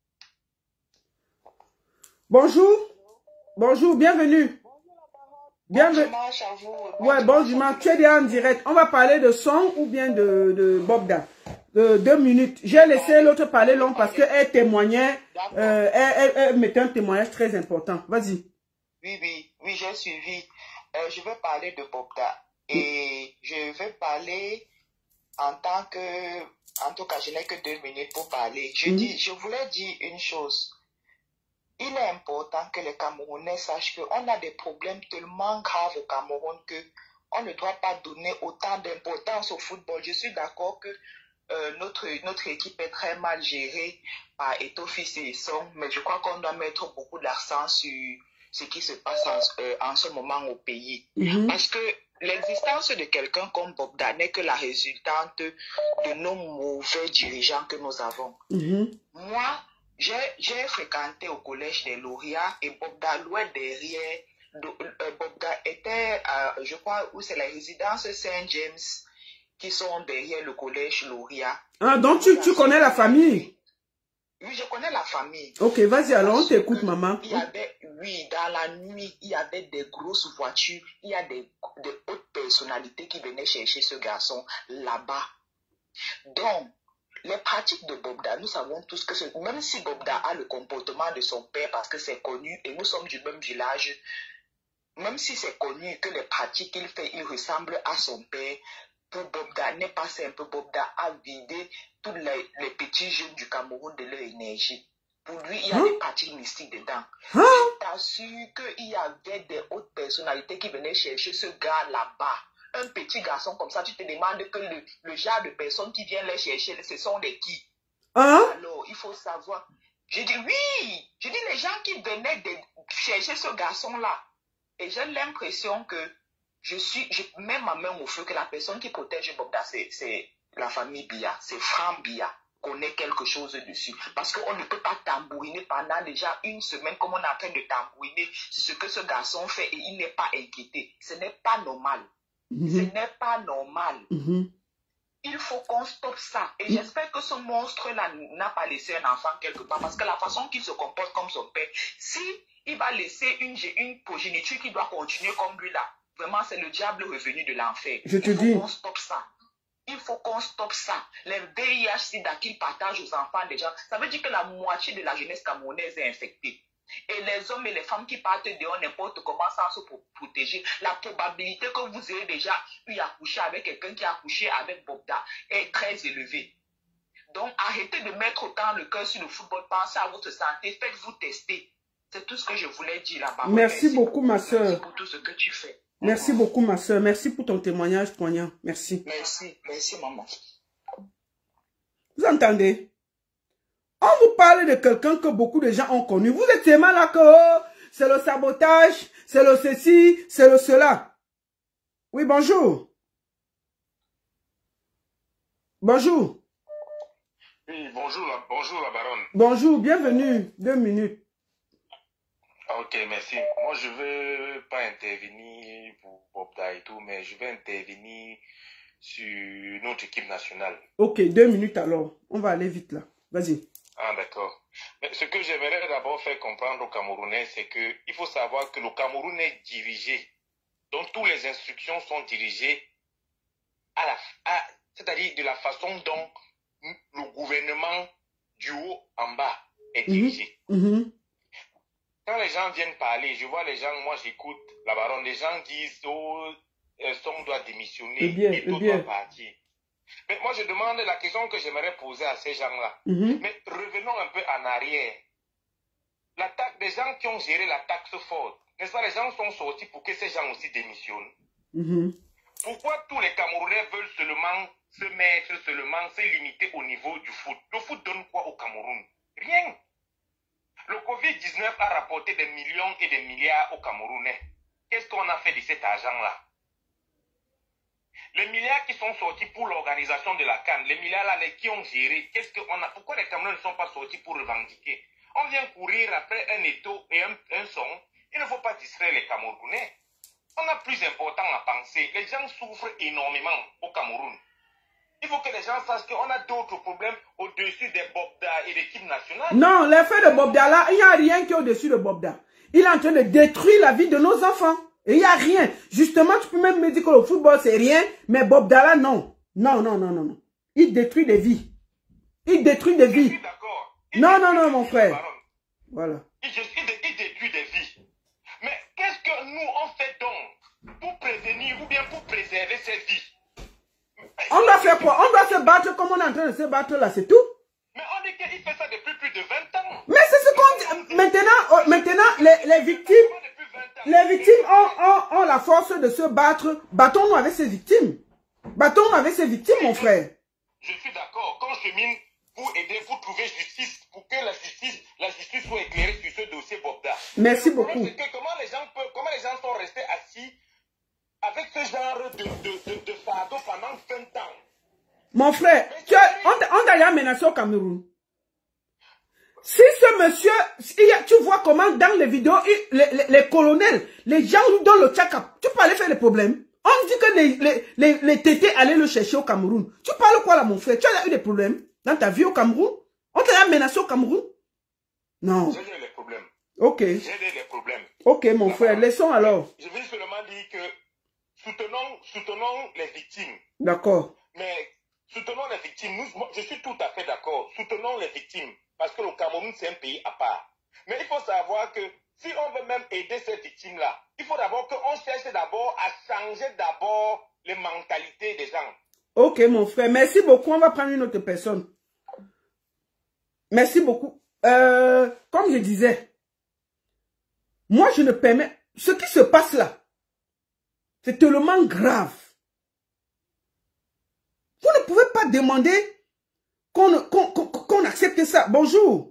Bonjour. Bonjour, bienvenue. Bienvenue. Bon dimanche à vous. Ouais, bon dimanche. Tu es déjà en direct. On va parler de son ou bien de Bobda. 2 minutes. J'ai laissé l'autre parler long parce qu'elle témoignait. Elle mettait un témoignage très important. Vas-y. Oui, j'ai suivi. Je vais parler de Bobda. Et je vais parler en tant que... En tout cas, je n'ai que 2 minutes pour parler. Je voulais dire une chose. Il est important que les Camerounais sachent qu'on a des problèmes tellement graves au Cameroun que on ne doit pas donner autant d'importance au football. Je suis d'accord que notre équipe est très mal gérée par Eto'o-Fils et Song, mais je crois qu'on doit mettre beaucoup d'accent sur ce qui se passe en ce moment au pays. Parce que l'existence de quelqu'un comme Bobda n'est que la résultante de nos mauvais dirigeants que nous avons. Moi, j'ai fréquenté au collège des lauréats et Bobda louait derrière. Bobda était, je crois, où c'est la résidence Saint-James qui sont derrière le collège lauréat. Ah, donc tu connais la famille? Oui, je connais la famille. Ok, vas-y, alors on t'écoute, maman. Il y avait, oui, dans la nuit, il y avait des grosses voitures, il y a des hautes personnalités qui venaient chercher ce garçon là-bas. Donc, les pratiques de Bobda, nous savons tous que même si Bobda a le comportement de son père parce que c'est connu et nous sommes du même village, même si c'est connu que les pratiques qu'il fait, il ressemble à son père, pour Bobda n'est pas simple. Bobda a vidé tous les petits jeunes du Cameroun de leur énergie. Pour lui, il y a des pratiques mystiques dedans. Je t'assure qu'il y avait des hautes personnalités qui venaient chercher ce gars là-bas. Un petit garçon comme ça, tu te demandes que le genre de personnes qui viennent les chercher, ce sont des qui? Alors, il faut savoir. Je dis oui, je dis les gens qui venaient chercher ce garçon-là. Et j'ai l'impression que je mets ma main au feu que la personne qui protège Bobda, c'est la famille Biya, c'est Franck Biya, connaît quelque chose dessus. Parce qu'on ne peut pas tambouriner pendant déjà une semaine comme on est en train de tambouriner sur ce que ce garçon fait et il n'est pas inquiété. Ce n'est pas normal. Ce n'est pas normal. Il faut qu'on stoppe ça. Et j'espère que ce monstre-là n'a pas laissé un enfant quelque part. Parce que la façon qu'il se comporte comme son père, si il va laisser une progéniture qui doit continuer comme lui là, vraiment c'est le diable revenu de l'enfer. Je te dis. Il faut qu'on stoppe ça. Il faut qu'on stoppe ça. Les VIH-Sida qu'ils partagent aux enfants des gens, ça veut dire que la moitié de la jeunesse camerounaise est infectée. Et les hommes et les femmes qui partent dehors n'importe comment sans se protéger, la probabilité que vous ayez déjà eu à coucher avec quelqu'un qui a couché avec Bobda est très élevée. Donc arrêtez de mettre autant le cœur sur le football, pensez à votre santé, faites-vous tester. C'est tout ce que je voulais dire là-bas. Merci beaucoup, ma soeur. Merci pour tout ce que tu fais. Merci beaucoup, ma soeur. Merci pour ton témoignage poignant. Merci. Merci, maman. Vous entendez? On vous parle de quelqu'un que beaucoup de gens ont connu. Vous êtes tellement là que c'est le sabotage, c'est le ceci, c'est le cela. Oui, bonjour. Bonjour. Oui, bonjour la baronne. Bonjour, bienvenue. 2 minutes. Ok, merci. Moi, je veux pas intervenir pour Bobda et tout, mais je vais intervenir sur notre équipe nationale. Ok, 2 minutes alors. On va aller vite là. Vas-y. Ah, d'accord. Mais ce que j'aimerais d'abord faire comprendre aux Camerounais, c'est qu'il faut savoir que le Cameroun est dirigé. Donc, toutes les instructions sont dirigées c'est-à-dire de la façon dont le gouvernement du haut en bas est dirigé. Quand les gens viennent parler, je vois les gens, moi j'écoute la baronne, les gens disent oh, Song doit démissionner et d'autres doivent partir. Mais moi je demande la question que j'aimerais poser à ces gens-là. Mais revenons un peu en arrière. L'attaque des gens qui ont géré la taxe forte, n'est-ce pas, les gens sont sortis pour que ces gens aussi démissionnent. Pourquoi tous les Camerounais veulent seulement se limiter au niveau du foot? Le foot donne quoi au Cameroun? Rien. Le Covid-19 a rapporté des millions et des milliards aux Camerounais. Qu'est-ce qu'on a fait de cet argent-là? Les milliards qui sont sortis pour l'organisation de la CAN, les milliards là, qui ont géré, pourquoi les Camerounais ne sont pas sortis pour revendiquer? On vient courir après un étau et un son. Il ne faut pas distraire les Camerounais. On a plus important à penser. Les gens souffrent énormément au Cameroun. Il faut que les gens sachent qu'on a d'autres problèmes au-dessus des Bobda et de l'équipe nationale. Non, l'effet de Bobda là, il n'y a rien qui est au-dessus de Bobda. Il est en train de détruire la vie de nos enfants. Et il n'y a rien. Justement, tu peux même me dire que le football c'est rien, mais Bobda là, non. Non. Il détruit des vies. Il détruit des vies. Je suis d'accord. Non, mon frère. Voilà. Il détruit des vies. Mais qu'est-ce que nous on fait donc pour prévenir ou bien pour préserver ces vies? On doit faire quoi? On doit se battre comme on est en train de se battre là, c'est tout. Mais on dit qu'il fait ça depuis plus de 20 ans. Mais c'est ce qu'on dit. Maintenant, les les victimes ont la force de se battre. Battons-nous avec ces victimes. Battons-nous avec ces victimes, mon frère. Je suis d'accord. Quand je chemine pour aider, pour trouver justice, pour que la justice soit éclairée sur ce dossier Bobda. Merci beaucoup. Comment les gens sont restés assis avec ce genre de fardeau pendant 20 ans? Mon frère, on t'a déjà menacé au Cameroun. Si ce monsieur, tu vois comment dans les vidéos, les colonels, les gens nous donnent le tchakap, tu peux aller faire les problèmes. On dit que les tétés allaient le chercher au Cameroun. Tu parles quoi là, mon frère? Tu as eu des problèmes dans ta vie au Cameroun? On t'a déjà menacé au Cameroun? Non. J'ai eu les problèmes. Ok. J'ai eu des problèmes. Ok, mon frère, laissons alors. Je veux seulement dire que soutenons les victimes. D'accord. Mais soutenons les victimes. Je suis tout à fait d'accord. Soutenons les victimes. Parce que le Cameroun, c'est un pays à part. Mais il faut savoir que si on veut même aider ces victimes-là, il faut d'abord qu'on cherche d'abord à changer d'abord les mentalités des gens. Ok, mon frère. Merci beaucoup. On va prendre une autre personne. Merci beaucoup. Comme je disais, moi, je ne permets... Ce qui se passe là, c'est tellement grave. Vous ne pouvez pas demander qu'on accepte ça. Bonjour.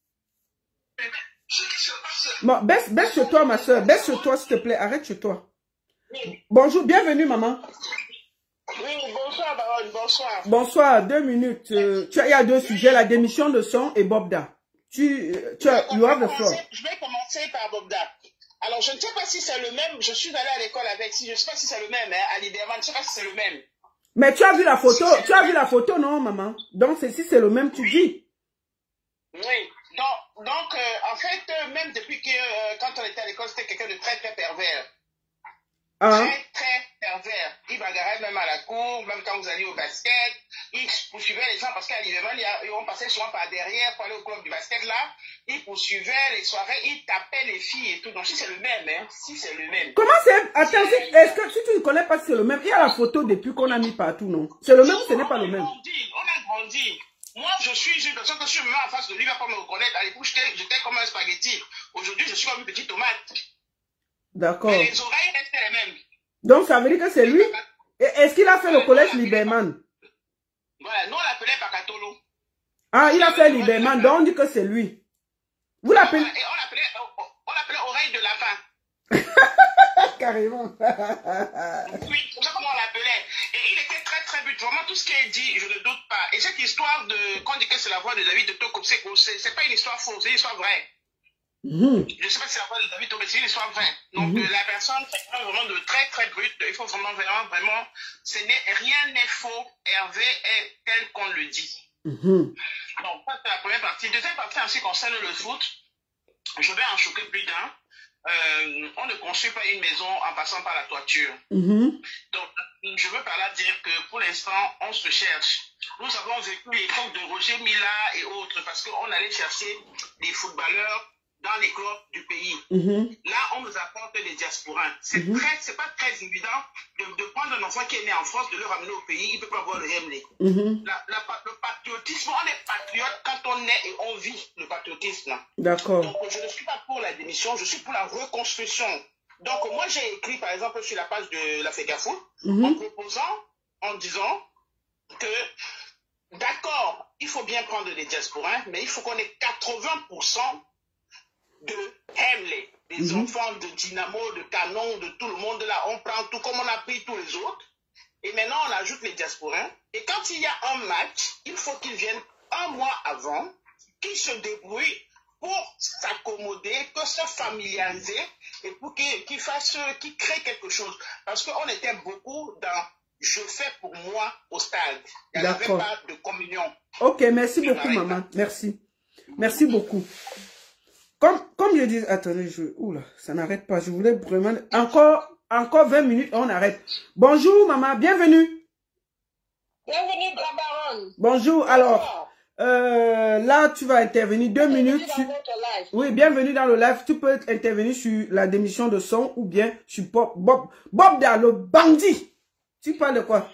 Bon, baisse chez toi, ma soeur. Baisse chez toi, s'il te plaît. Arrête chez toi. Bonjour, bienvenue, maman. Oui, bonsoir, baronne, bonsoir. Bonsoir, 2 minutes. Il y a 2 sujets, la démission de Son et Bobda. You have the floor. Je vais commencer par Bobda. Alors, je ne sais pas si c'est le même. Je suis allée à l'école avec. Je ne sais pas si c'est le même, hein, à Liberman. Je ne sais pas si c'est le même. Mais tu as vu la photo, non, maman? Donc, si c'est le même, tu dis. Oui. Donc, en fait, même depuis que, quand on était à l'école, c'était quelqu'un de très, très pervers. Très, très pervers. Il bagarrait même à la cour, même quand vous alliez au basket. Il poursuivait les gens parce qu'à Liberman, on passait souvent par derrière pour aller au club du basket là. Il poursuivait les soirées, il tapait les filles et tout. Donc, si c'est le même, hein, si c'est le même. Comment c'est? Attends, est-ce que si tu ne connais pas si c'est le même, il y a la photo depuis qu'on a mis partout, non? C'est le même ou ce n'est pas le même? On a grandi. Moi, je suis une personne que je suis en face de lui, il va pas me reconnaître. À l'époque, j'étais comme un spaghetti. Aujourd'hui, je suis comme une petite tomate. D'accord. Mais les oreilles restaient les mêmes. Donc, ça veut dire que c'est lui? Est-ce qu'il a fait le collège Liberman? Voilà, nous, on l'appelait Pakatolo. Ah, il a fait Liberman, donc on dit que c'est lui. Vous l'appelez? On l'appelait oreille de lapin. Carrément. Oui, c'est ça comment on l'appelait. Et il était très très but. Vraiment, tout ce qui est dit, je ne doute pas. Et cette histoire de, quand on dit que c'est la voix de David de Tokopseko, c'est pas une histoire fausse, c'est une histoire vraie. Je ne sais pas si c'est la voix de David Tokopseko, c'est une histoire vraie. Donc la personne, c'est vraiment de très très brut. Il faut vraiment, rien n'est faux. Hervé est tel qu'on le dit. Donc, ça c'est la première partie. Deuxième partie, en ce qui concerne le foot, je vais en choquer plus d'un. On ne construit pas une maison en passant par la toiture. Donc, je veux par là dire que pour l'instant, on se cherche. Nous avons vécu l'époque de Roger Mila et autres parce qu'on allait chercher des footballeurs dans les clubs du pays. Là, on nous apporte les diasporans. C'est pas très évident de prendre un enfant qui est né en France, de le ramener au pays, il ne peut pas voir le Hemley. Le patriotisme, on est patriote quand on est et on vit le patriotisme. D'accord. Donc, je ne suis pas pour la démission, je suis pour la reconstruction. Donc, moi, j'ai écrit, par exemple, sur la page de la FECAFOOT, en proposant, en disant que, d'accord, il faut bien prendre les diasporans, mais il faut qu'on ait 80% de Hemley, des enfants de Dynamo, de Canon, de tout le monde là, on prend tout comme on a pris tous les autres, et maintenant on ajoute les diasporans, et quand il y a un match, il faut qu'ils viennent un mois avant, qu'ils se débrouillent pour s'accommoder, pour se familiariser, et pour qu'ils créent quelque chose, parce qu'on était beaucoup dans je fais pour moi au stade, il n'y avait pas de communion. Ok, merci beaucoup maman, merci beaucoup. Comme je dis, attendez, oula, ça n'arrête pas. Je voulais vraiment... Encore 20 minutes, on arrête. Bonjour, maman, bienvenue. Bienvenue, Baronne. Bonjour, alors, là, tu vas intervenir 2 minutes. Oui, bienvenue dans le live. Tu peux intervenir sur la démission de Son ou bien sur Bobda, le bandit. Tu parles de quoi?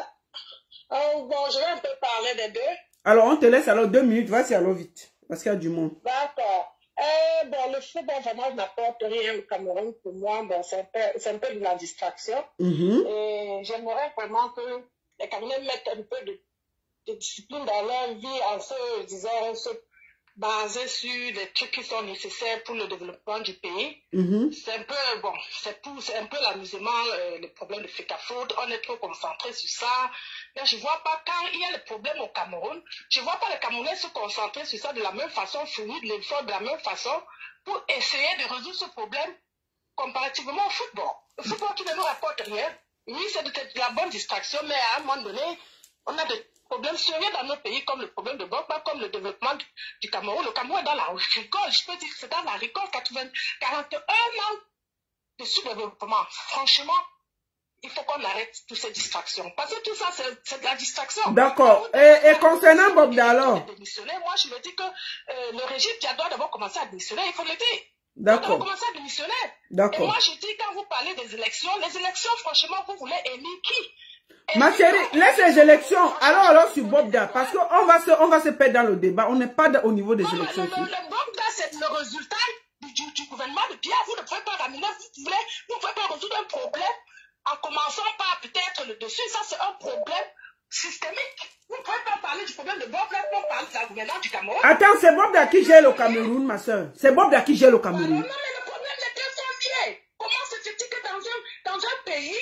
Bon, je vais un peu parler des deux. Alors, on te laisse alors 2 minutes. Vas-y, alors vite, parce qu'il y a du monde. D'accord. Bon, le football, vraiment, n'apporte rien au Cameroun. Pour moi, bon, c'est un peu de la distraction. Et j'aimerais vraiment que les Camerounais mettent un peu de discipline dans leur vie en se disant, se baser sur les trucs qui sont nécessaires pour le développement du pays. C'est un peu, bon, c'est un peu l'amusement, le problème de FECAFOOT. On est trop concentré sur ça. Mais je vois pas, quand il y a le problème au Cameroun, je vois pas les Camerounais se concentrer sur ça de la même façon, fournir de l'effort de la même façon pour essayer de résoudre ce problème comparativement au football. Le football qui ne nous rapporte rien. Oui, c'est de la bonne distraction, mais à un moment donné, on a des problèmes sérieux dans nos pays, comme le problème de Bokba, comme le développement du Cameroun. Le Cameroun est dans la rigole, je peux dire que c'est dans la rigole, 41 ans de sous-développement. Franchement, il faut qu'on arrête toutes ces distractions. Parce que tout ça, c'est de la distraction. D'accord. Et concernant Bokba alors? Moi, je me dis que le régime qui doit d'abord commencer à démissionner, il faut le dire. D'accord. On doit commencer à démissionner. D'accord. Et moi, je dis, quand vous parlez des élections, les élections, franchement, vous voulez élire qui? Ma chérie, laisse les élections. Alors sur Bokba, parce qu'on va se perdre dans le débat. On n'est pas au niveau des élections. Le Bokba, c'est le résultat du gouvernement de Biya. Vous ne pouvez pas ramener, vous ne pouvez pas résoudre un problème en commençant par peut-être le dessus. Ça, c'est un problème systémique. Vous ne pouvez pas parler du problème de Bokba pour parler de la gouvernance du Cameroun. Attends, c'est Bokba qui gère le Cameroun, ma soeur. C'est Bokba qui gère le Cameroun. Non, mais le problème n'est pas entier. Comment se fait-il que dans un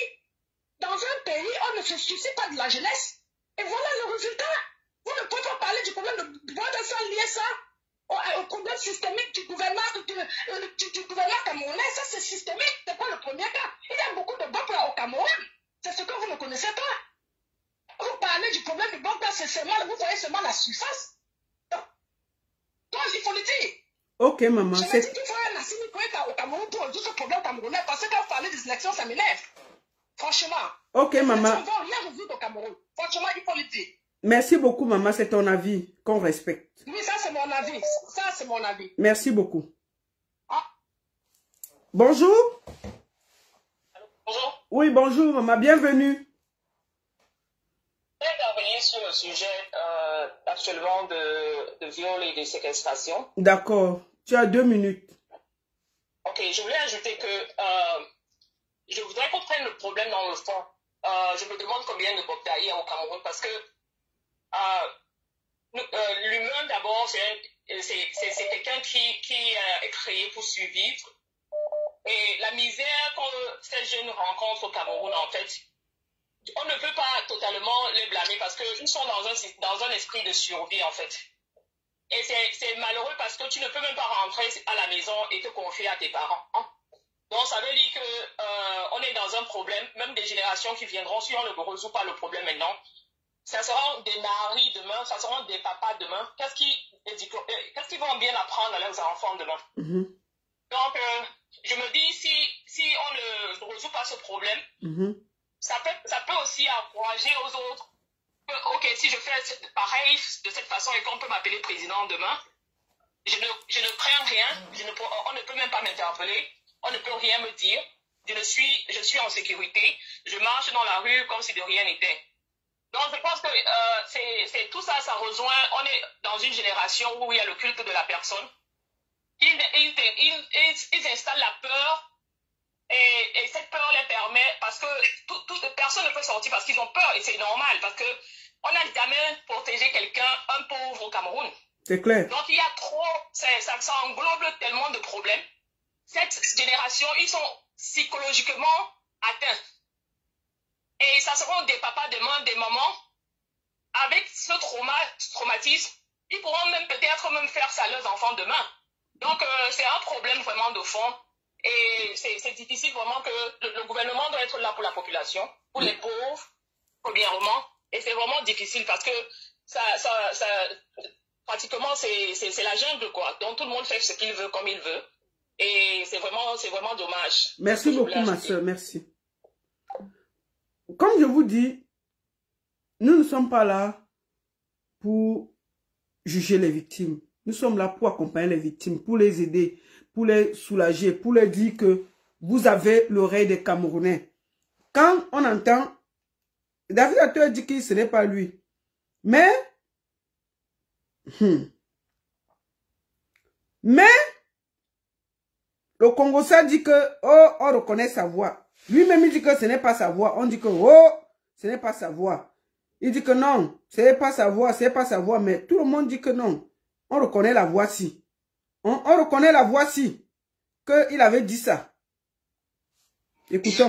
pays, on ne se soucie pas de la jeunesse? Et voilà le résultat. Vous ne pouvez pas parler du problème de droit de sang lié ça au problème systémique du gouvernement camerounais. Ça, c'est systémique. Ce n'est pas le premier cas. Il y a beaucoup de Bokba au Cameroun. C'est ce que vous ne connaissez pas. Vous parlez du problème du Bokba, vous voyez seulement la surface. Donc, il faut le dire. Ok, maman. Je me dis qu'il faut un Assimi Goïta au Cameroun pour résoudre ce problème camerounais. Parce que quand vous parlez des élections, ça m'énerve. Franchement. Ok, maman. On ne va rien résoudre au Cameroun. Franchement, il faut le dire. Merci beaucoup, maman. C'est ton avis qu'on respecte. Oui, ça, c'est mon avis. Ça, c'est mon avis. Merci beaucoup. Ah. Bonjour. Allô, bonjour. Oui, bonjour, maman. Bienvenue. Je vais intervenir sur le sujet actuellement de viol et de séquestration. D'accord. Tu as 2 minutes. Ok, je voulais ajouter que je voudrais qu'on prenne le problème dans le fond. Je me demande combien de Bokba il y a au Cameroun parce que l'humain d'abord c'est quelqu'un qui est créé pour survivre. Et la misère que ces jeunes rencontrent au Cameroun, en fait, on ne peut pas totalement les blâmer parce qu'ils sont dans un esprit de survie, en fait. Et c'est malheureux parce que tu ne peux même pas rentrer à la maison et te confier à tes parents. Donc, ça veut dire qu'on est dans un problème, même des générations qui viendront, si on ne résout pas le problème maintenant, ça sera des maris demain, ça sera des papas demain. Qu'est-ce qu'ils vont bien apprendre à leurs enfants demain? Donc, je me dis, si on ne résout pas ce problème, ça peut aussi encourager aux autres. Ok, si je fais pareil de cette façon et qu'on peut m'appeler président demain, je ne crains rien, on ne peut même pas m'interpeller, on ne peut rien me dire, je suis en sécurité, je marche dans la rue comme si de rien n'était. Donc je pense que c'est tout ça, ça rejoint, on est dans une génération où il y a le culte de la personne. Ils installent la peur et cette peur les permet, parce que personne ne peut sortir parce qu'ils ont peur et c'est normal parce que on n'a jamais protégé quelqu'un, un pauvre au Cameroun. C'est clair. Donc il y a trop, ça englobe tellement de problèmes. Cette génération, ils sont psychologiquement atteints. Et ça seront des papas demain, des mamans, avec ce traumatisme, ils pourront même peut-être faire ça à leurs enfants demain. Donc c'est un problème vraiment de fond. Et c'est difficile vraiment que le gouvernement doit être là pour la population, pour les pauvres, premièrement. Et c'est vraiment difficile parce que pratiquement, c'est la jungle, quoi. Donc tout le monde fait ce qu'il veut, comme il veut. Et c'est vraiment dommage. Merci beaucoup, ma soeur. Merci. Comme je vous dis, nous ne sommes pas là pour juger les victimes. Nous sommes là pour accompagner les victimes, pour les aider, pour les soulager, pour leur dire que vous avez l'oreille des Camerounais. Quand on entend, David Ateur dit que ce n'est pas lui. Mais Le Congo-Ça dit que, oh, on reconnaît sa voix. Lui-même, il dit que ce n'est pas sa voix. On dit que, oh, ce n'est pas sa voix. Il dit que non, ce n'est pas sa voix, ce n'est pas sa voix. Mais tout le monde dit que non. On reconnaît la voix-ci. On reconnaît la voix-ci. Qu'il avait dit ça. Écoutons.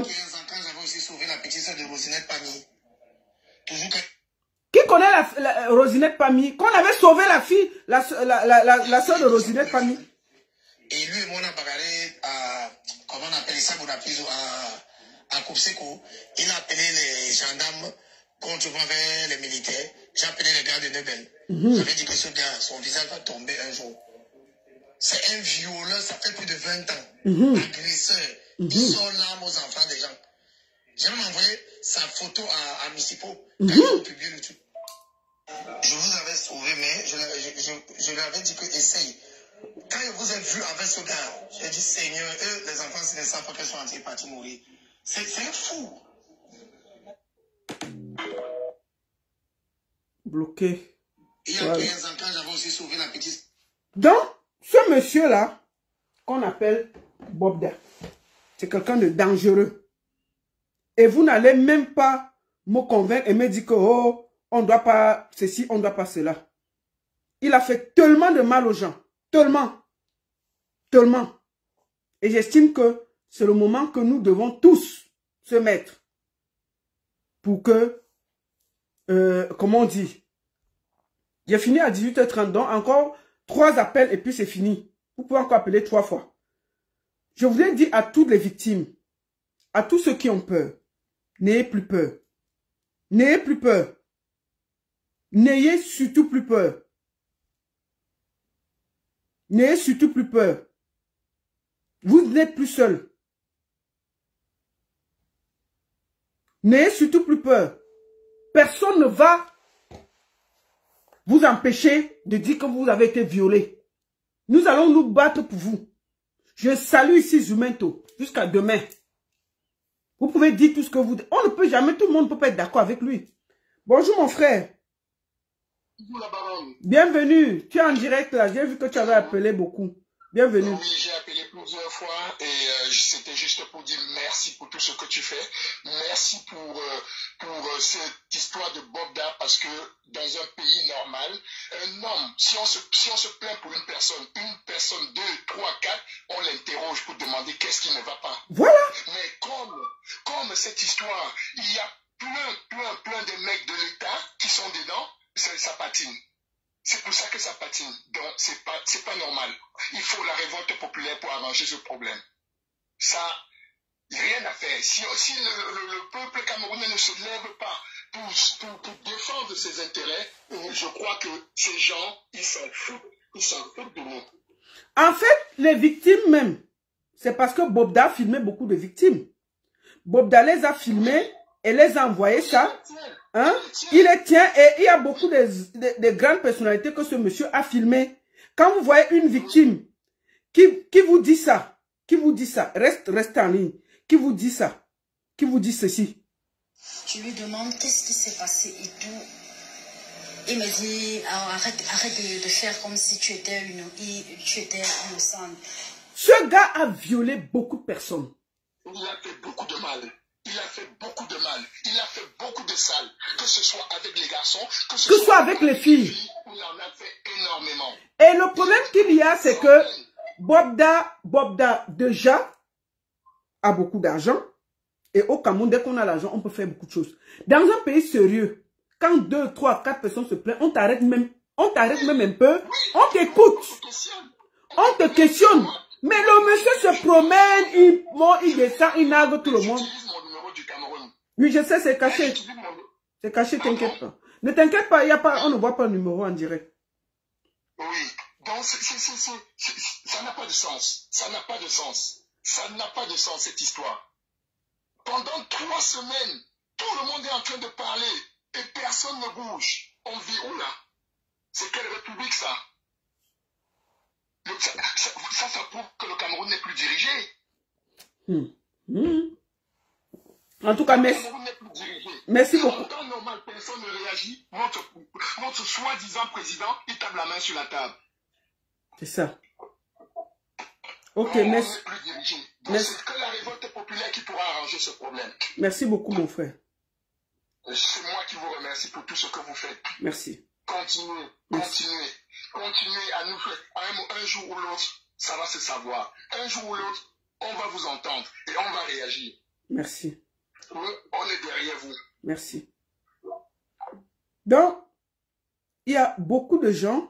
Qui connaît la Rosinette Pami? Qu'on avait sauvé la fille, la soeur de Rosinette Pami. Et lui et moi, on a bagarré à, comment on appelle ça, à Koupseko. Il a appelé les gendarmes contre moi vers les militaires. J'ai appelé les gars de Nebel. J'avais dit que ce gars, son visage va tomber un jour. C'est un violeur, ça fait plus de 20 ans. Agresseur. Il sort l'arme aux enfants des gens. J'ai même envoyé sa photo à Missipo. Quand ils ont publié le truc. Je vous avais sauvé, mais je lui avais dit que essaye. Quand je vous ai vu avec ce gars, j'ai dit Seigneur, eux, les enfants, c'est les enfants qui sont entiers partis mourir. C'est fou. Bloqué. Il y a 15 ans, quand j'avais aussi sauvé la petite. Donc, ce monsieur-là, qu'on appelle Bobda, c'est quelqu'un de dangereux. Et vous n'allez même pas me convaincre et me dire que, oh, on ne doit pas ceci, on ne doit pas cela. Il a fait tellement de mal aux gens. Tellement. Tellement. Et j'estime que c'est le moment que nous devons tous se mettre pour que, comment on dit, j'ai fini à 18h30, donc encore 3 appels et puis c'est fini. Vous pouvez encore appeler 3 fois. Je voudrais dire à toutes les victimes, à tous ceux qui ont peur, n'ayez plus peur. N'ayez plus peur. N'ayez surtout plus peur. N'ayez surtout plus peur. Vous n'êtes plus seul. N'ayez surtout plus peur. Personne ne va vous empêcher de dire que vous avez été violé. Nous allons nous battre pour vous. Je salue ici Zumento. Jusqu'à demain. Vous pouvez dire tout ce que vous... On ne peut jamais, tout le monde ne peut pas être d'accord avec lui. Bonjour mon frère. Bonjour la baronne. Bienvenue. Tu es en direct là. J'ai vu que tu avais appelé beaucoup. Bienvenue. Oui, j'ai appelé plusieurs fois et c'était juste pour dire merci pour tout ce que tu fais. Merci pour cette histoire de Bobda parce que dans un pays normal, un homme, si on se plaint pour une personne, 2, 3, 4, on l'interroge pour demander qu'est-ce qui ne va pas. Voilà. Mais comme cette histoire, il y a plein de mecs de l'État qui sont dedans, ça patine. C'est pour ça que ça patine. Donc, c'est pas normal. Il faut la révolte populaire pour arranger ce problème. Ça, rien à faire. Si le peuple camerounais ne se lève pas pour défendre ses intérêts, je crois que ces gens, ils s'en foutent de nous. En fait, les victimes même, c'est parce que Bobda a filmé beaucoup de victimes. Bobda les a filmés et les a envoyés ça. Hein? Il les tient et il y a beaucoup de grandes personnalités que ce monsieur a filmé. Quand vous voyez une victime qui vous dit ça, reste en ligne, qui vous dit ça, qui vous dit ceci. Je lui demande qu'est-ce qui s'est passé et tout. Il me dit arrête de faire comme si tu étais innocente. Ce gars a violé beaucoup de personnes. Il a fait beaucoup de mal. Il a fait beaucoup de mal. Il a fait beaucoup de sale. Que ce soit avec les garçons, que ce soit avec les filles. Il en a fait énormément. Et le problème qu'il y a, c'est que Bobda déjà a beaucoup d'argent. Et au Cameroun, dès qu'on a l'argent, on peut faire beaucoup de choses. Dans un pays sérieux, quand 2, 3, 4 personnes se plaignent, on t'arrête même un peu. On t'écoute. On te questionne. Mais le monsieur se promène, il descend, il nargue tout le monde. Oui, je sais, c'est caché. C'est caché, t'inquiète pas. Ne t'inquiète pas, on ne voit pas le numéro en direct. Oui, donc ça n'a pas de sens. Ça n'a pas de sens. Ça n'a pas de sens, cette histoire. Pendant 3 semaines, tout le monde est en train de parler et personne ne bouge. On vit où là? C'est quelle république ça? Ça prouve que le Cameroun n'est plus dirigé. En tout cas, merci. Merci beaucoup. En temps normal, personne ne réagit. Notre soi-disant président, il tape la main sur la table. C'est ça. Ok, merci. Donc c'est que la révolte populaire qui pourra arranger ce problème. Merci beaucoup, mon frère. C'est moi qui vous remercie pour tout ce que vous faites. Merci. Continuez à nous faire. Un jour ou l'autre, ça va se savoir. Un jour ou l'autre, on va vous entendre et on va réagir. Merci. On est derrière vous. Merci. Donc, il y a beaucoup de gens,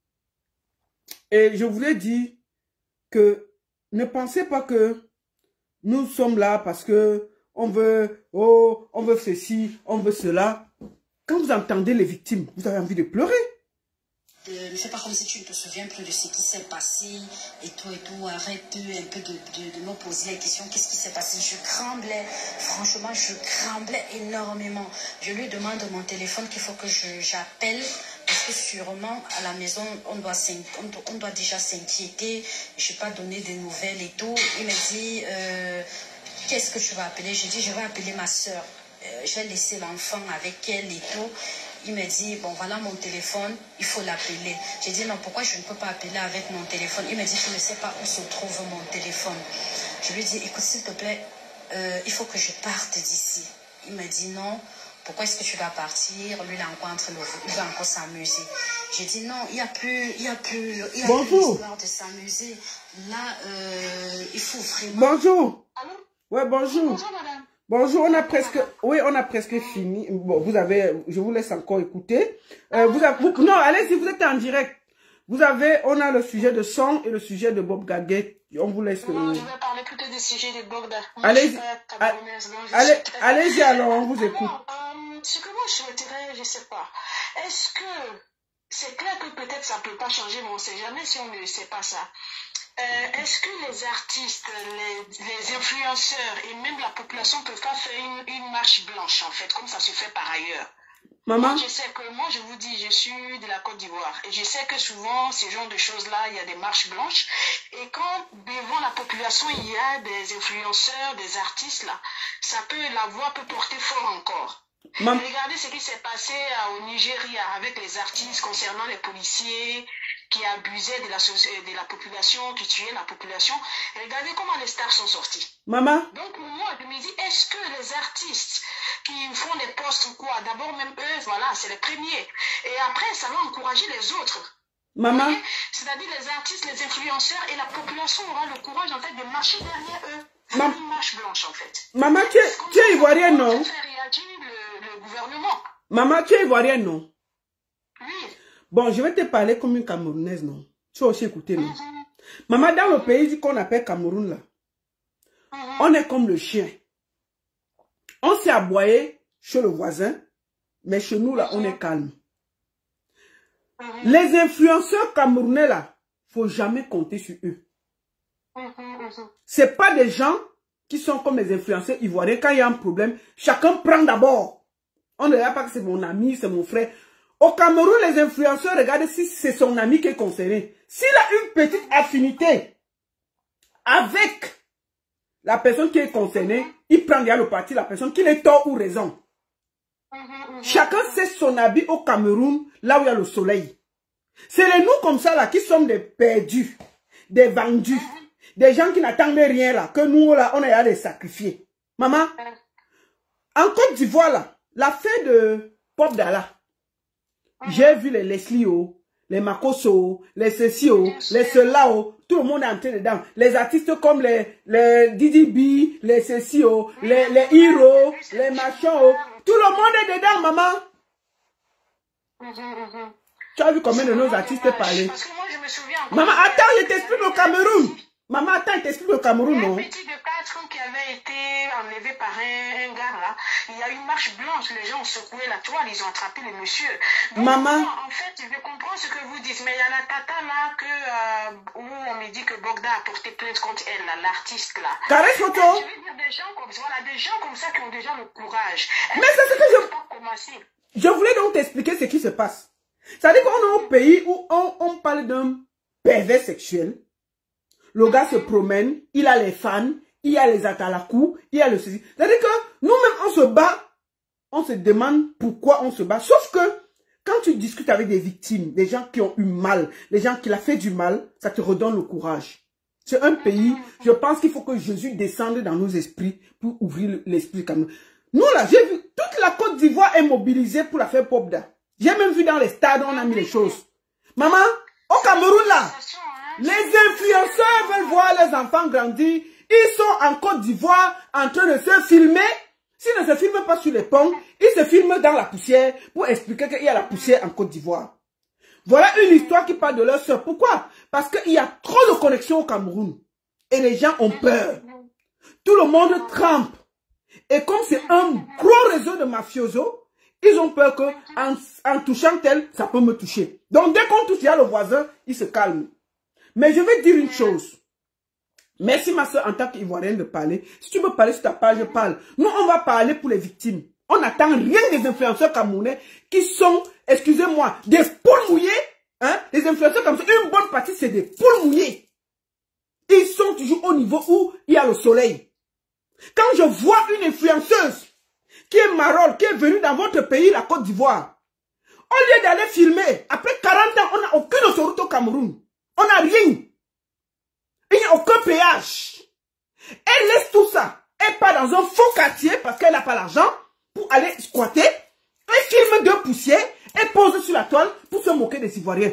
et je voulais dire que ne pensez pas que nous sommes là parce que on veut ceci, on veut cela. Quand vous entendez les victimes, vous avez envie de pleurer. Ne fais pas comme si tu ne te souviens plus de ce qui s'est passé et tout. Arrête un peu de me poser la question. Qu'est-ce qui s'est passé? Je tremblais. Franchement, je tremblais énormément. Je lui demande mon téléphone qu'il faut que j'appelle. Parce que sûrement, à la maison, on doit déjà s'inquiéter. Je n'ai pas donné de nouvelles et tout. Il me dit, qu'est-ce que tu vas appeler? Je dis, je vais appeler ma soeur. J'ai laissé l'enfant avec elle et tout. Il me dit, bon, voilà mon téléphone, il faut l'appeler. J'ai dit, non, pourquoi je ne peux pas appeler avec mon téléphone? Il me dit, tu ne sais pas où se trouve mon téléphone. Je lui dis, écoute, s'il te plaît, il faut que je parte d'ici. Il me dit, non, pourquoi est-ce que tu vas partir? Lui, il va encore s'amuser. J'ai dit, non, il n'y a plus l'histoire de s'amuser. Là, il faut vraiment... Bonjour. Allô? Ouais, bonjour. Bonjour, madame. Bonjour, on a presque fini. Bon, je vous laisse encore écouter. Non, allez-y, vous êtes en direct. On a le sujet de son et le sujet de Bob Gaguet. On vous laisse. Non, je vais parler plutôt des sujets de Bob Gaguet. Allez-y alors, on vous écoute. Ce que moi je souhaiterais, je ne sais pas. Est-ce que c'est clair que peut-être ça ne peut pas changer, mais on ne sait jamais si on ne sait pas ça. Est-ce que les artistes, les influenceurs et même la population ne peuvent pas faire une marche blanche, en fait, comme ça se fait par ailleurs? Maman? Moi, je vous dis, je suis de la Côte d'Ivoire. Et je sais que souvent, ce genre de choses-là, il y a des marches blanches. Et quand devant la population, il y a des influenceurs, des artistes, là, la voix peut porter fort encore. Regardez ce qui s'est passé au Nigeria avec les artistes concernant les policiers qui abusaient de la population, qui tuaient la population. Et regardez comment les stars sont sortis. Maman? Donc pour moi, je me dis, est-ce que les artistes qui font des posts ou quoi, d'abord même eux, voilà, c'est les premiers. Et après, ça va encourager les autres. Maman? C'est-à-dire les artistes, les influenceurs et la population aura le courage en fait de marcher derrière eux. C'est une marche blanche en fait. Maman, tu es ivoirienne, non? Faire réagir le gouvernement. Maman, tu es ivoirienne, non? Oui. Bon, je vais te parler comme une Camerounaise, non? Tu as aussi écouté, non? Maman, dans le pays qu'on appelle Cameroun, là, on est comme le chien. On s'est aboyé chez le voisin, mais chez nous, là, on est calme. Les influenceurs camerounais, là, faut jamais compter sur eux. C'est pas des gens qui sont comme les influenceurs ivoiriens. Quand il y a un problème, chacun prend d'abord. On ne regarde pas que c'est mon ami, c'est mon frère. Au Cameroun, les influenceurs regardent si c'est son ami qui est concerné. S'il a une petite affinité avec la personne qui est concernée, il prend déjà le parti, la personne qui est tort ou raison. Chacun sait son habit au Cameroun, là où il y a le soleil. C'est les nous comme ça là qui sommes des perdus, des vendus, des gens qui n'attendent rien là, que nous là, on est à les sacrifier. Maman, en Côte d'Ivoire là, l'affaire de Pop Dalla, j'ai vu les Leslie, les Makoso, les Ceci, les Cela, tout le monde est entré dedans. Les artistes comme les Didi B, les Ceci, les Hero, les machins, tout le monde est dedans, maman. Tu as vu combien de nos artistes parler? Parce que moi, je me souviens. Maman, attends, je t'explique le Cameroun. Maman, attends, je t'explique le Cameroun, non? Un petit de 4 ans qui avait été enlevé par un gars là, il y a une marche blanche, les gens ont secoué la toile, ils ont attrapé le monsieur. Donc, maman. Moi, en fait, je comprends ce que vous dites, mais il y a la tata là où on me dit que Bogda a porté plainte contre elle, l'artiste là. Carré photo. Je veux dire des gens comme ça, voilà, des gens comme ça qui ont déjà le courage. Mais c'est ce que je voulais donc t'expliquer ce qui se passe. C'est-à-dire qu'on est au pays où on parle d'un pervers sexuel. Le gars se promène, il a les fans, il y a les atalakou, il y a le ceci. C'est-à-dire que nous-mêmes, on se bat, on se demande pourquoi on se bat. Sauf que quand tu discutes avec des victimes, des gens qui ont eu mal, des gens qui l'ont fait du mal, ça te redonne le courage. C'est un pays, je pense qu'il faut que Jésus descende dans nos esprits pour ouvrir l'esprit comme nous. Nous là, j'ai vu, toute la Côte d'Ivoire est mobilisée pour la faire Popda. J'ai même vu dans les stades, on a mis les choses. Maman, au Cameroun là, les influenceurs veulent voir les enfants grandir. Ils sont en Côte d'Ivoire en train de se filmer. S'ils ne se filment pas sur les ponts, ils se filment dans la poussière pour expliquer qu'il y a la poussière en Côte d'Ivoire. Voilà une histoire qui parle de leur soeur. Pourquoi? Parce qu'il y a trop de connexions au Cameroun. Et les gens ont peur. Tout le monde trempe. Et comme c'est un gros réseau de mafiosos, ils ont peur que en touchant tel, ça peut me toucher. Donc dès qu'on touche, il y a le voisin, il se calme. Mais je vais dire une chose. Merci ma soeur en tant qu'Ivoirienne de parler. Si tu veux parler sur ta page, je parle. Nous, on va parler pour les victimes. On n'attend rien des influenceurs camerounais qui sont, excusez-moi, des poules mouillées. Hein? Les influenceurs comme ça, une bonne partie, c'est des poules mouillées. Ils sont toujours au niveau où il y a le soleil. Quand je vois une influenceuse qui est marolle, qui est venue dans votre pays, la Côte d'Ivoire, au lieu d'aller filmer, après 40 ans, on n'a aucune autoroute au Cameroun. On n'a rien. Il n'y a aucun péage. Elle laisse tout ça. Elle part dans un faux quartier parce qu'elle n'a pas l'argent pour aller squatter. Elle filme deux poussières. Elle pose sur la toile pour se moquer des Ivoiriens.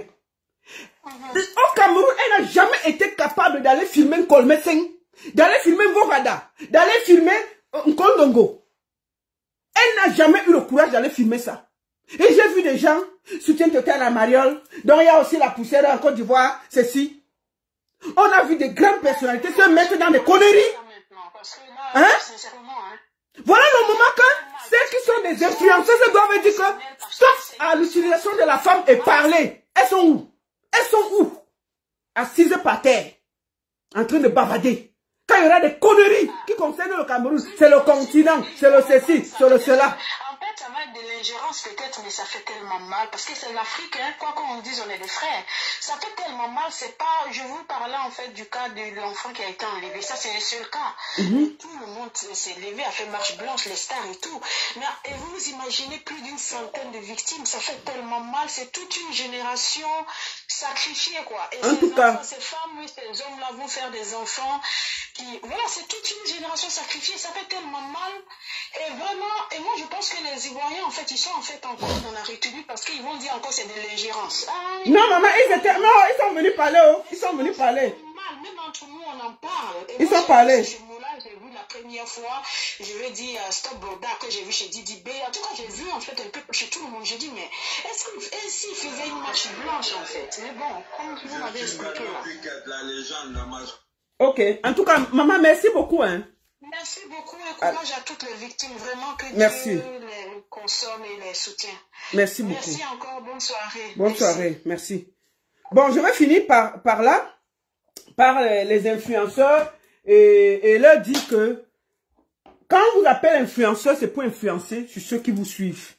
Au Cameroun, elle n'a jamais été capable d'aller filmer Kolmeseng, d'aller filmer Vogada, d'aller filmer Nkondongo. Elle n'a jamais eu le courage d'aller filmer ça. Et j'ai vu des gens soutiennent total à Mariole, dont il y a aussi la poussière en Côte d'Ivoire, ceci. On a vu des grandes personnalités se mettre dans des conneries. Hein? Voilà le moment que celles qui sont des influenceuses doivent dire que stop à l'utilisation de la femme et parler. Elles sont où? Elles sont où? Assises par terre, en train de bavarder. Quand il y aura des conneries qui concernent le Cameroun, c'est le continent, c'est le ceci, c'est le cela. En fait, ça va être de l'ingérence peut-être, mais ça fait tellement mal. Parce que c'est l'Afrique, hein, quoi qu'on dise, on est des frères. Ça fait tellement mal, c'est pas... Je vous parlais en fait du cas de l'enfant qui a été enlevé. Ça, c'est le seul cas. Tout le monde s'est levé, a fait marche blanche, les stars et tout. Mais et vous imaginez plus d'une centaine de victimes. Ça fait tellement mal. C'est toute une génération sacrifiée, quoi. Et en tout cas, ces femmes, ces hommes-là vont faire des enfants qui... Voilà, c'est toute une génération sacrifiée. Ça fait tellement mal. Et vraiment, et moi je pense que les Ivoiriens, en fait, ils sont en fait encore dans la République parce qu'ils vont dire encore c'est de l'ingérence. Non, maman, ils sont venus parler, oh. Ils sont venus parler. Même entre nous, on en parle. Et ils sont parlés. Ce mot-là, j'ai vu la première fois, je vais dire Stop Broda que j'ai vu chez Didi B. En tout cas, j'ai vu en fait un peu chez tout le monde. J'ai dit, mais est-ce s'ils faisaient une marche blanche en fait? Mais bon, comme vous m'avez expliqué là. Ok, en tout cas, maman, merci beaucoup. Hein. Merci beaucoup et courage à toutes les victimes. Vraiment que Dieu les consomme et les soutient. Merci beaucoup. Merci encore, bonne soirée. Bonne soirée, merci. Bon, je vais finir par là, par les influenceurs et leur dire que quand on vous appelle influenceur, c'est pour influencer sur ceux qui vous suivent.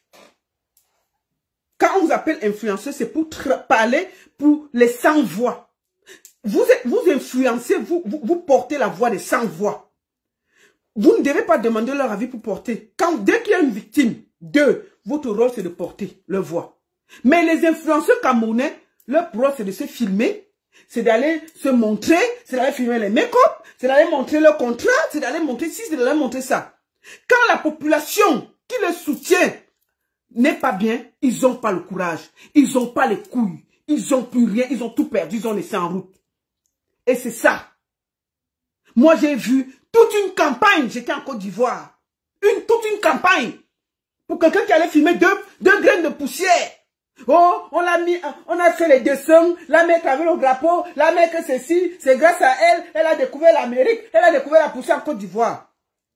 Quand on vous appelle influenceur, c'est pour parler pour les sans-voix. Vous influencez, vous portez la voix des sans-voix. Vous ne devez pas demander leur avis pour porter. Dès qu'il y a une victime, votre rôle c'est de porter leur voix. Mais les influenceurs camerounais, leur rôle c'est de se filmer, c'est d'aller se montrer, c'est d'aller filmer les make-up, c'est d'aller montrer leur contrat, c'est d'aller montrer ci, c'est d'aller montrer ça. Quand la population qui les soutient n'est pas bien, ils n'ont pas le courage, ils n'ont pas les couilles, ils n'ont plus rien, ils ont tout perdu, ils ont laissé en route. Et c'est ça. Moi j'ai vu toute une campagne, j'étais en Côte d'Ivoire, toute une campagne pour quelqu'un qui allait filmer deux graines de poussière. Oh, on a fait les dessins, la mec avait le drapeau, la mec ceci, c'est grâce à elle, elle a découvert l'Amérique, elle a découvert la poussière en Côte d'Ivoire.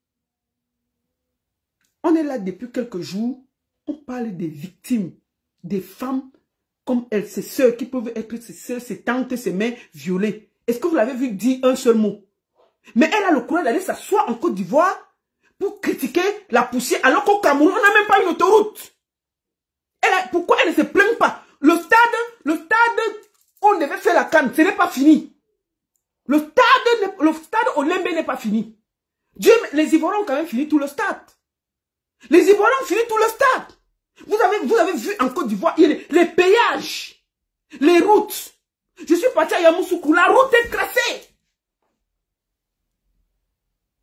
On est là depuis quelques jours, on parle des victimes, des femmes comme elles, ses sœurs qui peuvent être ses sœurs, ses tantes, ses mères violées. Est-ce que vous l'avez vu dire un seul mot? Mais elle a le courage d'aller s'asseoir en Côte d'Ivoire pour critiquer la poussière alors qu'au Cameroun, on n'a même pas une autoroute. Pourquoi elle ne se plaint pas? Le stade où on devait faire la CAN, ce n'est pas fini. Le stade Olembe n'est pas fini. Les Ivoiriens ont quand même fini tout le stade. Les Ivoiriens ont fini tout le stade. Vous avez vu en Côte d'Ivoire, les péages, les routes. Je suis parti à Yamoussoukro, la route est tracée.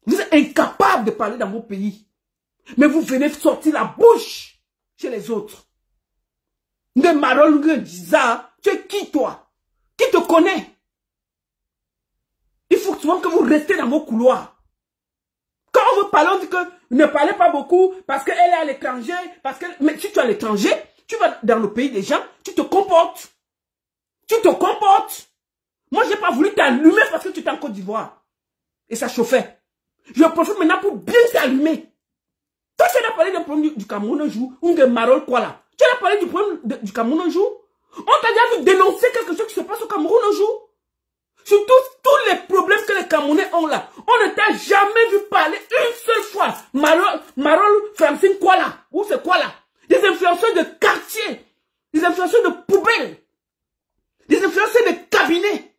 Vous êtes incapable de parler dans vos pays. Mais vous venez sortir la bouche chez les autres. Tu es qui toi? Qui te connaît? Il faut souvent que vous restez dans vos couloirs. Quand on veut parler, on dit que ne parlez pas beaucoup parce qu'elle est à l'étranger. Mais si tu es à l'étranger, tu vas dans le pays des gens, tu te comportes. Tu te comportes. Moi, je n'ai pas voulu t'allumer parce que tu es en Côte d'Ivoire. Et ça chauffait. Je profite maintenant pour bien t'allumer. Toi, tu as parlé du problème du Cameroun un jour, ou de Marol quoi là. Tu as parlé du problème du Cameroun un jour. On t'a déjà vu dénoncer quelque chose qui se passe au Cameroun un jour. Sur tous les problèmes que les Camerounais ont là. On ne t'a jamais vu parler une seule fois. Marol Francine quoi là. Ou c'est quoi là? Des influenceurs de quartier. Des influenceurs de poubelle. Des influenceurs de cabinet.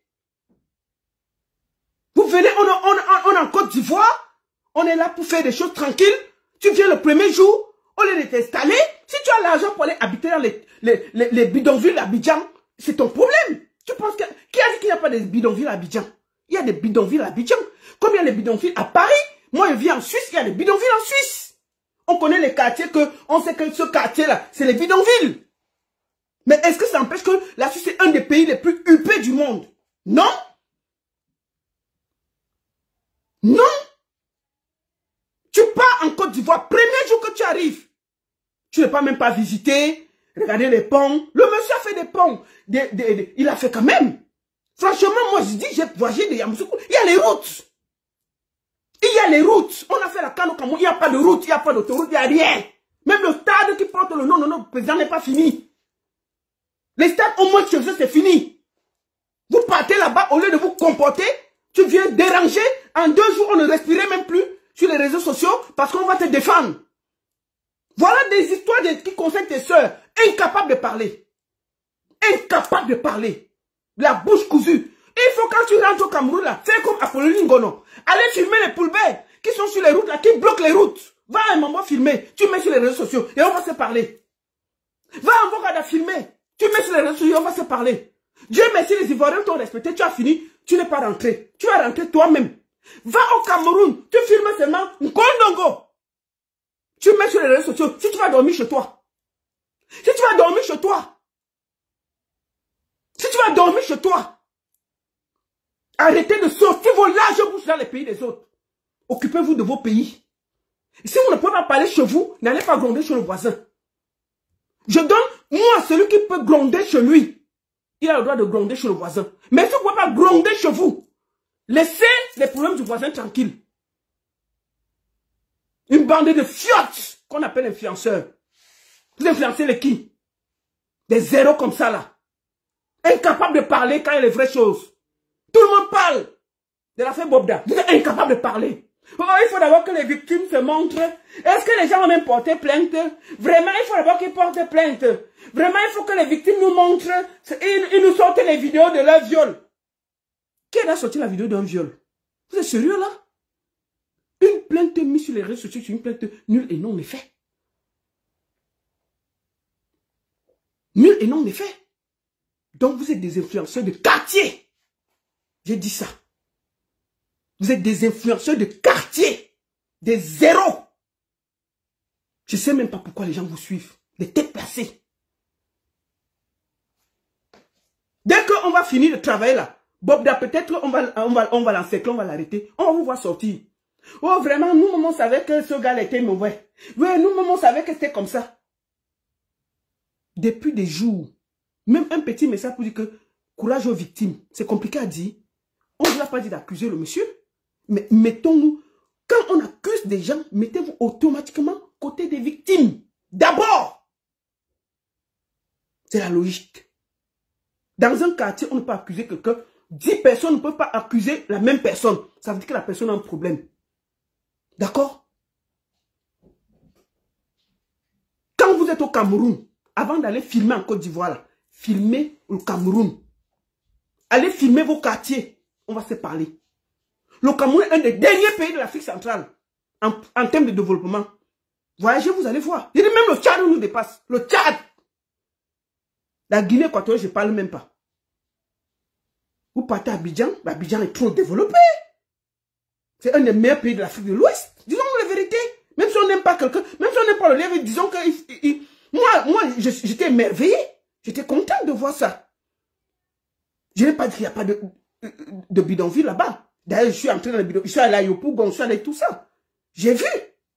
Vous venez, on est en Côte d'Ivoire. On est là pour faire des choses tranquilles. Tu viens le premier jour. Au lieu de t'installer. Si tu as l'argent pour aller habiter dans les bidonvilles d'Abidjan, c'est ton problème. Tu penses que... Qui a dit qu'il n'y a pas de bidonvilles à Abidjan? Il y a des bidonvilles à Abidjan. Comme il y a des bidonvilles à Paris. Moi, je vis en Suisse, il y a des bidonvilles en Suisse. On connaît les quartiers on sait que ce quartier-là, c'est les bidonvilles. Mais est-ce que ça empêche que la Suisse est un des pays les plus huppés du monde? Non. Non. Tu pars en Côte d'Ivoire, premier jour que tu arrives. Tu n'es pas même pas visité. Regardez les ponts. Le monsieur a fait des ponts. Il a fait quand même. Franchement, moi je dis, j'ai voyagé de Yamoussoukro. Il y a les routes. Il y a les routes. On a fait la canne au Cameroun. Il n'y a pas de route, il n'y a pas d'autoroute, il n'y a rien. Même le stade qui porte le nom de notre président n'est pas fini. Les stades, au moins chez eux, c'est fini. Vous partez là-bas, au lieu de vous comporter, tu viens déranger. En 2 jours, on ne respirait même plus sur les réseaux sociaux parce qu'on va te défendre. Voilà des histoires qui concernent tes soeurs. Incapables de parler. Incapables de parler. La bouche cousue. Il faut quand tu rentres au Cameroun là, fais comme Apolline Ngono. Allez filmer les poulbets qui sont sur les routes là, qui bloquent les routes. Va à un moment filmer. Tu mets sur les réseaux sociaux et on va se parler. Va en Bogada filmer. Tu mets sur les réseaux sociaux et on va se parler. Dieu merci, les Ivoiriens t'ont respecté. Tu as fini. Tu n'es pas rentré. Tu vas rentrer toi-même. Va au Cameroun. Tu filmes seulement Nkondongo. Tu mets sur les réseaux sociaux. Si tu vas dormir chez toi. Si tu vas dormir chez toi. Si tu vas dormir chez toi. Arrêtez de sortir vos larges bouches dans les pays des autres. Occupez-vous de vos pays. Si vous ne pouvez pas parler chez vous, n'allez pas gronder chez le voisin. Je donne, moi, celui qui peut gronder chez lui. Il a le droit de gronder chez le voisin. Mais si vous ne pouvez pas gronder chez vous, laissez les problèmes du voisin tranquilles. Une bande de fiottes qu'on appelle influenceurs. Vous influencez les qui? Des zéros comme ça là. Incapables de parler quand il y a les vraies choses. Tout le monde parle de l'affaire Bobda. Vous êtes incapables de parler. Oh, il faut d'abord que les victimes se montrent. Est-ce que les gens ont même porté plainte? Vraiment, il faut d'abord qu'ils portent plainte. Vraiment, il faut que les victimes nous montrent. Ils nous sortent les vidéos de leur viol. Qui a sorti la vidéo d'un viol? Vous êtes sérieux là? Une plainte mise sur les réseaux sociaux, c'est une plainte nulle et non effet. Nulle et non effet. Donc vous êtes des influenceurs de quartier. J'ai dit ça. Vous êtes des influenceurs de quartier. Des zéros. Je ne sais même pas pourquoi les gens vous suivent. Des têtes placées. Dès qu'on va finir de travailler là, Bobda, peut-être on va l'encercler, on va l'arrêter. On va vous voir sortir. Oh vraiment, nous-mêmes on savait que ce gars était mauvais. Oui, nous-mêmes on savait que c'était comme ça. Depuis des jours, même un petit message pour dire que courage aux victimes, c'est compliqué à dire. On ne vous a pas dit d'accuser le monsieur. Mais mettons-nous, quand on accuse des gens, mettez-vous automatiquement côté des victimes. D'abord. C'est la logique. Dans un quartier, on ne peut pas accuser quelqu'un. 10 personnes ne peuvent pas accuser la même personne. Ça veut dire que la personne a un problème. D'accord? Quand vous êtes au Cameroun, avant d'aller filmer en Côte d'Ivoire, filmez le Cameroun. Allez filmer vos quartiers. On va se parler. Le Cameroun est un des derniers pays de l'Afrique centrale en termes de développement. Voyagez, vous allez voir. Je dis même le Tchad nous dépasse. Le Tchad. La Guinée équatoriale, je ne parle même pas. Vous partez à Abidjan, Abidjan est trop développé. C'est un des meilleurs pays de l'Afrique de l'Ouest. Disons la vérité. Même si on n'aime pas quelqu'un, même si on n'aime pas le lait, disons que moi, j'étais émerveillé. J'étais content de voir ça. Je n'ai pas dit qu'il n'y a pas de bidonville là-bas. D'ailleurs, je suis entré dans le bidonville. Je suis allé à Yopougon, je suis allé tout ça. J'ai vu.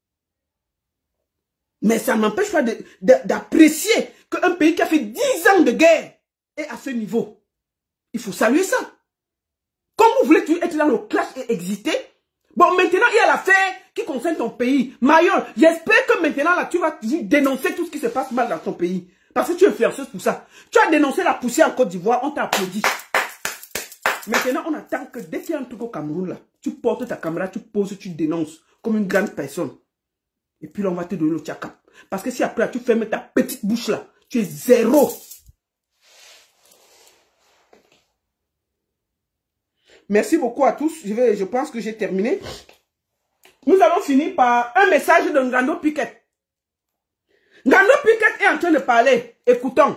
Mais ça ne m'empêche pas d'apprécier qu'un pays qui a fait 10 ans de guerre est à ce niveau. Il faut saluer ça. Comment voulez-tu être dans le clash et exister? Bon, maintenant, il y a l'affaire qui concerne ton pays. Mayol, j'espère que maintenant, là, tu vas dénoncer tout ce qui se passe mal dans ton pays. Parce que tu es influenceuse pour ça. Tu as dénoncé la poussière en Côte d'Ivoire, on t'a applaudi. Maintenant, on attend que dès qu'il y a un truc au Cameroun, là, tu portes ta caméra, tu poses, tu dénonces comme une grande personne. Et puis là, on va te donner le tchaka. Parce que si après, tu fermes ta petite bouche là, tu es zéro. Merci beaucoup à tous. Je pense que j'ai terminé. Nous allons finir par un message de Ngando Piquet. Ngando Piquet est en train de parler. Écoutons.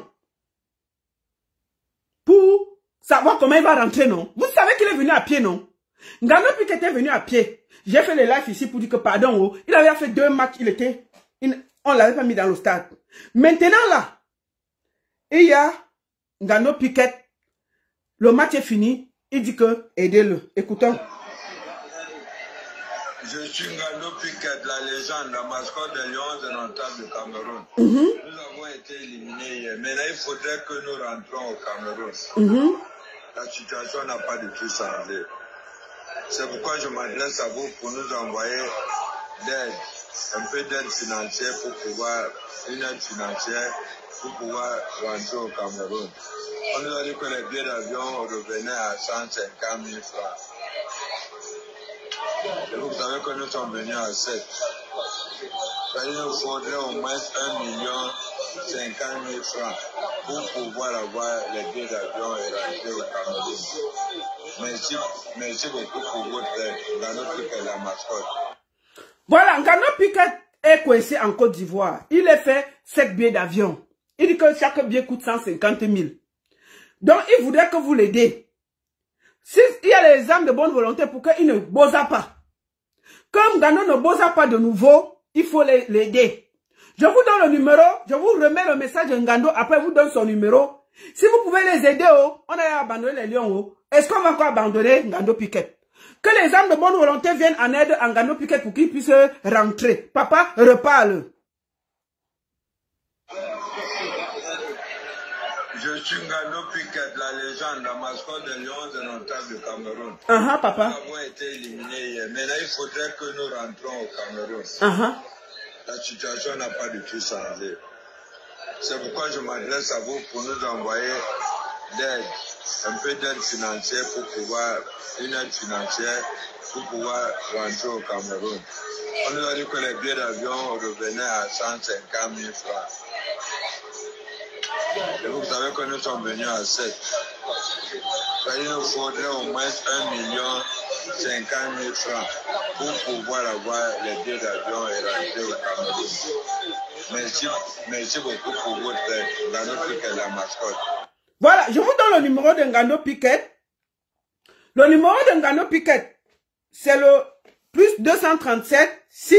Pour savoir comment il va rentrer, non? Vous savez qu'il est venu à pied, non? Ngando Piquet est venu à pied. J'ai fait les lives ici pour dire que, pardon, oh, il avait fait 2 matchs, on ne l'avait pas mis dans le stade. Maintenant, là, il y a Ngando Piquet. Le match est fini. Il dit que, aidez-le. Écoutons. Je suis Ngando Piquet, la légende, la mascotte des Lions indomptables du Cameroun. Nous avons été éliminés hier. Maintenant, il faudrait que nous rentrons au Cameroun. La situation n'a pas du tout changé. C'est pourquoi je m'adresse à vous pour nous envoyer d'aide, un peu d'aide financière pour pouvoir, une aide financière pour pouvoir rentrer au Cameroun. On nous a dit que les billets d'avion revenaient à 150 000 francs. Et vous savez que nous sommes venus à 7. Il nous faudrait au moins 1 50 000 francs pour pouvoir avoir les billets d'avion et rentrer au Cameroun. Merci beaucoup pour votre aide. Ngando Piquet, la mascotte. Voilà, Ngando Piquet est coincé en Côte d'Ivoire. Il a fait 7 billets d'avion. Il dit que chaque billet coûte 150 000. Donc, il voudrait que vous l'aidez. S'il y a les âmes de bonne volonté pour qu'il ne bosa pas. Comme Ngando ne bosa pas de nouveau, il faut l'aider. Je vous donne le numéro, je vous remets le message de Ngando, après vous donne son numéro. Si vous pouvez les aider, oh, on a abandonné les lions. Oh. Est-ce qu'on va encore abandonner Ngando Piquet? Que les âmes de bonne volonté viennent en aide à Ngando Piquet pour qu'il puisse rentrer. Papa, reparle. Je suis Ngando Piquet, la légende, la mascotte des Lions indomptables du Cameroun. Papa. Nous avons été éliminés hier. Maintenant, il faudrait que nous rentrons au Cameroun. La situation n'a pas du tout changé. C'est pourquoi je m'adresse à vous pour nous envoyer d'aide, un peu d'aide financière pour pouvoir, une aide financière pour pouvoir rentrer au Cameroun. On nous a dit que les billets d'avion revenaient à 150 000 francs. Et vous savez que nous sommes venus à 7. Il nous faudrait au moins 1 50 000 francs pour pouvoir avoir les billets d'avion et rentrer au Cameroun. Merci beaucoup pour votre aide. Ngando Piquet, la mascotte. Voilà, je vous donne le numéro de Ngando Piquet. Le numéro de Ngando Piquet, c'est le plus 237 6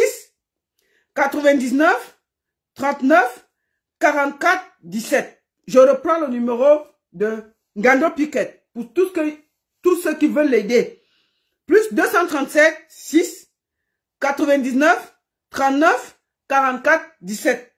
99 39 44 17. Je reprends le numéro de Ngando Piquet pour tous ceux qui veulent l'aider. Plus 237 6 99 39 44 17.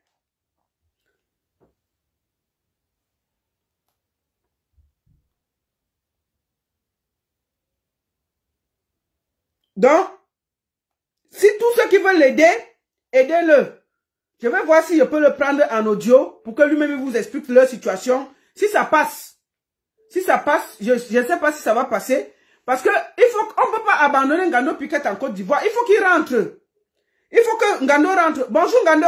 Donc, si tous ceux qui veulent l'aider, aidez-le. Je vais voir si je peux le prendre en audio pour que lui-même vous explique leur situation. Si ça passe, je ne sais pas si ça va passer. Parce que on ne peut pas abandonner Ngando Piquet en Côte d'Ivoire. Il faut qu'il rentre. Il faut que Ngando rentre. Bonjour Ngando.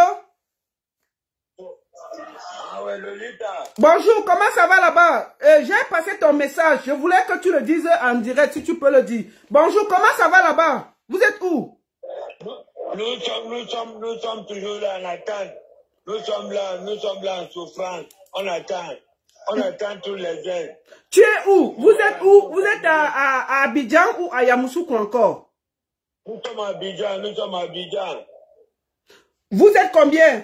Bonjour, comment ça va là-bas? J'ai passé ton message. Je voulais que tu le dises en direct, si tu peux le dire. Bonjour, comment ça va là-bas? Vous êtes où? Nous sommes toujours là en attente. Nous sommes là en souffrance. On attend tous les aides. Tu es où? Vous êtes où? Vous êtes à Abidjan ou à Yamoussoukro encore? Nous sommes à Abidjan, nous sommes à Abidjan. Vous êtes combien?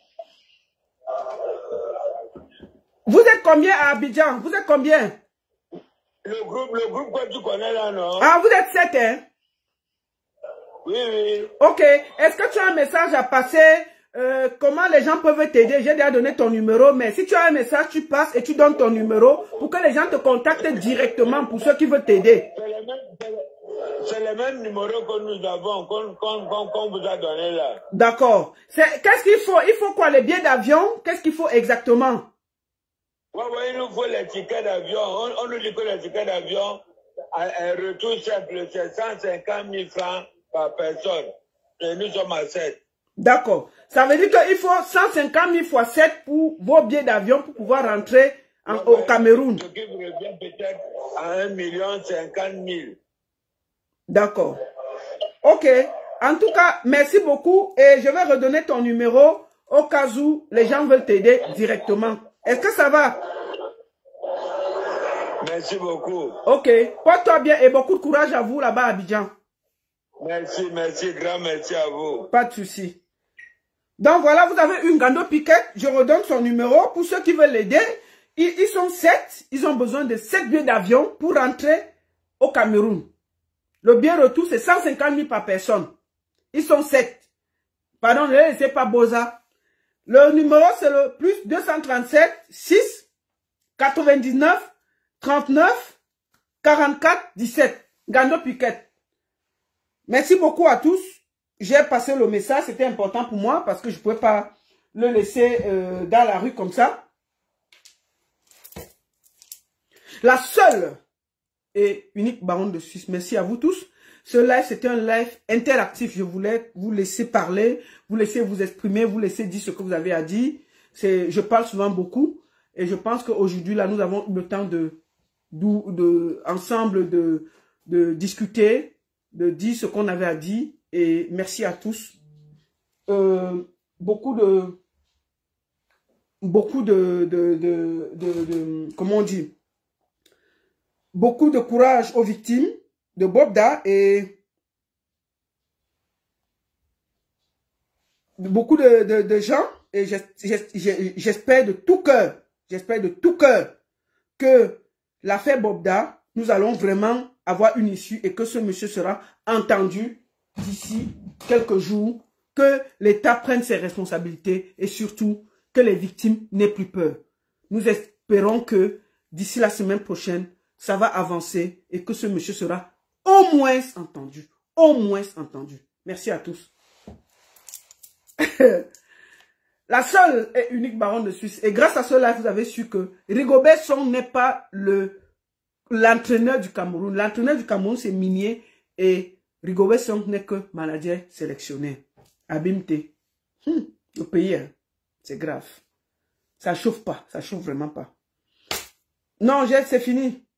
Vous êtes combien à Abidjan? Vous êtes combien? Le groupe que tu connais là, non? Ah, vous êtes 7, hein? Oui, oui. Ok. Est-ce que tu as un message à passer? Comment les gens peuvent t'aider? J'ai déjà donné ton numéro, mais si tu as un message, tu passes et tu donnes ton numéro pour que les gens te contactent directement pour ceux qui veulent t'aider. C'est le même numéro que nous avons, qu'on vous a donné là. D'accord. Qu'est-ce qu'il faut? Il faut quoi? Les billets d'avion? Qu'est-ce qu'il faut exactement? Oui, il nous faut les tickets d'avion. On nous dit que les tickets d'avion, un retour simple, c'est 150 000 francs par personne. Et nous sommes à 7. D'accord. Ça veut dire qu'il faut 150 000 fois 7 pour vos billets d'avion pour pouvoir rentrer au Cameroun. Ce qui vous revient peut-être à 1,050 000. D'accord. Ok. En tout cas, merci beaucoup et je vais redonner ton numéro au cas où les gens veulent t'aider directement. Est-ce que ça va? Merci beaucoup. Ok. Porte-toi bien et beaucoup de courage à vous là-bas à Abidjan. Merci, grand merci à vous. Pas de souci. Donc voilà, vous avez une Ngando Piquet. Je redonne son numéro pour ceux qui veulent l'aider. Ils sont 7. Ils ont besoin de 7 billets d'avion pour rentrer au Cameroun. Le billet retour, c'est 150 000 par personne. Ils sont 7. Pardon, ne laissez pas Boza. Le numéro, c'est le plus 237 6 99 39 44 17. Ngando Piquet. Merci beaucoup à tous. J'ai passé le message. C'était important pour moi parce que je ne pouvais pas le laisser dans la rue comme ça. La seule et unique baronne de Suisse. Merci à vous tous. Ce live, c'était un live interactif. Je voulais vous laisser parler, vous laisser vous exprimer, vous laisser dire ce que vous avez à dire. Je parle souvent beaucoup et je pense qu'aujourd'hui, là, nous avons eu le temps ensemble de discuter, de dire ce qu'on avait à dire. Et merci à tous. Comment on dit? Beaucoup de courage aux victimes de Bobda et beaucoup de gens. Et j'espère de tout cœur, que l'affaire Bobda, nous allons vraiment avoir une issue et que ce monsieur sera entendu d'ici quelques jours, que l'État prenne ses responsabilités et surtout que les victimes n'aient plus peur. Nous espérons que d'ici la semaine prochaine, ça va avancer et que ce monsieur sera au moins entendu. Au moins entendu. Merci à tous. La seule et unique baronne de Suisse. Et grâce à cela, vous avez su que Rigobert Song n'est pas l'entraîneur du Cameroun. L'entraîneur du Cameroun, c'est Minier. Et Rigobert Song n'est que manager sélectionné. Abimte. Le pays, hein, c'est grave. Ça chauffe pas. Ça chauffe vraiment pas. Non, c'est fini.